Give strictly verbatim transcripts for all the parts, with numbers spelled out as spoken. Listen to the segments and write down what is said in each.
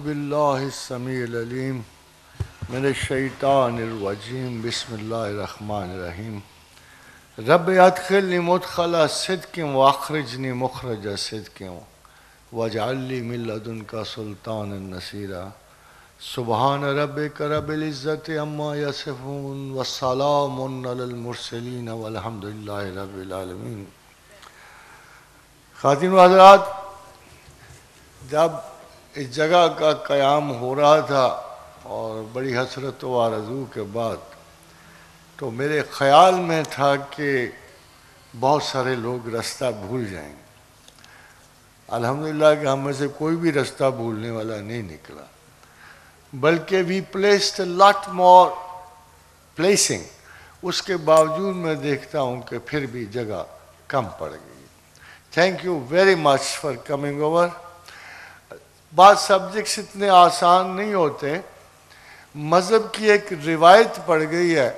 باللہ السمیع العلیم من الشیطان الرجیم بسم اللہ الرحمن الرحیم رب ادخلنی مدخل صدق واخرجنی مخرج صدق واجعل لی من لدنک سلطانا نصیرا سبحان ربک رب العزت عما یصفون والسلام علی المرسلین والحمد للہ رب العالمین۔ خواتین و حضرات، جب اس جگہ کا قیام ہو رہا تھا اور بڑی حسرت و آرزو کے بعد، تو میرے خیال میں تھا کہ بہت سارے لوگ رستہ بھول جائیں گے۔ الحمدللہ کہ ہم میں سے کوئی بھی رستہ بھولنے والا نہیں نکلا، بلکہ وی پلیسڈ اے لاٹ مور پلیسنگ، اس کے باوجود میں دیکھتا ہوں کہ پھر بھی جگہ کم پڑ گئی۔ Thank you very much for coming over. بعض سبجیکٹس اتنے آسان نہیں ہوتے، مذہب کی ایک روایت پڑ گئی ہے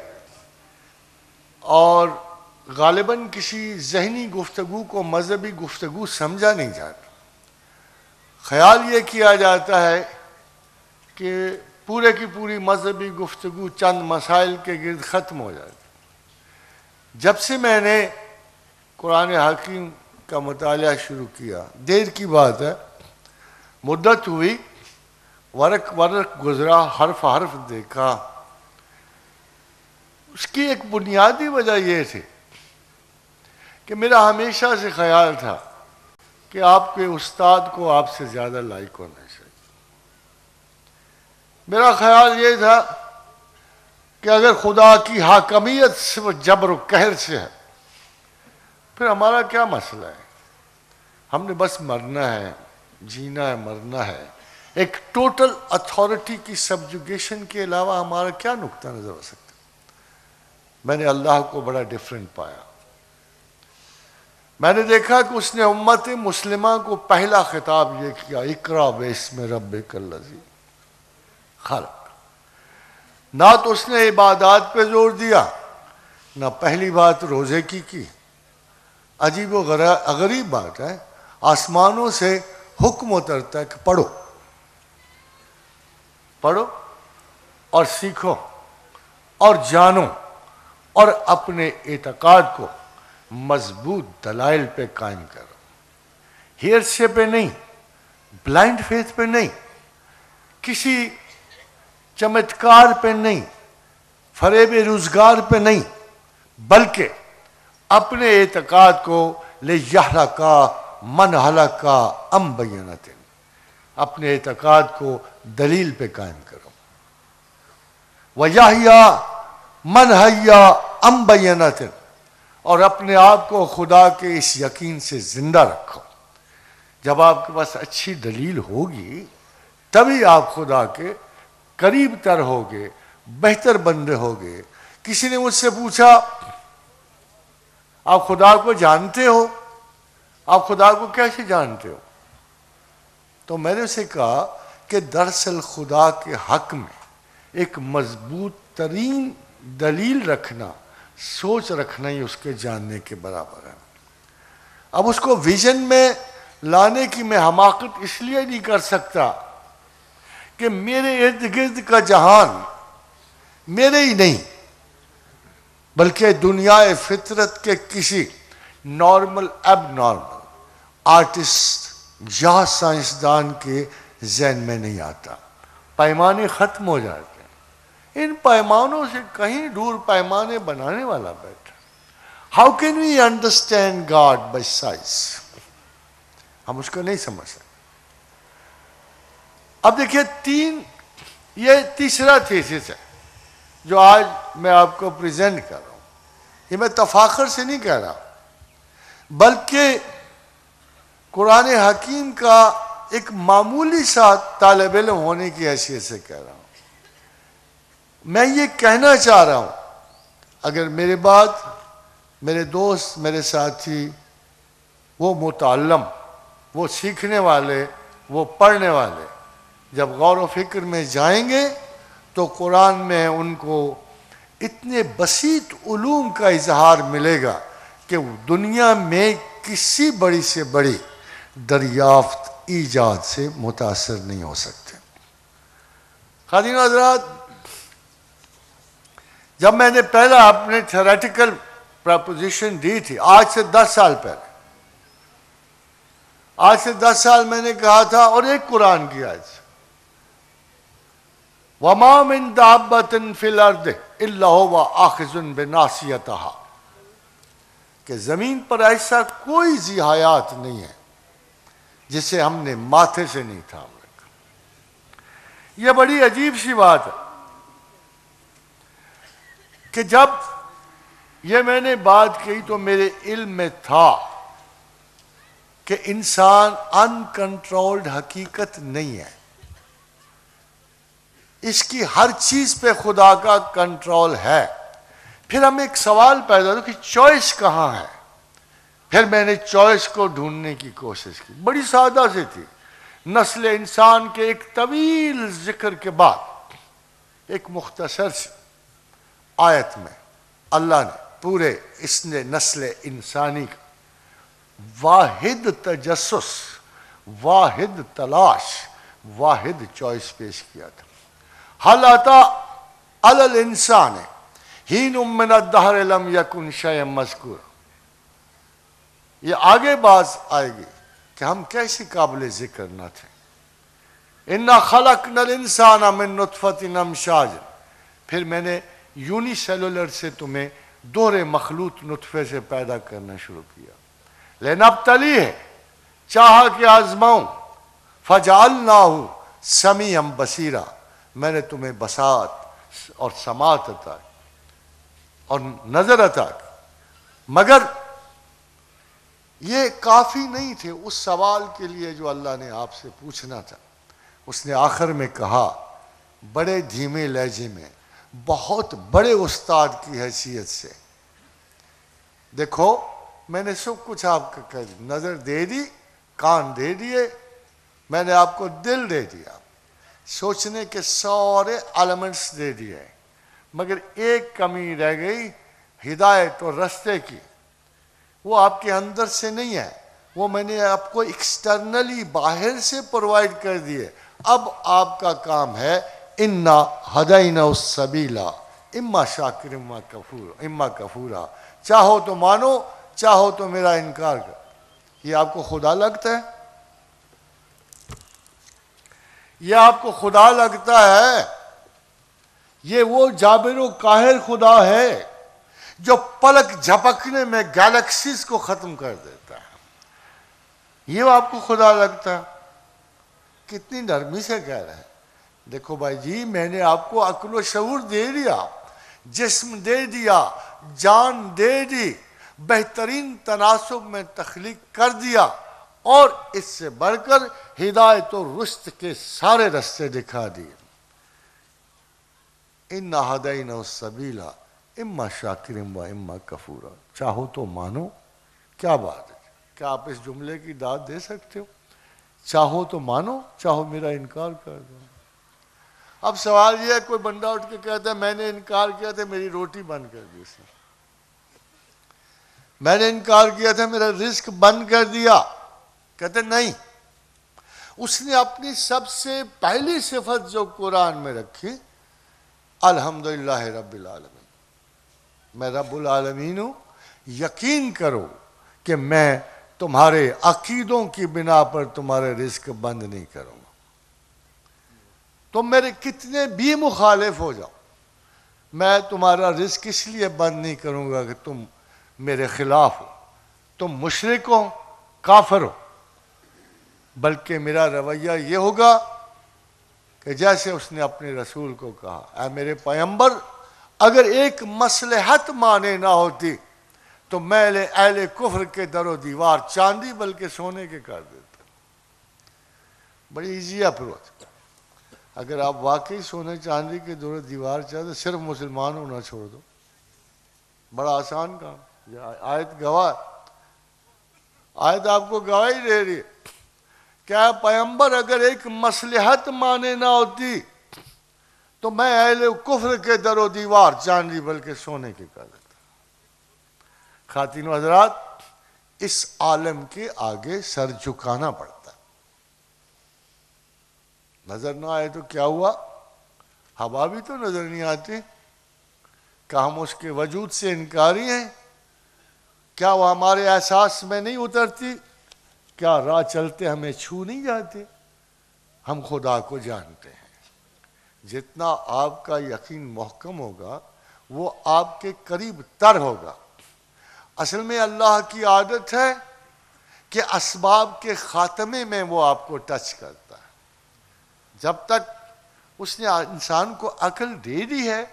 اور غالباً کسی ذہنی گفتگو کو مذہبی گفتگو سمجھا نہیں جاتا۔ خیال یہ کیا جاتا ہے کہ پورے کی پوری مذہبی گفتگو چند مسائل کے گرد ختم ہو جاتی۔ جب سے میں نے قرآن حکیم کا مطالعہ شروع کیا، دیر کی بات ہے، مدت ہوئی، ورق ورق گزرا، حرف حرف دیکھا، اس کی ایک بنیادی وجہ یہ تھی کہ میرا ہمیشہ سے خیال تھا کہ آپ کے استاد کو آپ سے زیادہ لائق ہونا چاہیے۔ میرا خیال یہ تھا کہ اگر خدا کی حاکمیت صرف جبر و قہر سے ہے، پھر ہمارا کیا مسئلہ ہے؟ ہم نے بس مرنا ہے، جینا ہے، مرنا ہے۔ ایک ٹوٹل اتھارٹی کی سبجوگیشن کے علاوہ ہمارا کیا نقطہ نظر ہو سکتا؟ میں نے اللہ کو بڑا ڈیفرنٹ پایا۔ میں نے دیکھا کہ اس نے امت مسلمہ کو پہلا خطاب یہ کیا، اقرا باسم ربک الذی خلق۔ نہ تو اس نے عبادات پہ زور دیا، نہ پہلی بات روزے کی کی۔ عجیب و غریب بات ہے، آسمانوں سے حکم اترتا ہے کہ پڑھو پڑھو اور سیکھو اور جانو اور اپنے اعتقاد کو مضبوط دلائل پہ قائم کرو، ہیرسے پہ نہیں، بلائنڈ فیتھ پہ نہیں، کسی چمتکار پہ نہیں، فریب روزگار پہ نہیں، بلکہ اپنے اعتقاد کو لِیَحْلَقَ من حلقہ ام بینت، اپنے اعتقاد کو دلیل پہ قائم کرو۔ وَيَحْيَا مَنْ حَيَّا ام بینت، اور اپنے آپ کو خدا کے اس یقین سے زندہ رکھو۔ جب آپ کے پاس اچھی دلیل ہوگی تبھی آپ خدا کے قریب تر ہوگے، بہتر بندے ہوگے۔ کسی نے مجھ سے پوچھا آپ خدا کو جانتے ہو؟ آپ خدا کو کیسے جانتے ہو؟ تو میں نے اسے کہا کہ دراصل خدا کے حق میں ایک مضبوط ترین دلیل رکھنا، سوچ رکھنا ہی اس کے جاننے کے برابر ہے۔ اب اس کو ویژن میں لانے کی میں حماقت اس لیے نہیں کر سکتا کہ میرے ارد گرد کا جہان میرے ہی نہیں، بلکہ دنیا فطرت کے کسی نارمل اب نارمل آرٹسٹ یا سائنسدان کے ذہن میں نہیں آتا۔ پیمانے ختم ہو جاتے ہیں، ان پیمانوں سے کہیں دور پیمانے بنانے والا بیٹھا۔ How can we understand God by size? ہم اس کو نہیں سمجھ سکتے۔ اب دیکھیے، تین یہ تیسرا تھیسس ہے جو آج میں آپ کو پریزنٹ کر رہا ہوں۔ یہ میں تفاخر سے نہیں کہہ رہا، بلکہ قرآن حکیم کا ایک معمولی سا طالب علم ہونے کی حیثیت سے کہہ رہا ہوں۔ میں یہ کہنا چاہ رہا ہوں، اگر میرے بعد میرے دوست، میرے ساتھی، وہ متعلم، وہ سیکھنے والے، وہ پڑھنے والے جب غور و فکر میں جائیں گے تو قرآن میں ان کو اتنے بسیط علوم کا اظہار ملے گا کہ دنیا میں کسی بڑی سے بڑی دریافت ایجاد سے متاثر نہیں ہو سکتے۔ خواتین و حضرات، جب میں نے پہلا اپنے تھیوریٹیکل پراپوزیشن دی تھی آج سے دس سال پہلے، آج سے دس سال میں نے کہا تھا، اور ایک قرآن کی آیت سے، وَمَا مِن دَابَّةٍ فِي الْأَرْضِ إِلَّا هُوَ آخِذٌ بِنَاصِيَتَهَا، کہ زمین پر ایسا کوئی ذی حیات نہیں ہے جسے ہم نے ماتھے سے نہیں تھام رکھا۔ یہ بڑی عجیب سی بات ہے کہ جب یہ میں نے بات کہی تو میرے علم میں تھا کہ انسان ان کنٹرولڈ حقیقت نہیں ہے، اس کی ہر چیز پہ خدا کا کنٹرول ہے۔ پھر ہمیں ایک سوال پیدا ہوا کہ چوائس کہاں ہے؟ پھر میں نے چوائس کو ڈھونڈنے کی کوشش کی، بڑی سادہ سی تھی۔ نسل انسان کے ایک طویل ذکر کے بعد ایک مختصر سی آیت میں اللہ نے پورے اس نے نسل انسانی کا واحد تجسس، واحد تلاش، واحد چوائس پیش کیا تھا۔ حَلْ أَتَىٰ عَلَى الْإِنسَانِ حِینٌ مِّنَ الدَّهْرِ لَمْ یَکُنْ شَیْئًا مَذْکُورًا۔ یہ آگے بات آئے گی کہ ہم کیسے قابل ذکر نہ تھے۔ اِنَّا خَلَقْنَا الْإِنسَانَ مِن نُطْفَةٍ أَمْشَاجٍ، پھر میں نے یونی سیلولر سے تمہیں دوہرے مخلوط نطفے سے پیدا کرنا شروع کیا۔ لِنَبْتَلِيهِ، چاہا کہ آزماؤں، فَجَعَلْنَاهُ سَمِيعًا بَصِيرًا، میں نے تمہیں بصارت اور سماعت عطا اور نظر عطا کی۔ مگر یہ کافی نہیں تھے اس سوال کے لیے جو اللہ نے آپ سے پوچھنا تھا۔ اس نے آخر میں کہا بڑے دھیمے لہجے میں، بہت بڑے استاد کی حیثیت سے، دیکھو میں نے سب کچھ آپ کو کہہ دی، نظر دے دی، کان دے دیے، میں نے آپ کو دل دے دیا، سوچنے کے سارے ایلیمنٹس دے دیے، مگر ایک کمی رہ گئی، ہدایت اور رستے کی۔ وہ آپ کے اندر سے نہیں ہے، وہ میں نے آپ کو ایکسٹرنلی باہر سے پرووائڈ کر دیے۔ اب آپ کا کام ہے اِنَّا هَدَيْنَا السَّبِيلَ اِمَّا شَاكِرٍ اِمَّا كَفُورًا اِمَّا كَفُورًا، چاہو تو مانو، چاہو تو میرا انکار کر۔ یہ آپ کو خدا لگتا ہے؟ یہ آپ کو خدا لگتا ہے؟ یہ وہ جابر و قاہر خدا ہے جو پلک جھپکنے میں گیلیکسیز کو ختم کر دیتا ہے۔ یہ آپ کو خدا لگتا ہے؟ کتنی نرمی سے کہہ رہے ہیں۔ دیکھو بھائی جی، میں نے آپ کو عقل و شعور دے دیا، جسم دے دیا، جان دے دی، بہترین تناسب میں تخلیق کر دیا، اور اس سے بڑھ کر ہدایت و رشد کے سارے رستے دکھا دیے۔ اِنَّا هَدَيْنَا السَّبِيلَ اِمَّا شَاكِرٍ وَإِمَّا كَفُورًا، چاہو تو مانو۔ کیا بات ہے؟ کیا آپ اس جملے کی داد دے سکتے ہو؟ چاہو تو مانو، چاہو میرا انکار کر دو۔ اب سوال یہ ہے، کوئی بندہ اٹھ کے کہتا ہے میں نے انکار کیا تھا، میری روٹی بند کر دی اس نے، میں نے انکار کیا تھا، میرا رزق بند کر دیا۔ کہتے نہیں، اس نے اپنی سب سے پہلی صفت جو قرآن میں رکھی، الحمدللہ رب العالمین، میں رب العالمین ہوں، یقین کرو کہ میں تمہارے عقیدوں کی بنا پر تمہارے رزق بند نہیں کروں گا۔ تم میرے کتنے بھی مخالف ہو جاؤ، میں تمہارا رزق اس لیے بند نہیں کروں گا کہ تم میرے خلاف ہو، تم مشرک ہو، کافر ہو، بلکہ میرا رویہ یہ ہوگا کہ جیسے اس نے اپنے رسول کو کہا، اے میرے پیغمبر، اگر ایک مصلحت مانے نہ ہوتی تو میں اہل کفر کے در و دیوار چاندی بلکہ سونے کے کر دیتا۔ بڑی ایزی اپروچ۔ اگر آپ واقعی سونے چاندی کے در و دیوار چاہتے، صرف مسلمان ہونا چھوڑ دو، بڑا آسان کام۔ آیت گواہ، آیت آپ کو گواہی دے رہی ہے، کیا پیغمبر اگر ایک مصلحت مانے نہ ہوتی تو میں اہل کفر کے در و دیوار چاندی بلکہ سونے کے کر دیتا۔ خواتین و حضرات، اس عالم کے آگے سر جھکانا پڑتا ہے۔ نظر نہ آئے تو کیا ہوا؟ ہوا بھی تو نظر نہیں آتی، کیا ہم اس کے وجود سے انکاری ہیں؟ کیا وہ ہمارے احساس میں نہیں اترتی؟ کیا راہ چلتے ہمیں چھو نہیں جاتے؟ ہم خدا کو جانتے ہیں۔ جتنا آپ کا یقین محکم ہوگا وہ آپ کے قریب تر ہوگا۔ اصل میں اللہ کی عادت ہے کہ اسباب کے خاتمے میں وہ آپ کو ٹچ کرتا ہے۔ جب تک اس نے انسان کو عقل دے دی ہے،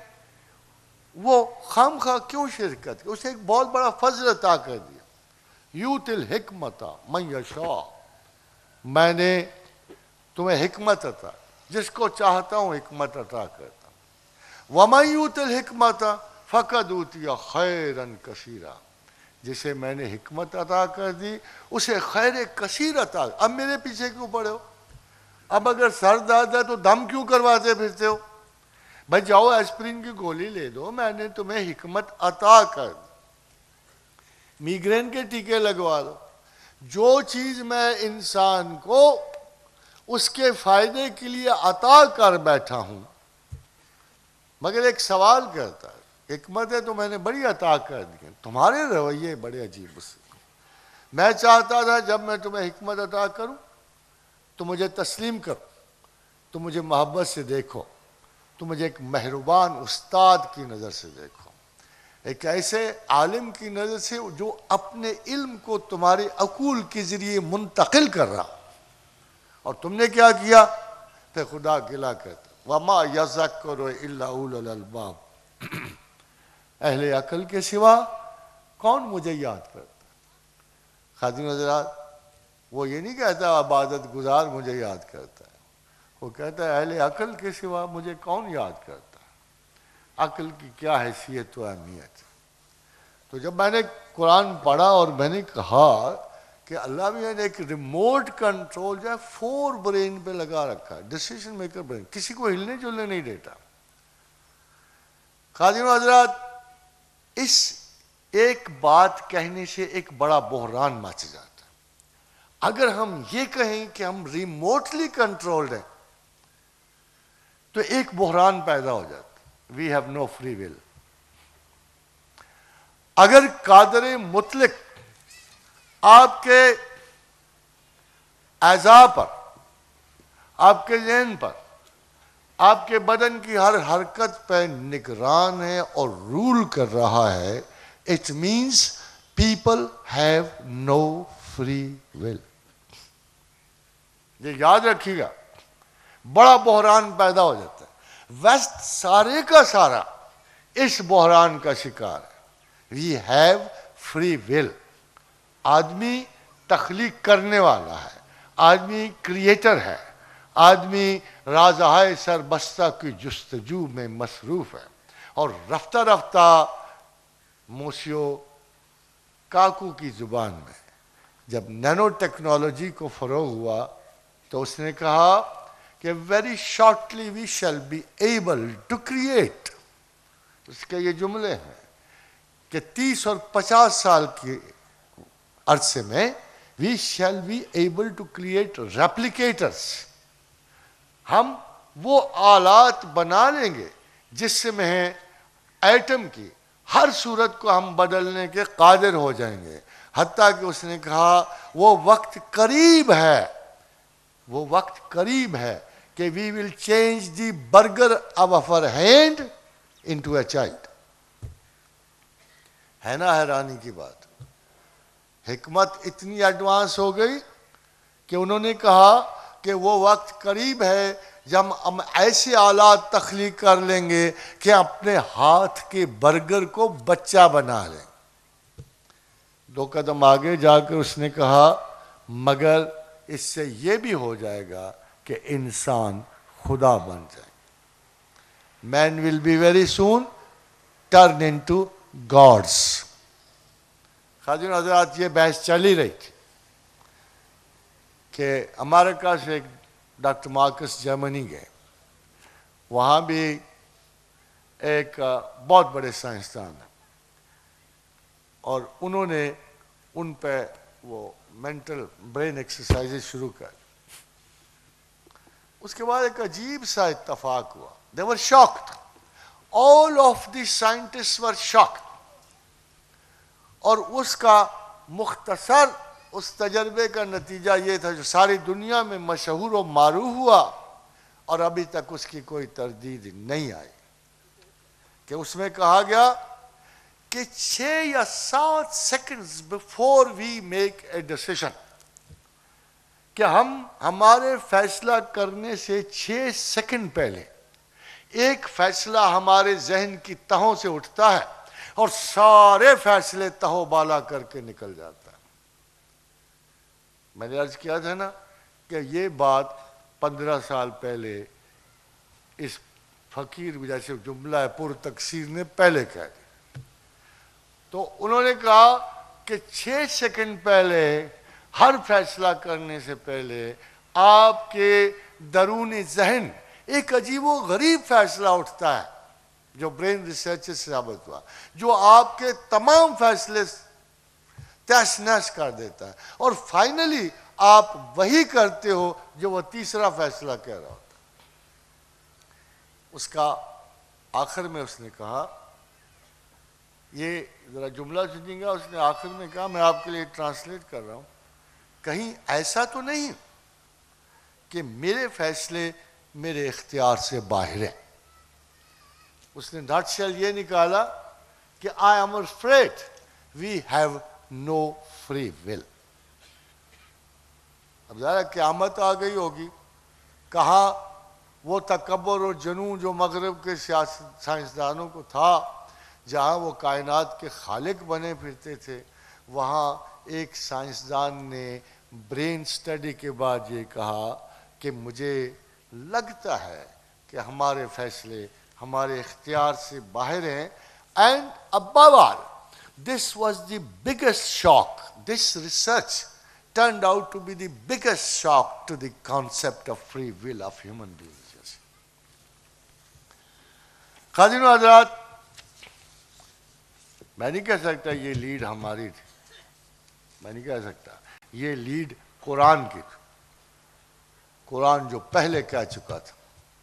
وہ خام خواہ کیوں شرکت کی؟ اسے ایک بہت بڑا فضل عطا کر دیا۔ یوت الحکمت من یشاء، میں نے تمہیں حکمت عطا، جس کو چاہتا ہوں حکمت عطا کرتا ہوں۔ وَمَن یُؤْتِ الْحِکْمَةَ فَقَدْ أُوتِیَ خَیْرًا کَثِیرًا، جسے میں نے حکمت عطا کر دی اسے خیر کثیر عطا۔ اب میرے پیچھے کیوں پڑے ہو؟ اب اگر سر درد ہے تو دم کیوں کرواتے پھرتے ہو؟ بھائی جاؤ ایسپرین کی گولی لے دو، میں نے تمہیں حکمت عطا کر دی۔ میگرین کے ٹیکے لگوا دو۔ جو چیز میں انسان کو اس کے فائدے کے لیے عطا کر بیٹھا ہوں، مگر ایک سوال کرتا ہے، حکمت ہے تو میں نے بڑی عطا کر دی، تمہارے رویے بڑے عجیب سے۔ میں چاہتا تھا جب میں تمہیں حکمت عطا کروں تو مجھے تسلیم کرو، تو مجھے محبت سے دیکھو، تو مجھے ایک مہربان استاد کی نظر سے دیکھو، ایک ایسے عالم کی نظر سے جو اپنے علم کو تمہارے عقول کے ذریعے منتقل کر رہا۔ اور تم نے کیا کیا؟ پھر خدا گلا کرتا، وَمَا يَذَكَّرُ إِلَّا أُولُو الْأَلْبَابِ، اہل عقل کے سوا کون مجھے یاد کرتا؟ خادم حضرات، وہ یہ نہیں کہتا عبادت گزار مجھے یاد کرتا ہے، وہ کہتا ہے اہل عقل کے سوا مجھے کون یاد کرتا؟ عقل کی کیا حیثیت و اہمیت ہے؟ تو جب میں نے قرآن پڑھا اور میں نے کہا کہ اللہ بھی نے ایک ریموٹ کنٹرول جو ہے فور برین پہ لگا رکھا ہے، ڈیسیشن میکر برین، کسی کو ہلنے جلنے نہیں دیتا۔ خادم حضرات، اس ایک بات کہنے سے ایک بڑا بحران مچ جاتا ہے۔ اگر ہم یہ کہیں کہ ہم ریموٹلی کنٹرولڈ ہیں تو ایک بحران پیدا ہو جاتا ہے۔ We have no free will۔ اگر قادر مطلق آپ کے اعضاء پر، آپ کے ذہن پر، آپ کے بدن کی ہر حرکت پہ نگران ہے اور رول کر رہا ہے، it means people have no free will۔ یہ یاد رکھیے گا، بڑا بحران پیدا ہو جاتا ہے۔ ویسٹ سارے کا سارا اس بحران کا شکار ہے۔ We have free will. آدمی تخلیق کرنے والا ہے، آدمی کریٹر ہے، آدمی رازہائے سربستہ کی جستجو میں مصروف ہے۔ اور رفتہ رفتہ موسیو کاکو کی زبان میں جب نینو ٹیکنالوجی کو فروغ ہوا تو اس نے کہا کہ very shortly we shall be able to create۔ اس کے یہ جملے ہیں کہ تیس اور پچاس سال کے عرصے میں we shall be able to create replicators۔ ہم وہ آلات بنا لیں گے جس سے میں ایٹم کی ہر صورت کو ہم بدلنے کے قادر ہو جائیں گے۔ حتیٰ کہ اس نے کہا وہ وقت قریب ہے، وہ وقت قریب ہے کہ we will change the burger of our hand into a child۔ ہے نا حیرانی کی بات؟ حکمت اتنی ایڈوانس ہو گئی کہ انہوں نے کہا کہ وہ وقت قریب ہے جب ہم ایسے آلات تخلیق کر لیں گے کہ اپنے ہاتھ کے برگر کو بچہ بنا لیں۔ دو قدم آگے جا کر اس نے کہا مگر اس سے یہ بھی ہو جائے گا کہ انسان خدا بن جائے۔ Man will be very soon turn into gods. خادم حضرات، یہ بحث چل ہی رہی تھی کہ امریکہ سے ایک ڈاکٹر مارکس جرمنی گئے، وہاں بھی ایک بہت بڑے سائنسدان ہیں، اور انہوں نے ان پہ وہ مینٹل برین ایکسرسائز شروع کر۔ اس کے بعد ایک عجیب سا اتفاق ہوا۔ They were shocked. All of the scientists were shocked. اور اس کا مختصر اس تجربے کا نتیجہ یہ تھا جو ساری دنیا میں مشہور و معروف ہوا اور ابھی تک اس کی کوئی تردید نہیں آئی کہ اس میں کہا گیا کہ چھ یا سات seconds before we make a decision کہ ہم ہمارے فیصلہ کرنے سے چھ سیکنڈ پہلے ایک فیصلہ ہمارے ذہن کی تہوں سے اٹھتا ہے اور سارے فیصلے تہو بالا کر کے نکل جاتا ہے. میں نے عرض کیا تھا نا کہ یہ بات پندرہ سال پہلے اس فقیر جیسے جملہ پر تکثیر نے پہلے کہہ دی. تو انہوں نے کہا کہ چھ سیکنڈ پہلے ہر فیصلہ کرنے سے پہلے آپ کے درون ذہن ایک عجیب و غریب فیصلہ اٹھتا ہے جو برین ریسرچ سے ثابت ہوا جو آپ کے تمام فیصلے تہس نہس کر دیتا ہے اور فائنلی آپ وہی کرتے ہو جو وہ تیسرا فیصلہ کہہ رہا ہوتا ہے. اس کا آخر میں اس نے کہا یہ ذرا جملہ سنیے گا. اس نے آخر میں کہا میں آپ کے لیے ٹرانسلیٹ کر رہا ہوں کہیں ایسا تو نہیں کہ میرے فیصلے میرے اختیار سے باہر ہیں. اس نے نٹ شیل یہ نکالا کہ I am afraid we have no free will. اب ذرا قیامت آ گئی ہوگی کہاں وہ تکبر اور جنون جو مغرب کے سائنسدانوں کو تھا جہاں وہ کائنات کے خالق بنے پھرتے تھے وہاں ایک سائنسدان نے برین سٹڈی کے بعد یہ کہا کہ مجھے لگتا ہے کہ ہمارے فیصلے ہمارے اختیار سے باہر ہیں. And above all this was the biggest shock. This research turned out to be the biggest shock to the concept of free will of human beings. خادم حضرات میں نہیں کہہ سکتا یہ لیڈ ہماری تھی. میں نہیں کہہ سکتا یہ لیڈ قرآن کی تھی. قرآن جو پہلے کہہ چکا تھا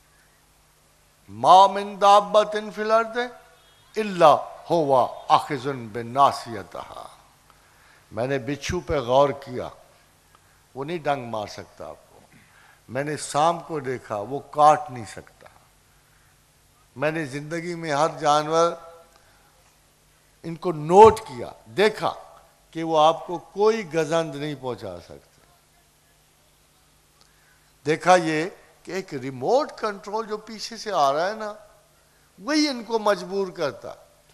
ما من دابت فی الارض الا هو آخذ بناصیتہا. میں نے بچھو پہ غور کیا وہ نہیں ڈنگ مار سکتا آپ کو. میں نے سانپ کو دیکھا وہ کاٹ نہیں سکتا. میں نے زندگی میں ہر جانور ان کو نوٹ کیا دیکھا کہ وہ آپ کو کوئی گزند نہیں پہنچا سکتے. دیکھا یہ کہ ایک ریموٹ کنٹرول جو پیچھے سے آ رہا ہے نا وہی ان کو مجبور کرتا.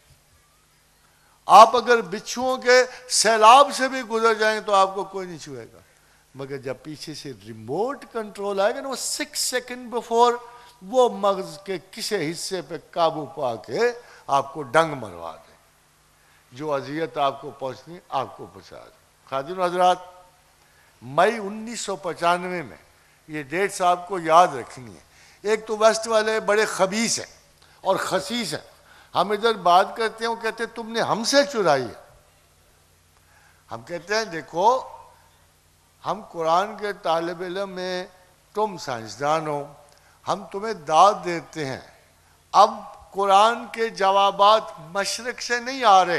آپ اگر بچھوؤں کے سیلاب سے بھی گزر جائیں تو آپ کو کوئی نہیں چھوئے گا مگر جب پیچھے سے ریموٹ کنٹرول آئے گا نا وہ سکس سیکنڈ بفور وہ مغز کے کسی حصے پہ قابو پا کے آپ کو ڈنگ مروا دے جو اذیت آپ کو پہنچنی آپ کو پہنچا دے. خادم حضرات مئی انیس سو پچانوے میں یہ ڈیٹس آپ کو یاد رکھنی ہے. ایک تو ویسٹ والے بڑے خبیث ہیں اور خسیس ہیں. ہم ادھر بات کرتے ہیں وہ کہتے ہیں تم نے ہم سے چرائی ہے. ہم کہتے ہیں دیکھو ہم قرآن کے طالب علم میں تم سائنسدان ہو ہم تمہیں داد دیتے ہیں. اب قرآن کے جوابات مشرق سے نہیں آ رہے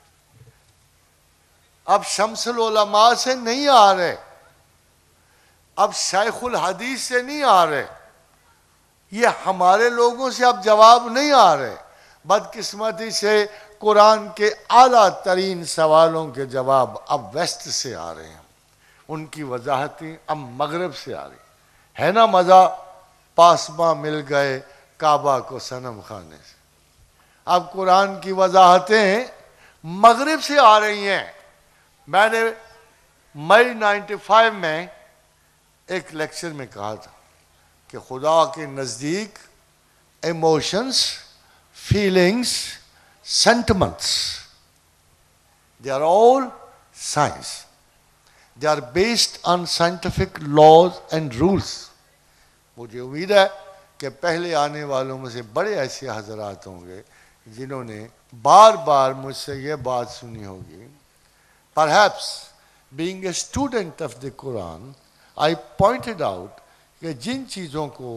اب شمس العلماء سے نہیں آ رہے اب شیخ الحدیث سے نہیں آ رہے. یہ ہمارے لوگوں سے اب جواب نہیں آ رہے. بدقسمتی سے قرآن کے اعلیٰ ترین سوالوں کے جواب اب ویسٹ سے آ رہے ہیں. ان کی وضاحتیں اب مغرب سے آ رہی ہے نا. مزہ پاسباں مل گئے کعبہ کو صنم خانے سے. اب قرآن کی وضاحتیں مغرب سے آ رہی ہیں. میں نے مئی نائنٹی فائیو میں ایک لیکچر میں کہا تھا کہ خدا کے نزدیک emotions feelings sentiments they are all science. They are based on scientific laws and rules. مجھے امید ہے کہ پہلے آنے والوں میں سے بڑے ایسے حضرات ہوں گے جنہوں نے بار بار مجھ سے یہ بات سنی ہوگی. Perhaps being a student of the Quran I pointed out کہ جن چیزوں کو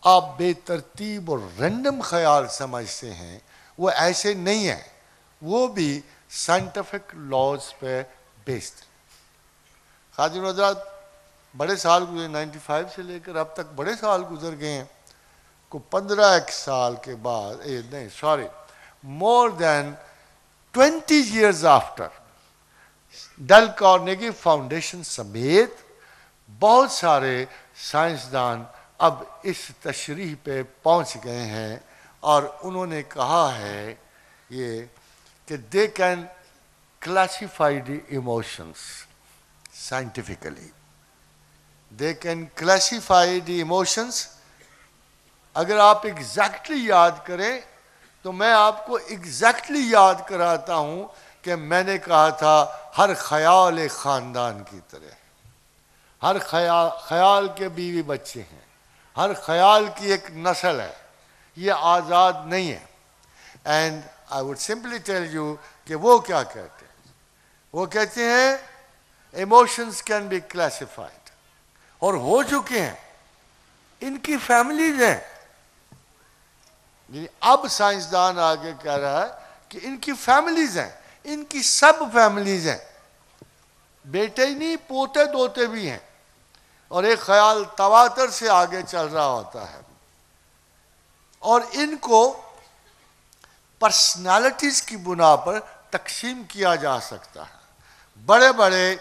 آپ بے ترتیب اور رینڈم خیال سمجھتے ہیں وہ ایسے نہیں ہیں، وہ بھی سائنٹیفک لاز پہ بیسڈ۔ خادم حضرات بڑے سال گزرے، نائنٹی فائیو سے لے کر اب تک بڑے سال گزر گئے ہیں، کو پندرہ ایک سال کے بعد اے نہیں sorry more than twenty years after Dale Carnegie foundation سمیت بہت سارے سائنسدان اب اس تشریح پہ پہنچ گئے ہیں اور انہوں نے کہا ہے یہ کہ they can classify the emotions scientifically, they can classify the emotions. اگر آپ ایگزیکٹلی یاد کریں تو میں آپ کو ایگزیکٹلی یاد کراتا ہوں کہ میں نے کہا تھا ہر خیال ایک خاندان کی طرح، ہر خیال خیال کے بیوی بچے ہیں، ہر خیال کی ایک نسل ہے، یہ آزاد نہیں ہے۔ And I would simply tell you کہ وہ کیا کہتے ہیں، وہ کہتے ہیں ایموشنز کین بی کلاسیفائڈ، اور ہو چکے ہیں، ان کی فیملیز ہیں۔ اب سائنسدان آگے کہہ رہا ہے کہ ان کی فیملیز ہیں، ان کی سب فیملیز ہیں، بیٹے ہی نہیں پوتے دوتے بھی ہیں، اور ایک خیال تواتر سے آگے چل رہا ہوتا ہے، اور ان کو پرسنالٹیز کی بنا پر تقسیم کیا جا سکتا ہے۔ بڑے بڑے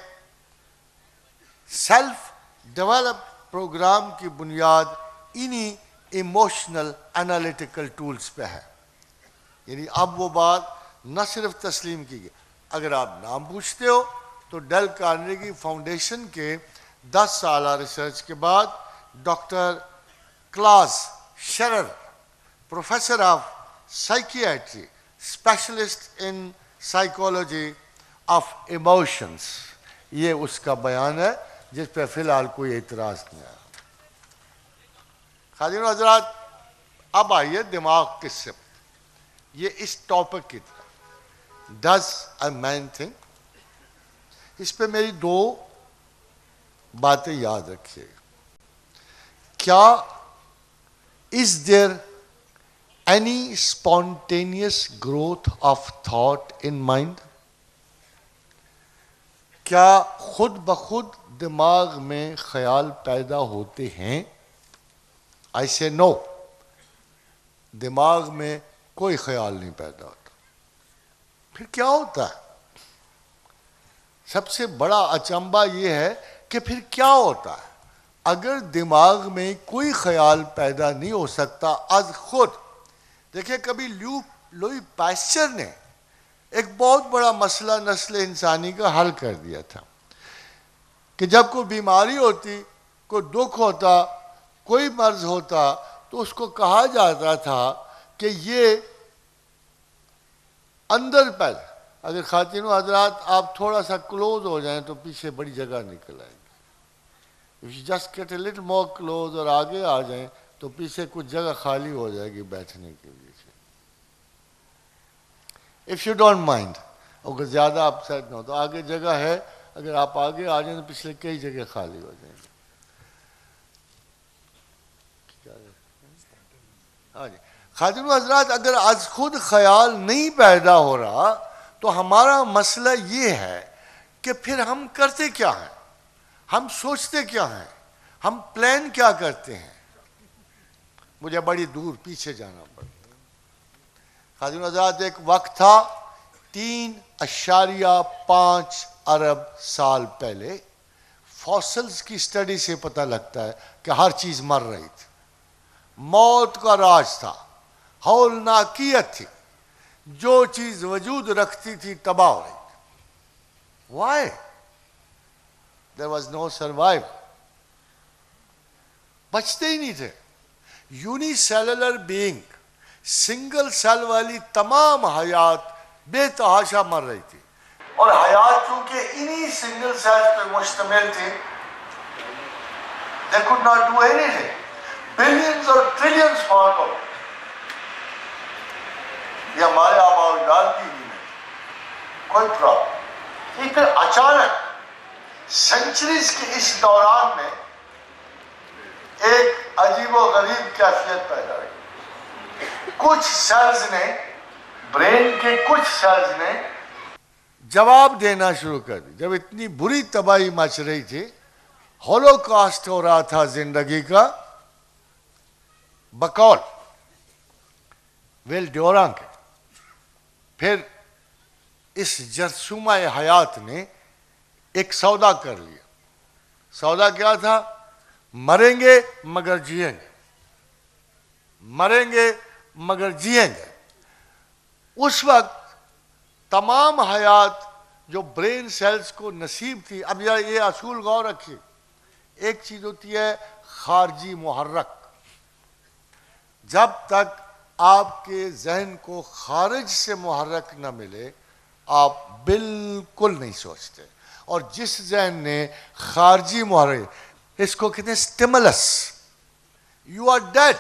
سیلف ڈیولپ پروگرام کی بنیاد انہی ایموشنل انالیٹیکل ٹولز پہ ہے۔ یعنی اب وہ بات نہ صرف تسلیم کی گئی، اگر آپ نام پوچھتے ہو تو ڈیل کارنیگی فاؤنڈیشن کے دس سالہ ریسرچ کے بعد doctor Klaus Scherer, professor of psychiatry, specialist in psychology of emotions, یہ اس کا بیان ہے جس پہ فی الحال کوئی اعتراض نہیں آیا۔ خادم حضرات اب آئیے دماغ کس سے، یہ اس ٹاپک کی طرح ڈز اے مین تھنک، اس پہ میری دو باتیں یاد رکھیے گا۔ کیا is there any spontaneous growth of thought in mind? کیا خود بخود دماغ میں خیال پیدا ہوتے ہیں؟ آئی سے نو، دماغ میں کوئی خیال نہیں پیدا ہوتا۔ پھر کیا ہوتا ہے؟ سب سے بڑا اچنبھا یہ ہے کہ پھر کیا ہوتا ہے؟ اگر دماغ میں کوئی خیال پیدا نہیں ہو سکتا از خود، دیکھیں کبھی لیو لوئی پاسچر نے ایک بہت بڑا مسئلہ نسل انسانی کا حل کر دیا تھا کہ جب کوئی بیماری ہوتی، کوئی دکھ ہوتا، کوئی مرض ہوتا، تو اس کو کہا جاتا تھا کہ یہ اندر پہلے، اگر خواتین و حضرات آپ تھوڑا سا کلوز ہو جائیں تو پیچھے بڑی جگہ نکل آئے گی۔ If you just get a little more close اور آگے آ جائیں تو پیچھے کچھ جگہ خالی ہو جائے گی بیٹھنے کے لیے۔ If you don't mind، اگر زیادہ آپ سیٹ نہ ہو تو آگے جگہ ہے، اگر آپ آگے آ جائیں تو پچھلے کئی جگہ خالی ہو جائیں گے۔ ہاں جی خادم حضرات، اگر از خود خیال نہیں پیدا ہو رہا تو ہمارا مسئلہ یہ ہے کہ پھر ہم کرتے کیا ہیں، ہم سوچتے کیا ہیں، ہم پلان کیا کرتے ہیں۔ مجھے بڑی دور پیچھے جانا پڑتا۔ خادم حضرات ایک وقت تھا تین اشاریہ پانچ ارب سال پہلے، فاسلز کی سٹڈی سے پتہ لگتا ہے کہ ہر چیز مر رہی تھی، موت کا راج تھا، ہولناکیت تھی، جو چیز وجود رکھتی تھی تباہ ہو رہی تھی۔ Why? There was no survival. بچتے ہی نہیں تھے۔ Unicellular being, single cell والی تمام حیات بے تحاشا مر رہی تھی، اور حیات چونکہ انہی سنگل سیل پہ مشتمل تھی، they could not do anything. Billions اور ٹریلینز فالٹ ہو، یہ ہمارے آباء و اجداد کی بھی نہیں کوئی پرابلم۔ یہ پھر اچانک سینچریز کے اس دوران میں ایک عجیب و غریب کیفیت پیدا ہوئی. کچھ سیلز نے، برین کے کچھ سیلز نے جواب دینا شروع کر دی. جب اتنی بری تباہی مچ رہی تھی، ہولو کاسٹ ہو رہا تھا زندگی کا، بقول ویل ڈیوران کے، پھر اس جرثومہ حیات نے ایک سودا کر لیا. سودا کیا تھا؟ مریں گے مگر جئیں گے، مریں گے مگر جئیں گے. اس وقت تمام حیات جو برین سیلز کو نصیب تھی، اب یہ اصول غور رکھیے، ایک چیز ہوتی ہے خارجی محرک. جب تک آپ کے ذہن کو خارج سے محرک نہ ملے آپ بالکل نہیں سوچتے. اور جس ذہن نے خارجی محرک، اس کو کہتے ہیں سٹیملس، یو آر ڈیڈ.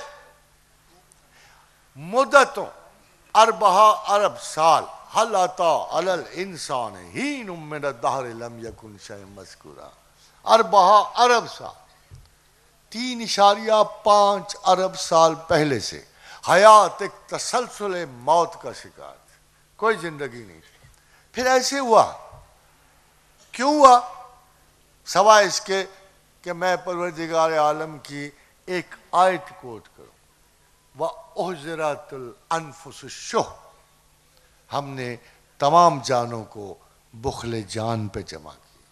مدتوں اربعہ ارب سال حل اتی علی الانسان حین من الدہر لم یکن شیئا مذکورا. اربعہ ارب سال، تین اشاریہ پانچ ارب سال پہلے سے حیات ایک تسلسل موت کا شکار تھی، کوئی زندگی نہیں تھی. پھر ایسے ہوا. کیوں ہوا؟ سوائے اس کے کہ میں پروردگار عالم کی ایک آیت کوٹ کروں، وَأُحْضِرَتِ الْأَنفُسُ الشُّحَّ. ہم نے تمام جانوں کو بخل جان پہ جمع کیا.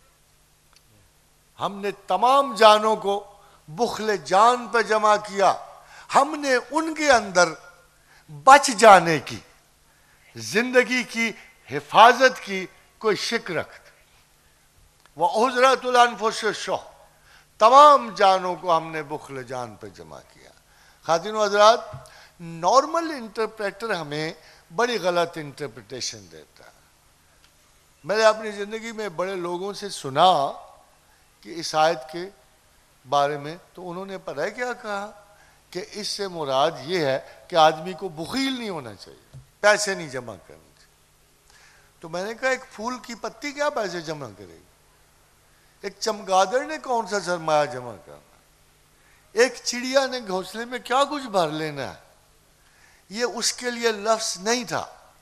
ہم نے تمام جانوں کو بخل جان پہ جمع کیا. ہم نے ان کے اندر بچ جانے کی، زندگی کی حفاظت کی کوئی شک رکھتے. وَأُحْضِرَتِ الْأَنفُسُ الشُّحَّ، تمام جانوں کو ہم نے بخل جان پہ جمع کیا. خواتین و حضرات، نارمل انٹرپریٹر ہمیں بڑی غلط انٹرپریٹیشن دیتا ہے. میں نے اپنی زندگی میں بڑے لوگوں سے سنا کہ اس آیت کے بارے میں، تو انہوں نے پتہ ہے کیا کہا کہ اس سے مراد یہ ہے کہ آدمی کو بخیل نہیں ہونا چاہیے، پیسے نہیں جمع کرنے چاہیے. تو میں نے کہا ایک پھول کی پتی کیا پیسے جمع کرے گی؟ ایک چمگادڑ نے کون سا سرمایہ جمع کرنا؟ ایک چڑیا نے گھونسلے میں کیا کچھ بھر لینا ہے؟ یہ اس کے لیے لفظ نہیں تھا.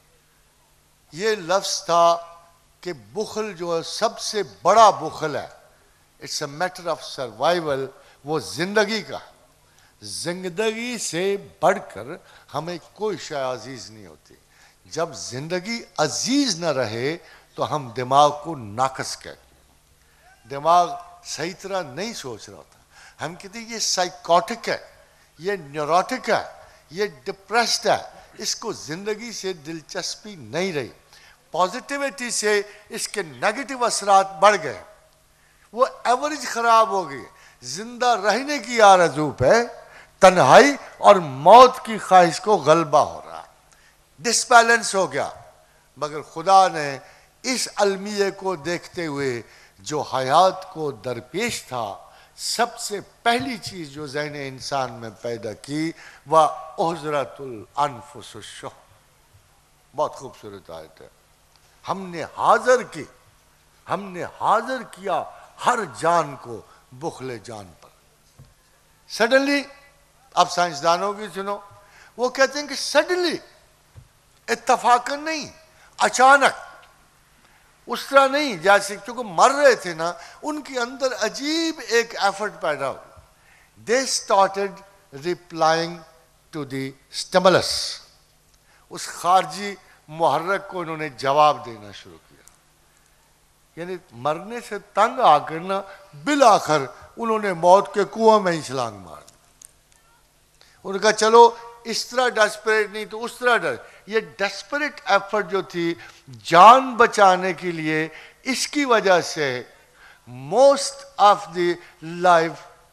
یہ لفظ تھا کہ بخل جو ہے سب سے بڑا بخل ہے، it's a matter of survival. وہ زندگی کا، زندگی سے بڑھ کر ہمیں کوئی شے عزیز نہیں ہوتی. جب زندگی عزیز نہ رہے تو ہم دماغ کو ناقص کہتے ہیں، دماغ صحیح طرح نہیں سوچ رہا ہوتا. ہم کہتے ہیں یہ سائیکوٹک ہے، یہ نیوروٹک ہے، یہ ڈپریسڈ ہے، اس کو زندگی سے دلچسپی نہیں رہی. پازیٹیوٹی سے اس کے نیگیٹو اثرات بڑھ گئے، وہ ایوریج خراب ہو گئی. زندہ رہنے کی آرزو پہ تنہائی اور موت کی خواہش کو غلبہ ہو رہا، ڈس بیلنس ہو گیا. مگر خدا نے اس المیہ کو دیکھتے ہوئے جو حیات کو درپیش تھا، سب سے پہلی چیز جو ذہن انسان میں پیدا کی وہ احضرت الانفس الشح. بہت خوبصورت آیت ہے. ہم نے حاضر کی، ہم نے حاضر کیا ہر جان کو بخل جان پر. سڈنلی، اب سائنسدانوں کی سنو، وہ کہتے ہیں کہ سڈنلی، اتفاقاً نہیں، اچانک، اس طرح نہیں جیسے چونکہ مر رہے تھے نا، ان کے اندر عجیب ایک ایفرٹ پیدا ہو. They started replying to the stimulus. اس خارجی محرک کو انہوں نے جواب دینا شروع کیا. یعنی مرنے سے تنگ آ کر نا بالآخر انہوں نے موت کے کنویں میں ہی چھلانگ مار دی. انہوں نے کہا چلو اس طرح ڈیسپریٹ نہیں تو اس طرح ڈر. یہ ڈیسپریٹ ایفرٹ جو تھی جان بچانے کے لیے، اس کی وجہ سے most of the life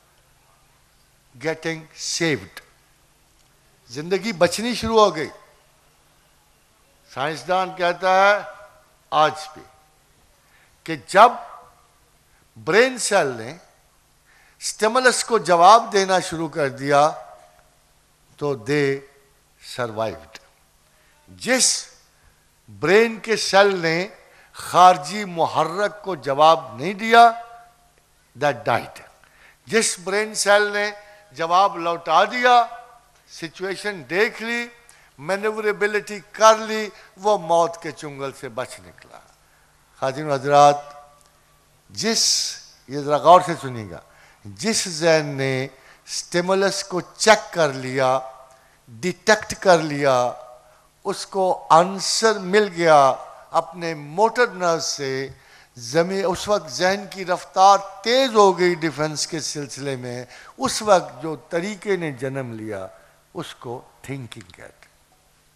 getting saved, زندگی بچنی شروع ہو گئی. سائنسدان کہتا ہے آج بھی کہ جب برین سیل نے سٹیملس کو جواب دینا شروع کر دیا تو دے سروائیوڈ. جس برین کے سیل نے خارجی محرک کو جواب نہیں دیا، دیٹ ڈائٹ. جس برین سیل نے جواب لوٹا دیا، سچویشن دیکھ لی، مینیوربلٹی کر لی، وہ موت کے چنگل سے بچ نکلا۔ خاتون حضرات، جس یہ ذرا غور سے سنیے گا، جس ذہن نے سٹیمولس کو چیک کر لیا، ڈیٹیکٹ کر لیا، اس کو آنسر مل گیا اپنے موٹر نرو سے، زمین اس وقت ذہن کی رفتار تیز ہو گئی ڈیفنس کے سلسلے میں، اس وقت جو طریقے نے جنم لیا اس کو تھنکنگ کہتے ہیں،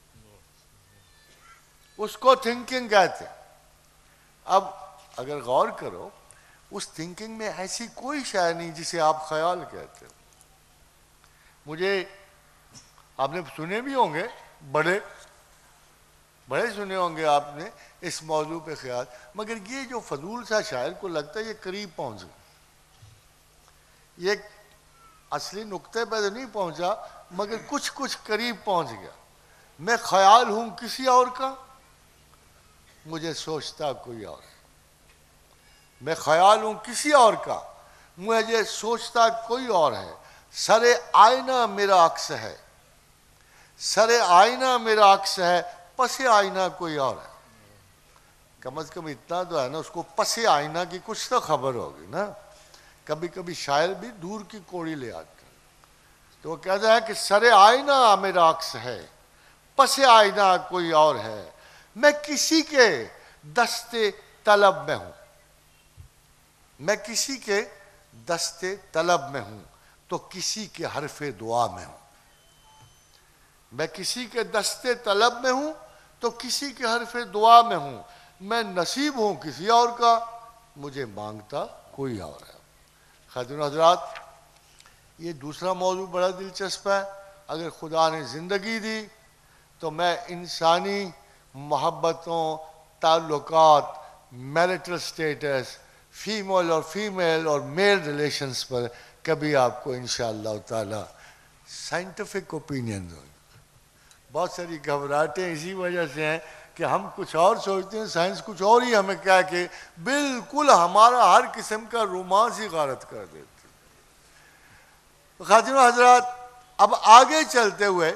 اس کو تھنکنگ کہتے ہیں۔ اب اگر غور کرو، اس تھنکنگ میں ایسی کوئی شے نہیں جسے آپ خیال کہتے ہو۔ مجھے آپ نے سنے بھی ہوں گے، بڑے بڑے سنے ہوں گے آپ نے اس موضوع پہ خیال، مگر یہ جو فضول سا شاعر کو لگتا ہے یہ قریب پہنچ گیا، یہ اصلی نقطے پہ تو نہیں پہنچا مگر کچھ کچھ قریب پہنچ گیا۔ میں خیال ہوں کسی اور کا، مجھے سوچتا کوئی اور، میں خیال ہوں کسی اور کا، مجھے سوچتا کوئی اور ہے، سر آئینہ میرا عکس ہے، سر آئینہ میرا عکس ہے، پس آئینہ کوئی اور ہے۔ کم از کم اتنا تو ہے نا، اس کو پس آئینہ کی کچھ تو خبر ہوگی نا۔ کبھی کبھی شاعر بھی دور کی کوڑی لے آتے ہیں، تو وہ کہتا ہے کہ سر آئینہ میرا عکس ہے، پس آئینہ کوئی اور ہے، میں کسی کے دست طلب میں ہوں، میں کسی کے دست طلب میں ہوں تو کسی کے حرف دعا میں ہوں، میں کسی کے دست طلب میں ہوں تو کسی کے حرف دعا میں ہوں، میں نصیب ہوں کسی اور کا، مجھے مانگتا کوئی اور ہے۔ خاتون حضرات، یہ دوسرا موضوع بڑا دلچسپ ہے۔ اگر خدا نے زندگی دی تو میں انسانی محبتوں، تعلقات، میرٹل سٹیٹس، فیمیل اور فیمیل اور میل ریلیشنز پر کبھی آپ کو انشاءاللہ تعالی سائنٹیفک اوپینین دوں گی۔ بہت ساری گھبراہٹیں اسی وجہ سے ہیں کہ ہم کچھ اور سوچتے ہیں، سائنس کچھ اور ہی ہمیں کہہ کے بالکل ہمارا ہر قسم کا رومانس ہی غارت کر دیتی۔ خاتون حضرات، اب آگے چلتے ہوئے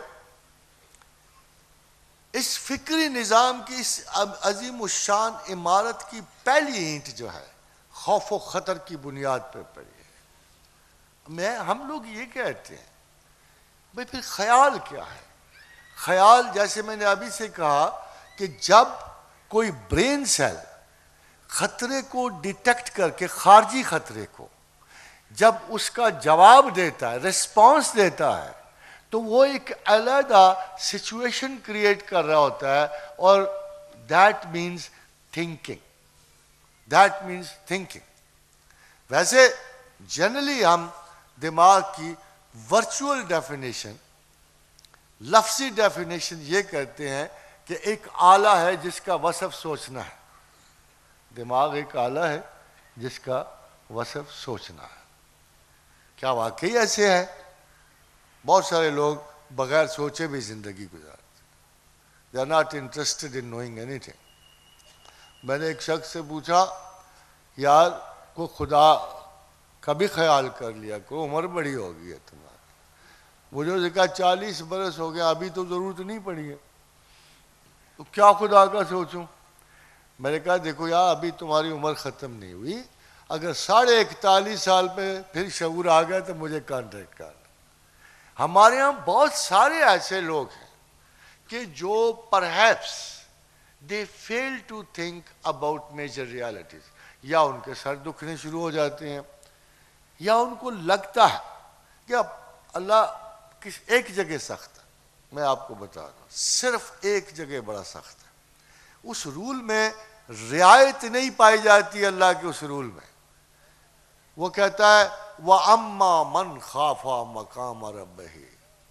اس فکری نظام کی اس عظیم الشان عمارت کی پہلی اینٹ جو ہے خوف و خطر کی بنیاد پر پڑی ہے۔ میں ہم لوگ یہ کہتے ہیں بھئی پھر خیال کیا ہے؟ خیال، جیسے میں نے ابھی سے کہا کہ جب کوئی برین سیل خطرے کو ڈیٹیکٹ کر کے، خارجی خطرے کو جب اس کا جواب دیتا ہے، ریسپانس دیتا ہے، تو وہ ایک علیحدہ سچویشن کریٹ کر رہا ہوتا ہے، اور that means thinking, that means thinking. ویسے جنرلی ہم دماغ کی ورچوئل ڈیفینیشن، لفظی ڈیفینیشن یہ کرتے ہیں کہ ایک آلہ ہے جس کا وصف سوچنا ہے۔ دماغ ایک آلہ ہے جس کا وصف سوچنا ہے۔ کیا واقعی ایسے ہے؟ بہت سارے لوگ بغیر سوچے بھی زندگی گزارتے ہیں۔ they are not interested in knowing anything۔ میں نے ایک شخص سے پوچھا، یار کو خدا کبھی خیال کر لیا کرو، عمر بڑی ہو گئی ہے تمہاری۔ مجھے نے کہا چالیس برس ہو گیا، ابھی تو ضرورت نہیں پڑی ہے، تو کیا خدا کا سوچوں؟ میں نے کہا دیکھو یار، ابھی تمہاری عمر ختم نہیں ہوئی، اگر ساڑھے اکتالیس سال پہ پھر شعور آ گیا تو مجھے کانٹیکٹ کر۔ ہمارے ہاں بہت سارے ایسے لوگ ہیں کہ جو perhaps they fail to think about major realities, یا ان کے سر دکھنے شروع ہو جاتے ہیں، یا ان کو لگتا ہے کہ اب اللہ کس ایک جگہ سخت ہے۔ میں آپ کو بتا رہا ہوں، صرف ایک جگہ بڑا سخت ہے، اس رول میں رعایت نہیں پائی جاتی اللہ کے اس رول میں۔ وہ کہتا ہے وَأَمَّا مَنْ خَافَ مَقَامَ رَبِّهِ،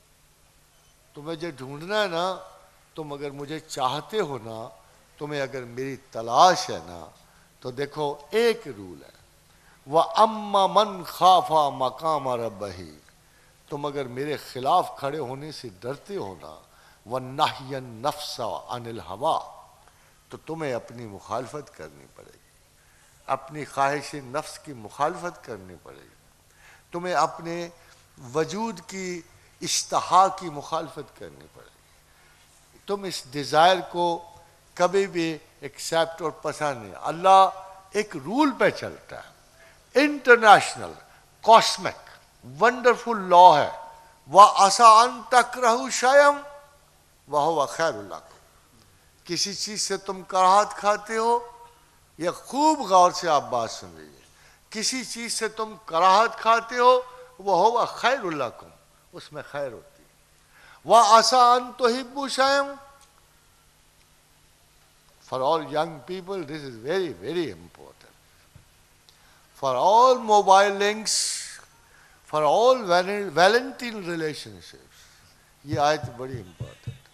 تمہیں جو ڈھونڈنا ہے نا، تم اگر مجھے چاہتے ہو نا، تمہیں اگر میری تلاش ہے نا، تو دیکھو ایک رول ہے، وَأَمَّا مَنْ خَافَ مَقَامَ رَبِّهِ، تم اگر میرے خلاف کھڑے ہونے سے ڈرتے ہو نا، وَنَحْيَ النَّفْسَ عَنِ الْهَوَىٰ، تو تمہیں اپنی مخالفت کرنی پڑے گی، اپنی خواہش نفس کی مخالفت کرنی پڑے گی، تمہیں اپنے وجود کی اشتہا کی مخالفت کرنی پڑے گی. تم اس ڈیزائر کو کبھی بھی ایکسیپٹ اور پسند نہیں. اللہ ایک رول پہ چلتا ہے, انٹرنیشنل کاسمک ونڈرفل لا ہے. وَعَسَىٰ أَن تَكْرَهُوا شَيْئًا وَهُوَ خَيْرٌ لَكُمْ. کسی چیز سے تم کراہت کھاتے ہو, یہ خوب غور سے آپ بات سن لیجیے, کسی چیز سے تم کراہت کھاتے ہو وَهُوَ خَيْرٌ لَكُمْ, اس میں خیر ہوتی ہے. وَعَسَىٰ أَن تُحِبُّوا شَيْئًا. For all young people, this is very, very important. For all mobile links, for all Valentine relationships, یہ آیت بڑی امپورٹنٹ.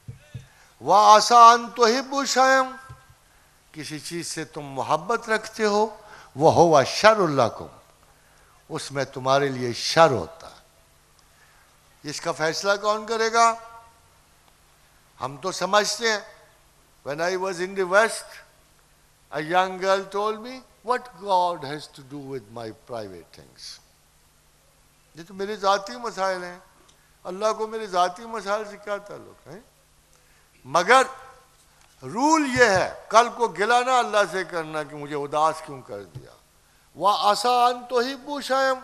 وَعَسَىٰ أَن تُحِبُّوا شَيْئًا. کسی چیز سے تم محبت رکھتے ہو وَهُوَ شَرٌ لَكُمْ, اس میں تمہارے لیے شر ہوتا ہے. اس کا فیصلہ کون کرے گا؟ ہم تو سمجھتے ہیں. When I was in the West, a young girl told me, what God has to do with my private things? یہ تو میرے ذاتی مسائل ہیں, اللہ کو میرے ذاتی مسائل سے کیا تعلق ہے؟ مگر رول یہ ہے, کل کو گلہ نہ اللہ سے کرنا کہ مجھے اداس کیوں کر دیا. وَعَسَىٰ أَن تُحِبُّوا شَيْئًا,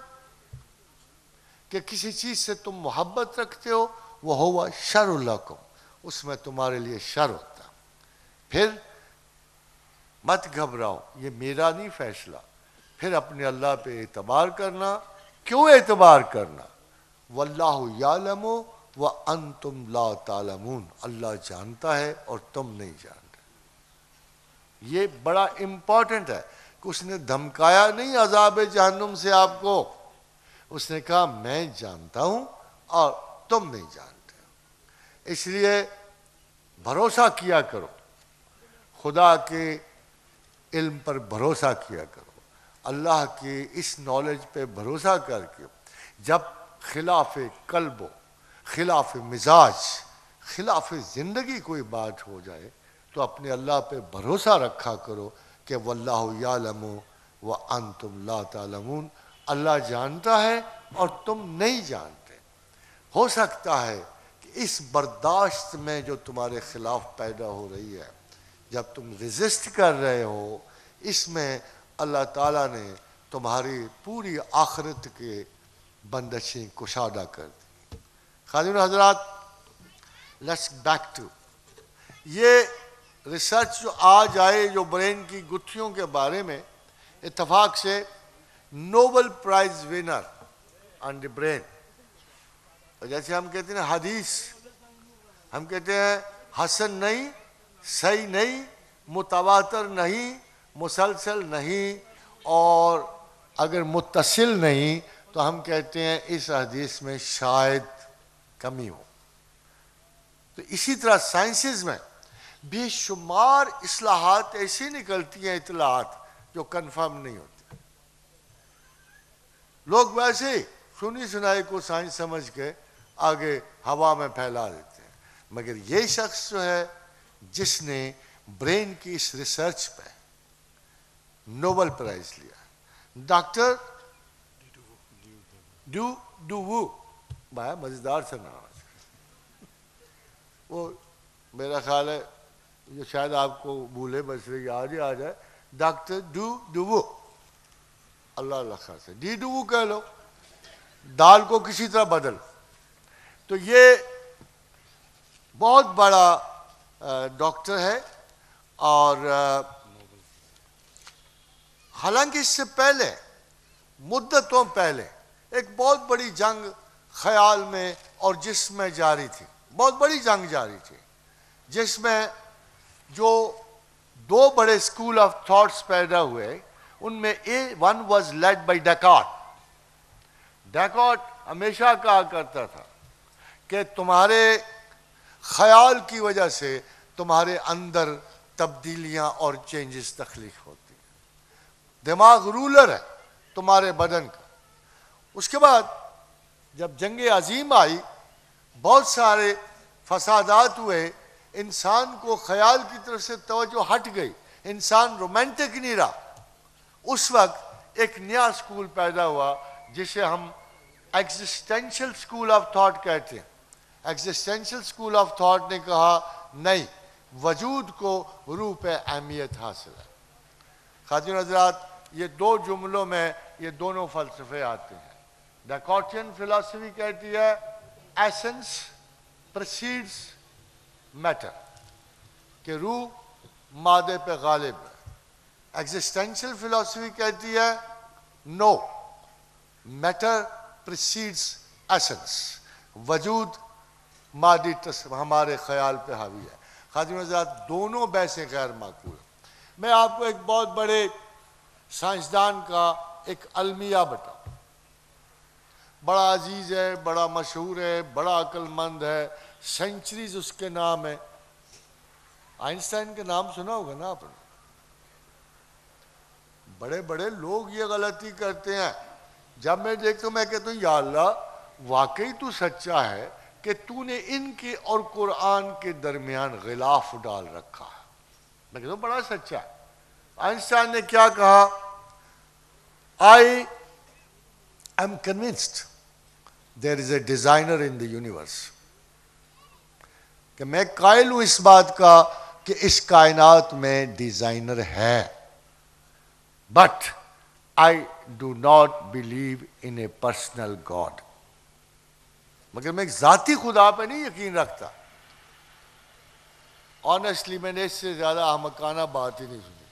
کہ کسی چیز سے تم محبت رکھتے ہو وَهُوَ شَرٌ لَكُمْ, اس میں تمہارے لیے شر ہوتا. پھر مت گھبراؤ, یہ میرا نہیں فیصلہ. پھر اپنے اللہ پہ اعتبار کرنا. کیوں اعتبار کرنا؟ وَاللَّهُ يَعْلَمُ وَأَنْتُمْ لَا تَعْلَمُونَ, اللہ جانتا ہے اور تم نہیں جانتے. یہ بڑا امپورٹنٹ ہے کہ اس نے دھمکایا نہیں عذاب جہنم سے آپ کو, اس نے کہا میں جانتا ہوں اور تم نہیں جانتے. اس لیے بھروسہ کیا کرو, خدا کے علم پر بھروسہ کیا کرو, اللہ کی اس نالج پہ بھروسہ کر کے جب خلاف قلب و خلاف مزاج خلاف زندگی کوئی بات ہو جائے تو اپنے اللہ پہ بھروسہ رکھا کرو کہ واللہ یعلم وانتم لا تعلمون, اللہ جانتا ہے اور تم نہیں جانتے. ہو سکتا ہے کہ اس برداشت میں جو تمہارے خلاف پیدا ہو رہی ہے, جب تم ریزسٹ کر رہے ہو, اس میں اللہ تعالیٰ نے تمہاری پوری آخرت کے بندشیں کشادہ کر دی. خادم حضرات, لیٹس بیک ٹو یہ ریسرچ جو آج آئے جو برین کی گتھیوں کے بارے میں, اتفاق سے Nobel prize winner on the brain. جیسے ہم کہتے ہیں حدیث, ہم کہتے ہیں حسن نہیں, صحیح نہیں, متواتر نہیں, مسلسل نہیں, اور اگر متصل نہیں تو ہم کہتے ہیں اس حدیث میں شاید کمی ہو. تو اسی طرح سائنسز میں بے شمار اصلاحات ایسی نکلتی ہیں, اطلاعات جو کنفرم نہیں ہوتی. لوگ ویسے ہی سنی سنائی کو سائنس سمجھ کے آگے ہوا میں پھیلا دیتے ہیں, مگر یہ شخص جو ہے جس نے برین کی اس ریسرچ پہ نوبل پرائز لیا, ڈاکٹر ڈو ڈو وو, بھائی مزیدار سے نام ہے, وہ میرا خیال ہے یہ شاید آپ کو بھولے بسرے یاد ہی آ جائے, ڈاکٹر ڈو ڈو وو, اللہ اللہ خاص ہے, ڈی ڈو وو کہہ لو, دال کو کسی طرح بدل. تو یہ بہت بڑا ڈاکٹر ہے, اور حالانکہ اس سے پہلے مدتوں پہلے ایک بہت بڑی جنگ خیال میں اور جسم میں جاری تھی, بہت بڑی جنگ جاری تھی, جس میں جو دو بڑے اسکول آف تھاٹس پیدا ہوئے, ان میں a one was led by Descartes. Descartes ہمیشہ کہا کرتا تھا کہ تمہارے خیال کی وجہ سے تمہارے اندر تبدیلیاں اور چینجز تخلیق ہوتی ہیں. دماغ رولر ہے تمہارے بدن کا. اس کے بعد جب جنگ عظیم آئی, بہت سارے فسادات ہوئے, انسان کو خیال کی طرف سے توجہ ہٹ گئی, انسان رومانٹک نہیں رہا. اس وقت ایک نیا اسکول پیدا ہوا جسے ہم ایگزسٹینشل اسکول آف تھاٹ کہتے ہیں. ایگزسٹینشل اسکول آف تھاٹ نے کہا نہیں، وجود کو روح پہ اہمیت حاصل ہے. خاتون حضرات، یہ دو جملوں میں یہ دونوں فلسفے آتے ہیں. ڈیکارٹین فلسفی کہتی ہے ایسنس پرسیڈس میٹر، کہ روح مادے پہ غالب ہے. ایگزسٹینشل فلسفی کہتی ہے نو، میٹر پرسیڈس ایسنس، وجود مادی ہمارے خیال پہ حاوی ہے. خاتون حضرات، دونوں بحثیں غیر معقول ہیں. میں آپ کو ایک بہت بڑے سائنسدان کا ایک المیہ بتاؤں. بڑا عزیز ہے، بڑا مشہور ہے، بڑا عقل مند ہے، سینچریز اس کے نام ہے. آئنسٹائن کے نام سنا ہوگا نا آپ نے. بڑے بڑے لوگ یہ غلطی کرتے ہیں. جب میں دیکھتا ہوں میں کہتا ہوں یا اللہ واقعی تو سچا ہے کہ تو نے ان کے اور قرآن کے درمیان غلاف ڈال رکھا ہے. میں کہتا ہوں بڑا سچا ہے. آئنسٹائن نے کیا کہا؟ I am convinced there is a designer in the universe. کہ میں قائل ہوں اس بات کا کہ اس کائنات میں ڈیزائنر ہے. But I do not believe in a personal God. مگر میں ایک ذاتی خدا پہ نہیں یقین رکھتا. آنیسٹلی میں نے اس سے زیادہ احمقانہ بات ہی نہیں سنی.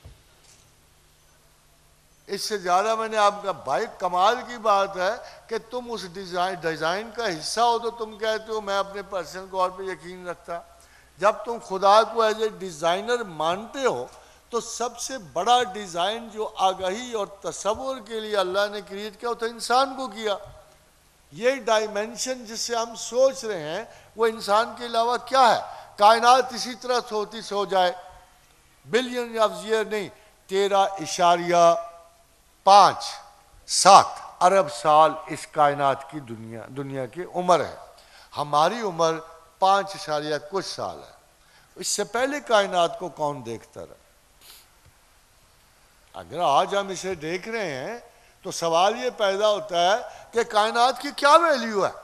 اس سے زیادہ میں نے آپ کا بھائی کمال کی بات ہے کہ تم اس ڈیزائن ڈیزائن کا حصہ ہو تو تم کہتے ہو میں اپنے پرسنل گاڈ پہ یقین رکھتا. جب تم خدا کو ایز اے ڈیزائنر مانتے ہو تو سب سے بڑا ڈیزائن جو آگاہی اور تصور کے لیے اللہ نے کریٹ کیا وہ تو انسان کو کیا. یہ ڈائمینشن جس سے ہم سوچ رہے ہیں وہ انسان کے علاوہ کیا ہے؟ کائنات اسی طرح سوتی سو جائے، بلین آف ایئر نہیں، تیرہ اشاریہ پانچ سات ارب سال اس کائنات کی دنیا دنیا کی عمر ہے. ہماری عمر پانچ اشاریہ کچھ سال ہے. اس سے پہلے کائنات کو کون دیکھتا رہا؟ اگر آج ہم اسے دیکھ رہے ہیں تو سوال یہ پیدا ہوتا ہے کہ کائنات کی کیا ویلیو ہے؟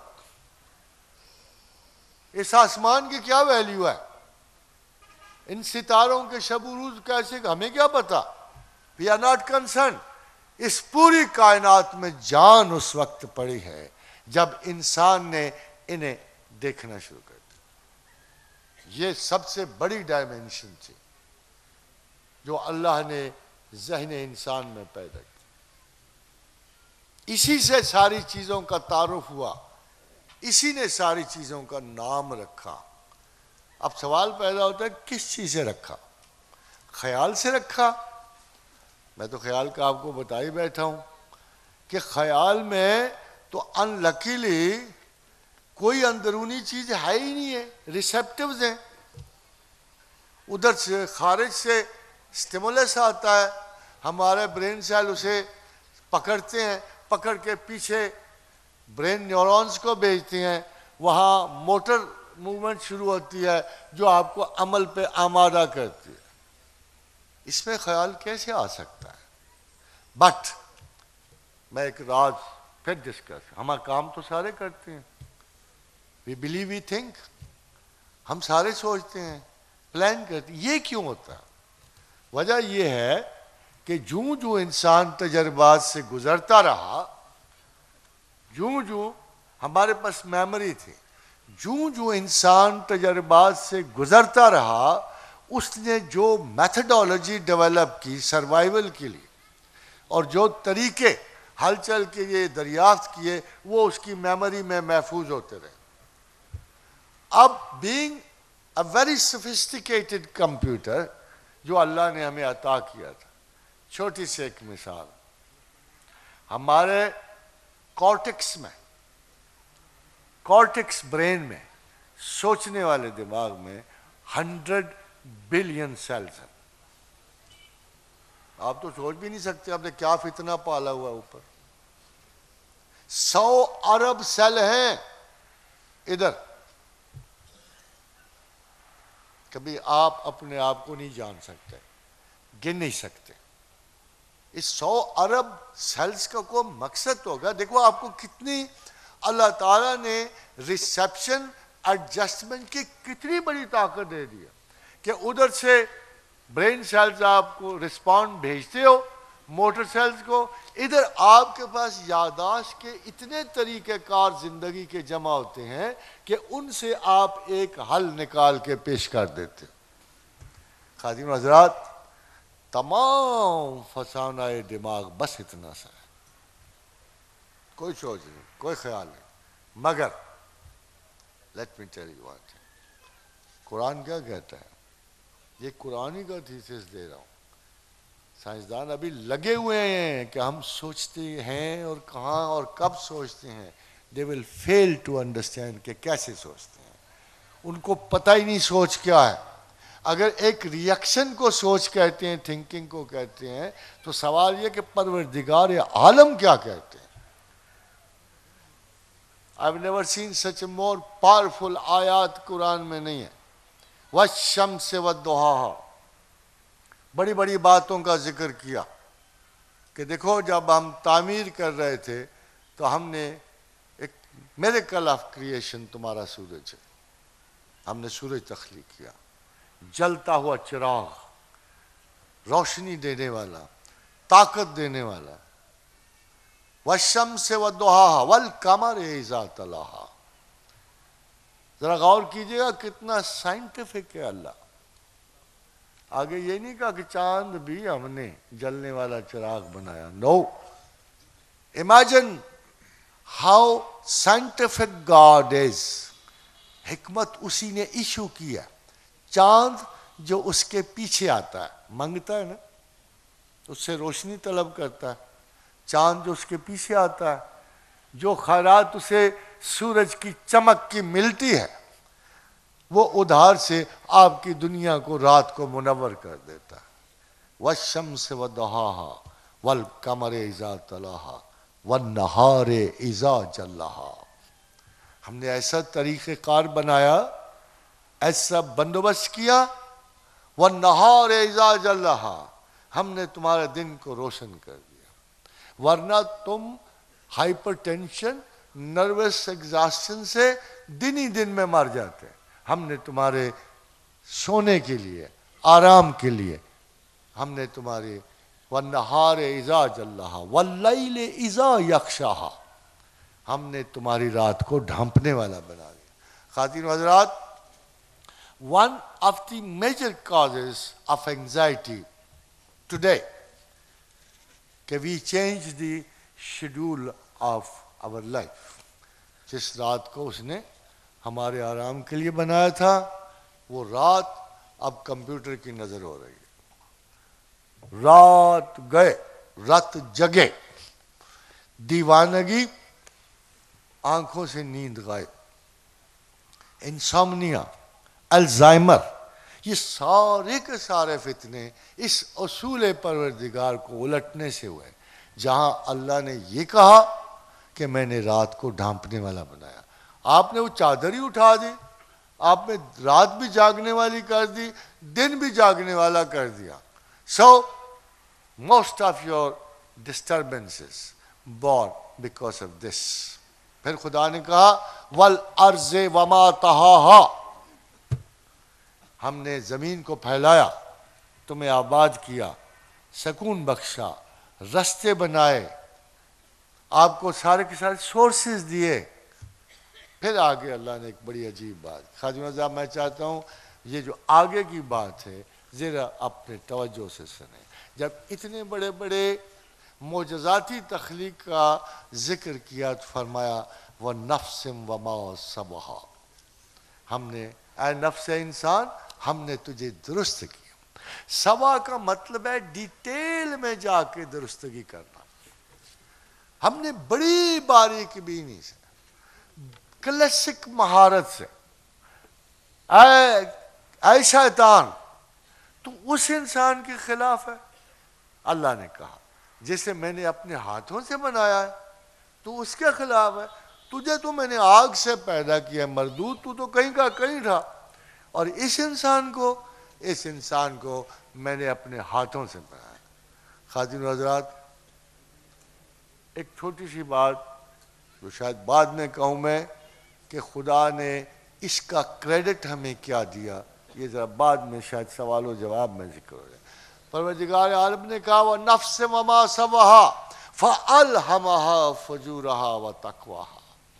اس آسمان کی کیا ویلیو ہے؟ ان ستاروں کے شب و روز کیسے، ہمیں کیا پتا؟ We are not concern. اس پوری کائنات میں جان اس وقت پڑی ہے جب انسان نے انہیں دیکھنا شروع کر دیا. یہ سب سے بڑی ڈائمینشن تھی جو اللہ نے ذہن انسان میں پیدا کی. اسی سے ساری چیزوں کا تعارف ہوا، اسی نے ساری چیزوں کا نام رکھا. اب سوال پیدا ہوتا ہے کس چیز سے رکھا؟ خیال سے رکھا؟ میں تو خیال کا آپ کو بتا ہی بیٹھا ہوں کہ خیال میں تو ان لکیلی کوئی اندرونی چیز ہے ہی نہیں ہے. ریسیپٹیوز ہیں، ادھر سے خارج سے سٹیمولس آتا ہے، ہمارے برین سیل اسے پکڑتے ہیں، پکڑ کے پیچھے برین نیورونز کو بھیجتے ہیں، وہاں موٹر موومنٹ شروع ہوتی ہے جو آپ کو عمل پہ آمادہ کرتی ہے. اس میں خیال کیسے آ سکتا ہے؟ بٹ میں ایک راز پھر ڈسکس، ہمارا کام تو سارے کرتے ہیں. وی بلیو وی تھنک، ہم سارے سوچتے ہیں، پلان کرتے ہیں. یہ کیوں ہوتا ہے؟ وجہ یہ ہے کہ جوں جوں انسان تجربات سے گزرتا رہا، جوں جوں ہمارے پاس میموری تھی، جوں جوں انسان تجربات سے گزرتا رہا اس نے جو میتھڈالوجی ڈیولپ کی سروائیول کے لیے اور جو طریقے ہل چل کے یہ دریافت کیے وہ اس کی میموری میں محفوظ ہوتے رہے. اب being a very sophisticated computer جو اللہ نے ہمیں عطا کیا تھا، چھوٹی سی ایک مثال، ہمارے کارٹکس میں کارٹکس برین میں سوچنے والے دماغ میں ہنڈریڈ بلین سیلز ہیں. آپ تو سوچ بھی نہیں سکتے آپ نے کیا فتنہ پالا ہوا اوپر. سو ارب سیل ہیں ادھر. کبھی آپ اپنے آپ کو نہیں جان سکتے، گن نہیں سکتے. اس سو ارب سیلز کا کوئی مقصد ہوگا. دیکھو آپ کو کتنی اللہ تعالیٰ نے ریسیپشن ایڈجسٹمنٹ کی کتنی بڑی طاقت دے دی ہے کہ ادھر سے برین سیلز آپ کو رسپونڈ بھیجتے ہو موٹر سیلز کو, ادھر آپ کے پاس یادداشت کے اتنے طریقہ کار زندگی کے جمع ہوتے ہیں کہ ان سے آپ ایک حل نکال کے پیش کر دیتے. خادم حضرات, تمام فسانہ دماغ بس اتنا سا ہے, کوئی سوچ نہیں, کوئی خیال نہیں. مگر let me tell you one thing, Quran کیا کہتا ہے؟ یہ قرآن ہی کا تھیسس دے رہا ہوں. سائنسدان ابھی لگے ہوئے ہیں کہ ہم سوچتے ہیں اور کہاں اور کب سوچتے ہیں. دے ول فیل ٹو انڈرسٹینڈ کہ کیسے سوچتے ہیں, ان کو پتہ ہی نہیں سوچ کیا ہے. اگر ایک ریئیکشن کو سوچ کہتے ہیں, تھنکنگ کو کہتے ہیں, تو سوال یہ کہ پروردگار عالم کیا کہتے ہیں. I've never seen such a more powerful آیات قرآن میں نہیں ہے. وَالشَّمْسِ وَالضُّحَاهَا, بڑی بڑی باتوں کا ذکر کیا کہ دیکھو جب ہم تعمیر کر رہے تھے تو ہم نے ایک میریکل آف کریشن تمہارا سورج ہے, ہم نے سورج تخلیق کیا, جلتا ہوا چراغ, روشنی دینے والا, طاقت دینے والا. وَالشَّمْسِ وَالضُّحَاهَا وَالْقَمَرِ إِذَا تَلَاهَا. ذرا غور کیجئے گا کتنا سائنٹیفک ہے اللہ. آگے یہ نہیں کہا کہ چاند بھی ہم نے جلنے والا چراغ بنایا. No, imagine how scientific God is. حکمت اسی نے ایشو کیا. چاند جو اس کے پیچھے آتا ہے, منگتا ہے نا, اس سے روشنی طلب کرتا ہے. چاند جو اس کے پیچھے آتا ہے, جو خیرات اسے سورج کی چمک کی ملتی ہے, وہ ادھار سے آپ کی دنیا کو رات کو منور کر دیتا ہے. وَالشَّمْسِ وَضُحَاهَا وَالْقَمَرِ إِذَا تَلَاهَا وَالنَّهَارِ إِذَا جَلَّاهَا. ہم نے ایسا طریقہ کار بنایا, ایسا بندوبست کیا. وَالنَّهَارِ إِذَا جَلَّاهَا, ہم نے تمہارے دن کو روشن کر دیا, ورنہ تم ہائپر ٹینشن, نروس ایگزاسشن سے دن ہی دن میں مر جاتے. ہم نے تمہارے سونے کے لیے, آرام کے لیے, ہم نے تمہارے وَالنَّهَارِ إِذَا جَلَّاهَا وَاللَّيْلِ إِذَا يَغْشَاهَا, ہم نے تمہاری رات کو ڈھانپنے والا بنا دیا. خواتین و حضرات, one of the major causes of anxiety today کہ we change the schedule of our life. جس رات کو اس نے ہمارے آرام کے لیے بنایا تھا, وہ رات اب کمپیوٹر کی نظر ہو رہی ہے. رات گئے, رات جگے, دیوانگی, آنکھوں سے نیند غائب, انسومنیا, الزائمر, یہ سارے کے سارے فتنے اس اصول پروردگار کو الٹنے سے ہوئے, جہاں اللہ نے یہ کہا کہ میں نے رات کو ڈھانپنے والا بنایا. آپ نے وہ چادر ہی اٹھا دی, آپ نے رات بھی جاگنے والی کر دی, دن بھی جاگنے والا کر دیا. So most of your disturbances born because of this. پھر خدا نے کہا وَالْأَرْضِ وَمَا طَحَاهَا, ہم نے زمین کو پھیلایا, تمہیں آباد کیا, سکون بخشا, رستے بنائے, آپ کو سارے کے سارے سورسز دیے. پھر آگے اللہ نے ایک بڑی عجیب بات. خادم صاحب, میں چاہتا ہوں یہ جو آگے کی بات ہے ذرا اپنے توجہ سے سنیں. جب اتنے بڑے بڑے معجزاتی تخلیق کا ذکر کیا تو فرمایا وَنَفْسٍ وَمَا سَوَّاهَا, ہم نے, اے نفس انسان, ہم نے تجھے درست کیا. سوا کا مطلب ہے ڈیٹیل میں جا کے درستگی کرنا. ہم نے بڑی باریک بینی سے, کلاسک مہارت سے, اے اے شیطان تو اس انسان کے خلاف ہے. اللہ نے کہا جسے میں نے اپنے ہاتھوں سے بنایا ہے تو اس کے خلاف ہے. تجھے تو میں نے آگ سے پیدا کیا مردود, تو تو کہیں کا کہیں تھا, اور اس انسان کو اس انسان کو میں نے اپنے ہاتھوں سے بنایا. خواتین و حضرات، ایک چھوٹی سی بات جو شاید بعد میں کہوں میں کہ خدا نے اس کا کریڈٹ ہمیں کیا دیا، یہ ذرا بعد میں شاید سوال و جواب میں ذکر ہو جائے۔ پروردگار عالم نے کہا وَنَفْسٍ وَمَا سَوَّاهَا فَأَلْهَمَهَا فُجُورَهَا وَتَقْوَاهَا۔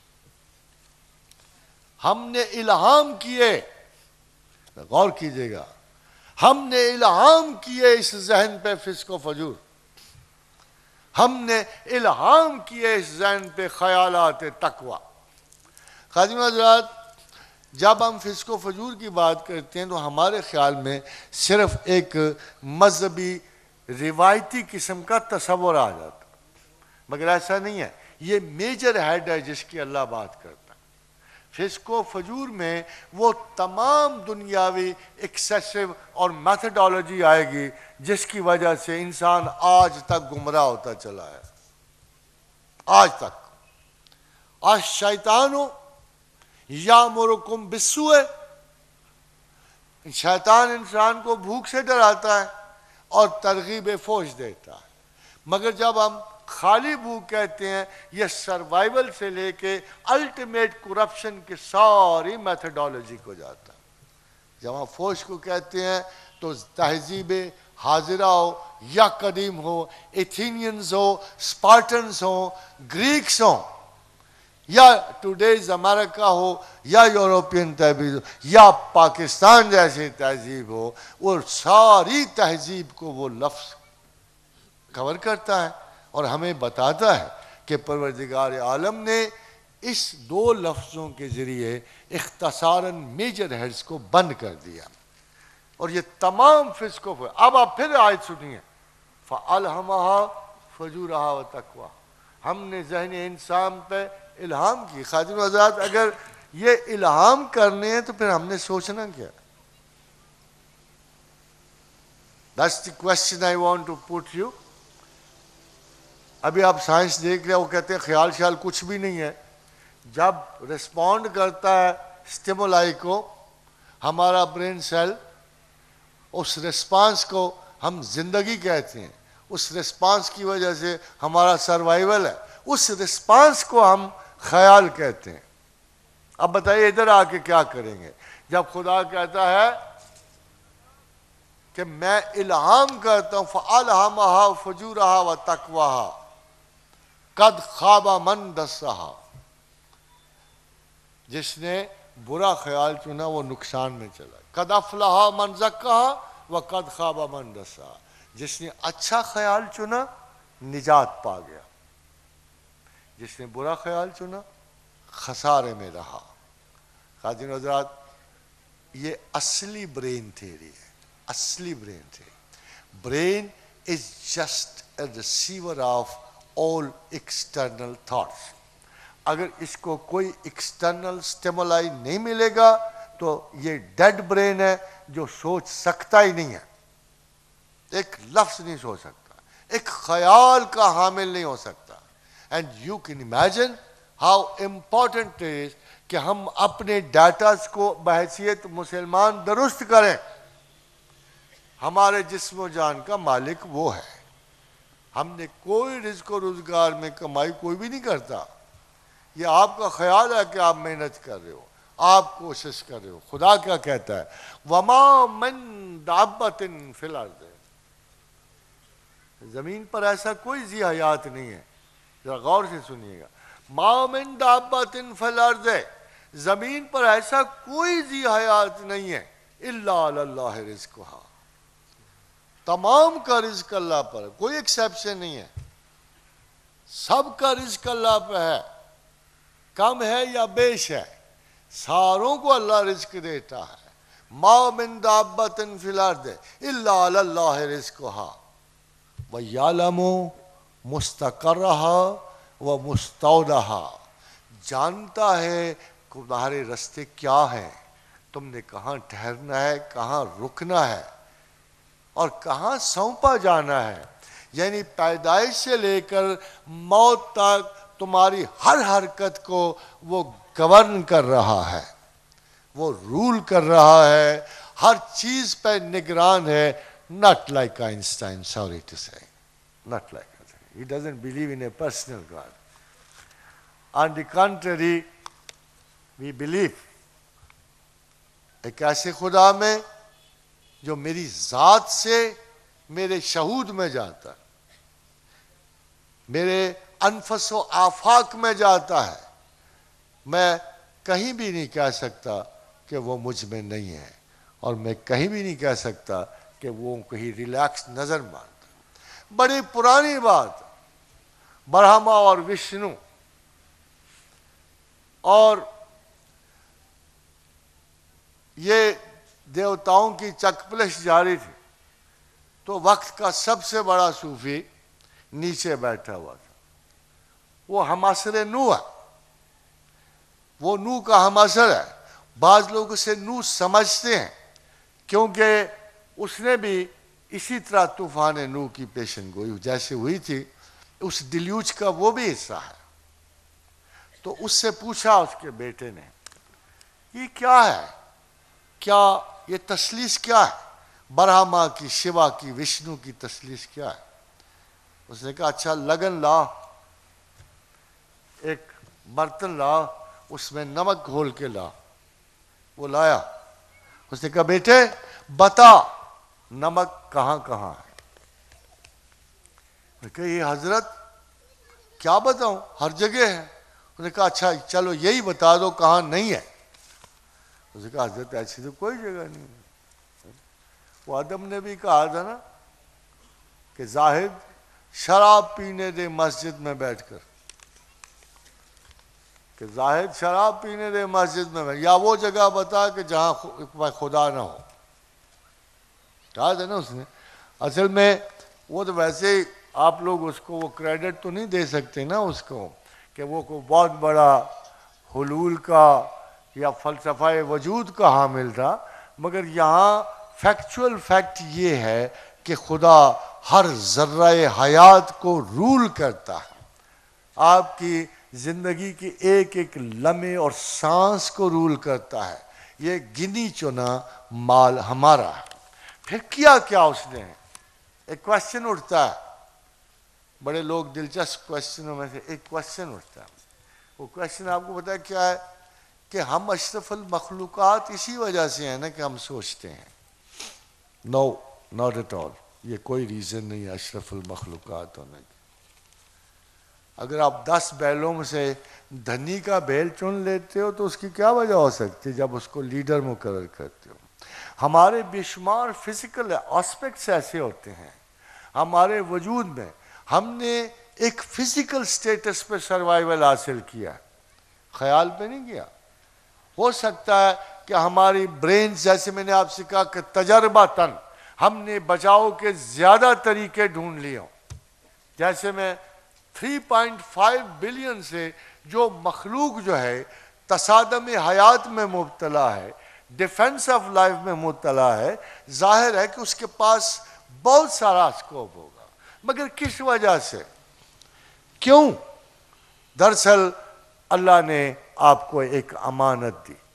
ہم نے الہام کیے، غور کیجئے گا، ہم نے الہام کیے اس ذہن پہ فسق و فجور، ہم نے الہام کیے اس ذہن پہ خیالات تقوی۔ خادم حضرات، جب ہم فسق و فجور کی بات کرتے ہیں تو ہمارے خیال میں صرف ایک مذہبی روایتی قسم کا تصور آ جاتا، مگر ایسا نہیں ہے، یہ میجر ہیڈ ہے جس کی اللہ بات کرتا ہے۔ فسق و فجور میں وہ تمام دنیاوی ایکسیسو اور میتھڈالوجی آئے گی جس کی وجہ سے انسان آج تک گمراہ ہوتا چلا ہے، آج تک۔ آج شیطانو یامرکم بالسوء، شیطان انسان کو بھوک سے ڈراتا ہے اور ترغیب فوش دیتا ہے، مگر جب ہم خالی بھوک کہتے ہیں یہ سروائیول سے لے کے الٹیمیٹ کرپشن کی ساری میتھڈالوجی کو جاتا ہے۔ جب ہم فوش کو کہتے ہیں تو تہذیب حاضرہ ہو یا قدیم ہو، ایتھینینز ہو، سپارٹنز ہو، گریکس ہو، یا ٹوڈیز امریکہ ہو یا یوروپین تہذیب ہو یا پاکستان جیسی تہذیب ہو، وہ ساری تہذیب کو وہ لفظ کور کرتا ہے اور ہمیں بتاتا ہے کہ پروردگار عالم نے اس دو لفظوں کے ذریعے اختصاراً میجر ہیڈز کو بند کر دیا، اور یہ تمام فسق و فجور۔ اب آپ پھر آیت سنیے، فَأَلْهَمَهَا فُجُورَهَا وَتَقْوَاهَا، ہم نے ذہن انسان پہ الہام کی۔ خادم حضرات، اگر یہ الہام کرنے ہیں تو پھر ہم نے سوچنا کیا؟ That's the question I want to put you. ابھی آپ سائنس دیکھ رہے ہیں، وہ کہتے ہیں خیال خیال کچھ بھی نہیں ہے۔ جب ریسپونڈ کرتا ہے سٹیمولائی کو ہمارا برین سیل، اس ریسپانس کو ہم زندگی کہتے ہیں، اس ریسپانس کی وجہ سے ہمارا سروائیول ہے، اس ریسپانس کو ہم خیال کہتے ہیں۔ اب بتائیے ادھر آ کے کیا کریں گے؟ جب خدا کہتا ہے کہ میں الہام کرتا ہوں فَأَلْهَمَهَا فُجُورَهَا وَتَقْوَاهَا، قد خواب من دسہا، جس نے برا خیال چنا وہ نقصان میں چلا۔ قد افلح من زکھا وقد خواب من دسہا، جس نے اچھا خیال چنا نجات پا گیا، جس نے برا خیال چنا خسارے میں رہا۔ خادم حضرات، یہ اصلی برین تھیوری ہے، اصلی brain theory. Brain is just a receiver of all external thoughts۔ اگر اس کو کوئی ایکسٹرنل سٹیمولائی نہیں ملے گا تو یہ ڈیڈ برین ہے جو سوچ سکتا ہی نہیں ہے، ایک لفظ نہیں سوچ سکتا، ایک خیال کا حامل نہیں ہو سکتا۔ And you can imagine how important is کہ ہم اپنے ڈیٹاز کو بحیثیت مسلمان درست کریں۔ ہمارے جسم و جان کا مالک وہ ہے، ہم نے کوئی رزق و روزگار میں کمائی کوئی بھی نہیں کرتا، یہ آپ کا خیال ہے کہ آپ محنت کر رہے ہو، آپ کوشش کر رہے ہو۔ خدا کیا کہتا ہے؟ وَمَا مِن دَابَّةٍ فِي الْأَرْضِ، زمین پر ایسا کوئی ذی حیات نہیں ہے، ذرا غور سے سنیے گا، مَا مِن دَابَّةٍ فِي الْأَرْضِ، زمین پر ایسا کوئی ذی حیات نہیں ہے، إِلَّا عَلَى اللَّهِ رِزْقُهَا، تمام کا رزق اللہ پر ہے، کوئی ایکسیپشن نہیں ہے، سب کا رزق اللہ پہ ہے، کم ہے یا بیش ہے، ساروں کو اللہ رزق دیتا ہے۔ ما من دابۃ فی الارض الا علی اللہ رزقها ویعلم مستقرها ومستودعها، جانتا ہے تمہارے رستے کیا ہیں، تم نے کہاں ٹھہرنا ہے، کہاں رکنا ہے اور کہاں سونپا جانا ہے، یعنی پیدائش سے لے کر موت تک تمہاری ہر حرکت کو وہ گورن کر رہا ہے، وہ رول کر رہا ہے، ہر چیز پہ نگران ہے۔ not like Einstein, sorry to say. not like that. He doesn't believe in a personal God. On the contrary, we believe ایک ایسے خدا میں جو میری ذات سے میرے شہود میں جاتا ہے، میرے انفس و آفاق میں جاتا ہے. میں کہیں بھی نہیں کہہ سکتا کہ وہ مجھ میں نہیں ہے، اور میں کہیں بھی نہیں کہہ سکتا کہ وہ کہیں ریلیکس نظر مانتا. بڑی پرانی بات، برہما اور وشنو اور یہ دیوتاؤں کی چکپلش جاری تھی، تو وقت کا سب سے بڑا صوفی نیچے بیٹھا ہوا تھا. وہ ہماسر نو ہے، وہ نو کا ہماسر ہے. بعض لوگ اسے نو سمجھتے ہیں کیونکہ اس نے بھی اسی طرح طوفان نو کی پیشن گوئی جیسے ہوئی تھی، اس ڈیلیوج کا وہ بھی حصہ ہے. تو اس سے پوچھا اس کے بیٹے نے، یہ کیا ہے، کیا یہ تسلیس کیا ہے، برہما کی، شیوا کی، وشنو کی تسلیس کیا ہے؟ اس نے کہا اچھا لگن لا، ایک برتن لا، اس میں نمک گھول کے لا. وہ لایا. اس نے کہا بیٹے بتا نمک کہاں کہاں ہے؟ میں کہا یہ حضرت کیا بتاؤں، ہر جگہ ہے. اس نے کہا اچھا چلو یہی بتا دو کہاں نہیں ہے. اس نے کہا حضرت ایسی تو کوئی جگہ نہیں ہے. وہ آدم نے بھی کہا تھا نا کہ زاہد شراب پینے دے مسجد میں بیٹھ کر، کہ زاہد شراب پینے دے مسجد میں بیٹھ، یا وہ جگہ بتا کہ جہاں خدا نہ ہو. کہا تھا نا اس نے. اصل میں وہ تو ویسے ہی آپ لوگ اس کو وہ کریڈٹ تو نہیں دے سکتے نا اس کو کہ وہ کوئی بہت بڑا حلول کا یا فلسفہ وجود کا حامل تھا، مگر یہاں فیکچول فیکٹ یہ ہے کہ خدا ہر ذرہ حیات کو رول کرتا ہے، آپ کی زندگی کی ایک ایک لمحے اور سانس کو رول کرتا ہے. یہ گنی چنا مال ہمارا ہے. پھر کیا کیا اس نے؟ ایک کوشچن اٹھتا ہے، بڑے لوگ دلچسپ کوشچنوں میں سے ایک کوشچن اٹھتا ہے. وہ کوشچن آپ کو پتا ہے کیا ہے؟ کہ ہم اشرف المخلوقات اسی وجہ سے ہیں نا کہ ہم سوچتے ہیں. نو ناٹ ایٹ آل، یہ کوئی ریزن نہیں ہے اشرف المخلوقات ہونے کی. اگر آپ دس بیلوں میں سے دھنی کا بیل چن لیتے ہو تو اس کی کیا وجہ ہو سکتی ہے جب اس کو لیڈر مقرر کرتے ہو؟ ہمارے بے شمار فزیکل آسپیکٹس ایسے ہوتے ہیں ہمارے وجود میں. ہم نے ایک فزیکل سٹیٹس پہ سروائیول حاصل کیا، خیال پہ نہیں کیا. ہو سکتا ہے کہ ہماری برین، جیسے میں نے آپ سے کہا کہ تجربہ تن ہم نے بچاؤ کے زیادہ طریقے ڈھونڈ لیے ہوں. جیسے میں تھری پوائنٹ فائیو بلین سے جو مخلوق جو ہے تصادم حیات میں مبتلا ہے، ڈیفنس آف لائف میں مبتلا ہے، ظاہر ہے کہ اس کے پاس بہت سارا اسکوپ ہوگا. مگر کس وجہ سے؟ کیوں؟ دراصل اللہ نے آپ کو ایک امانت دی.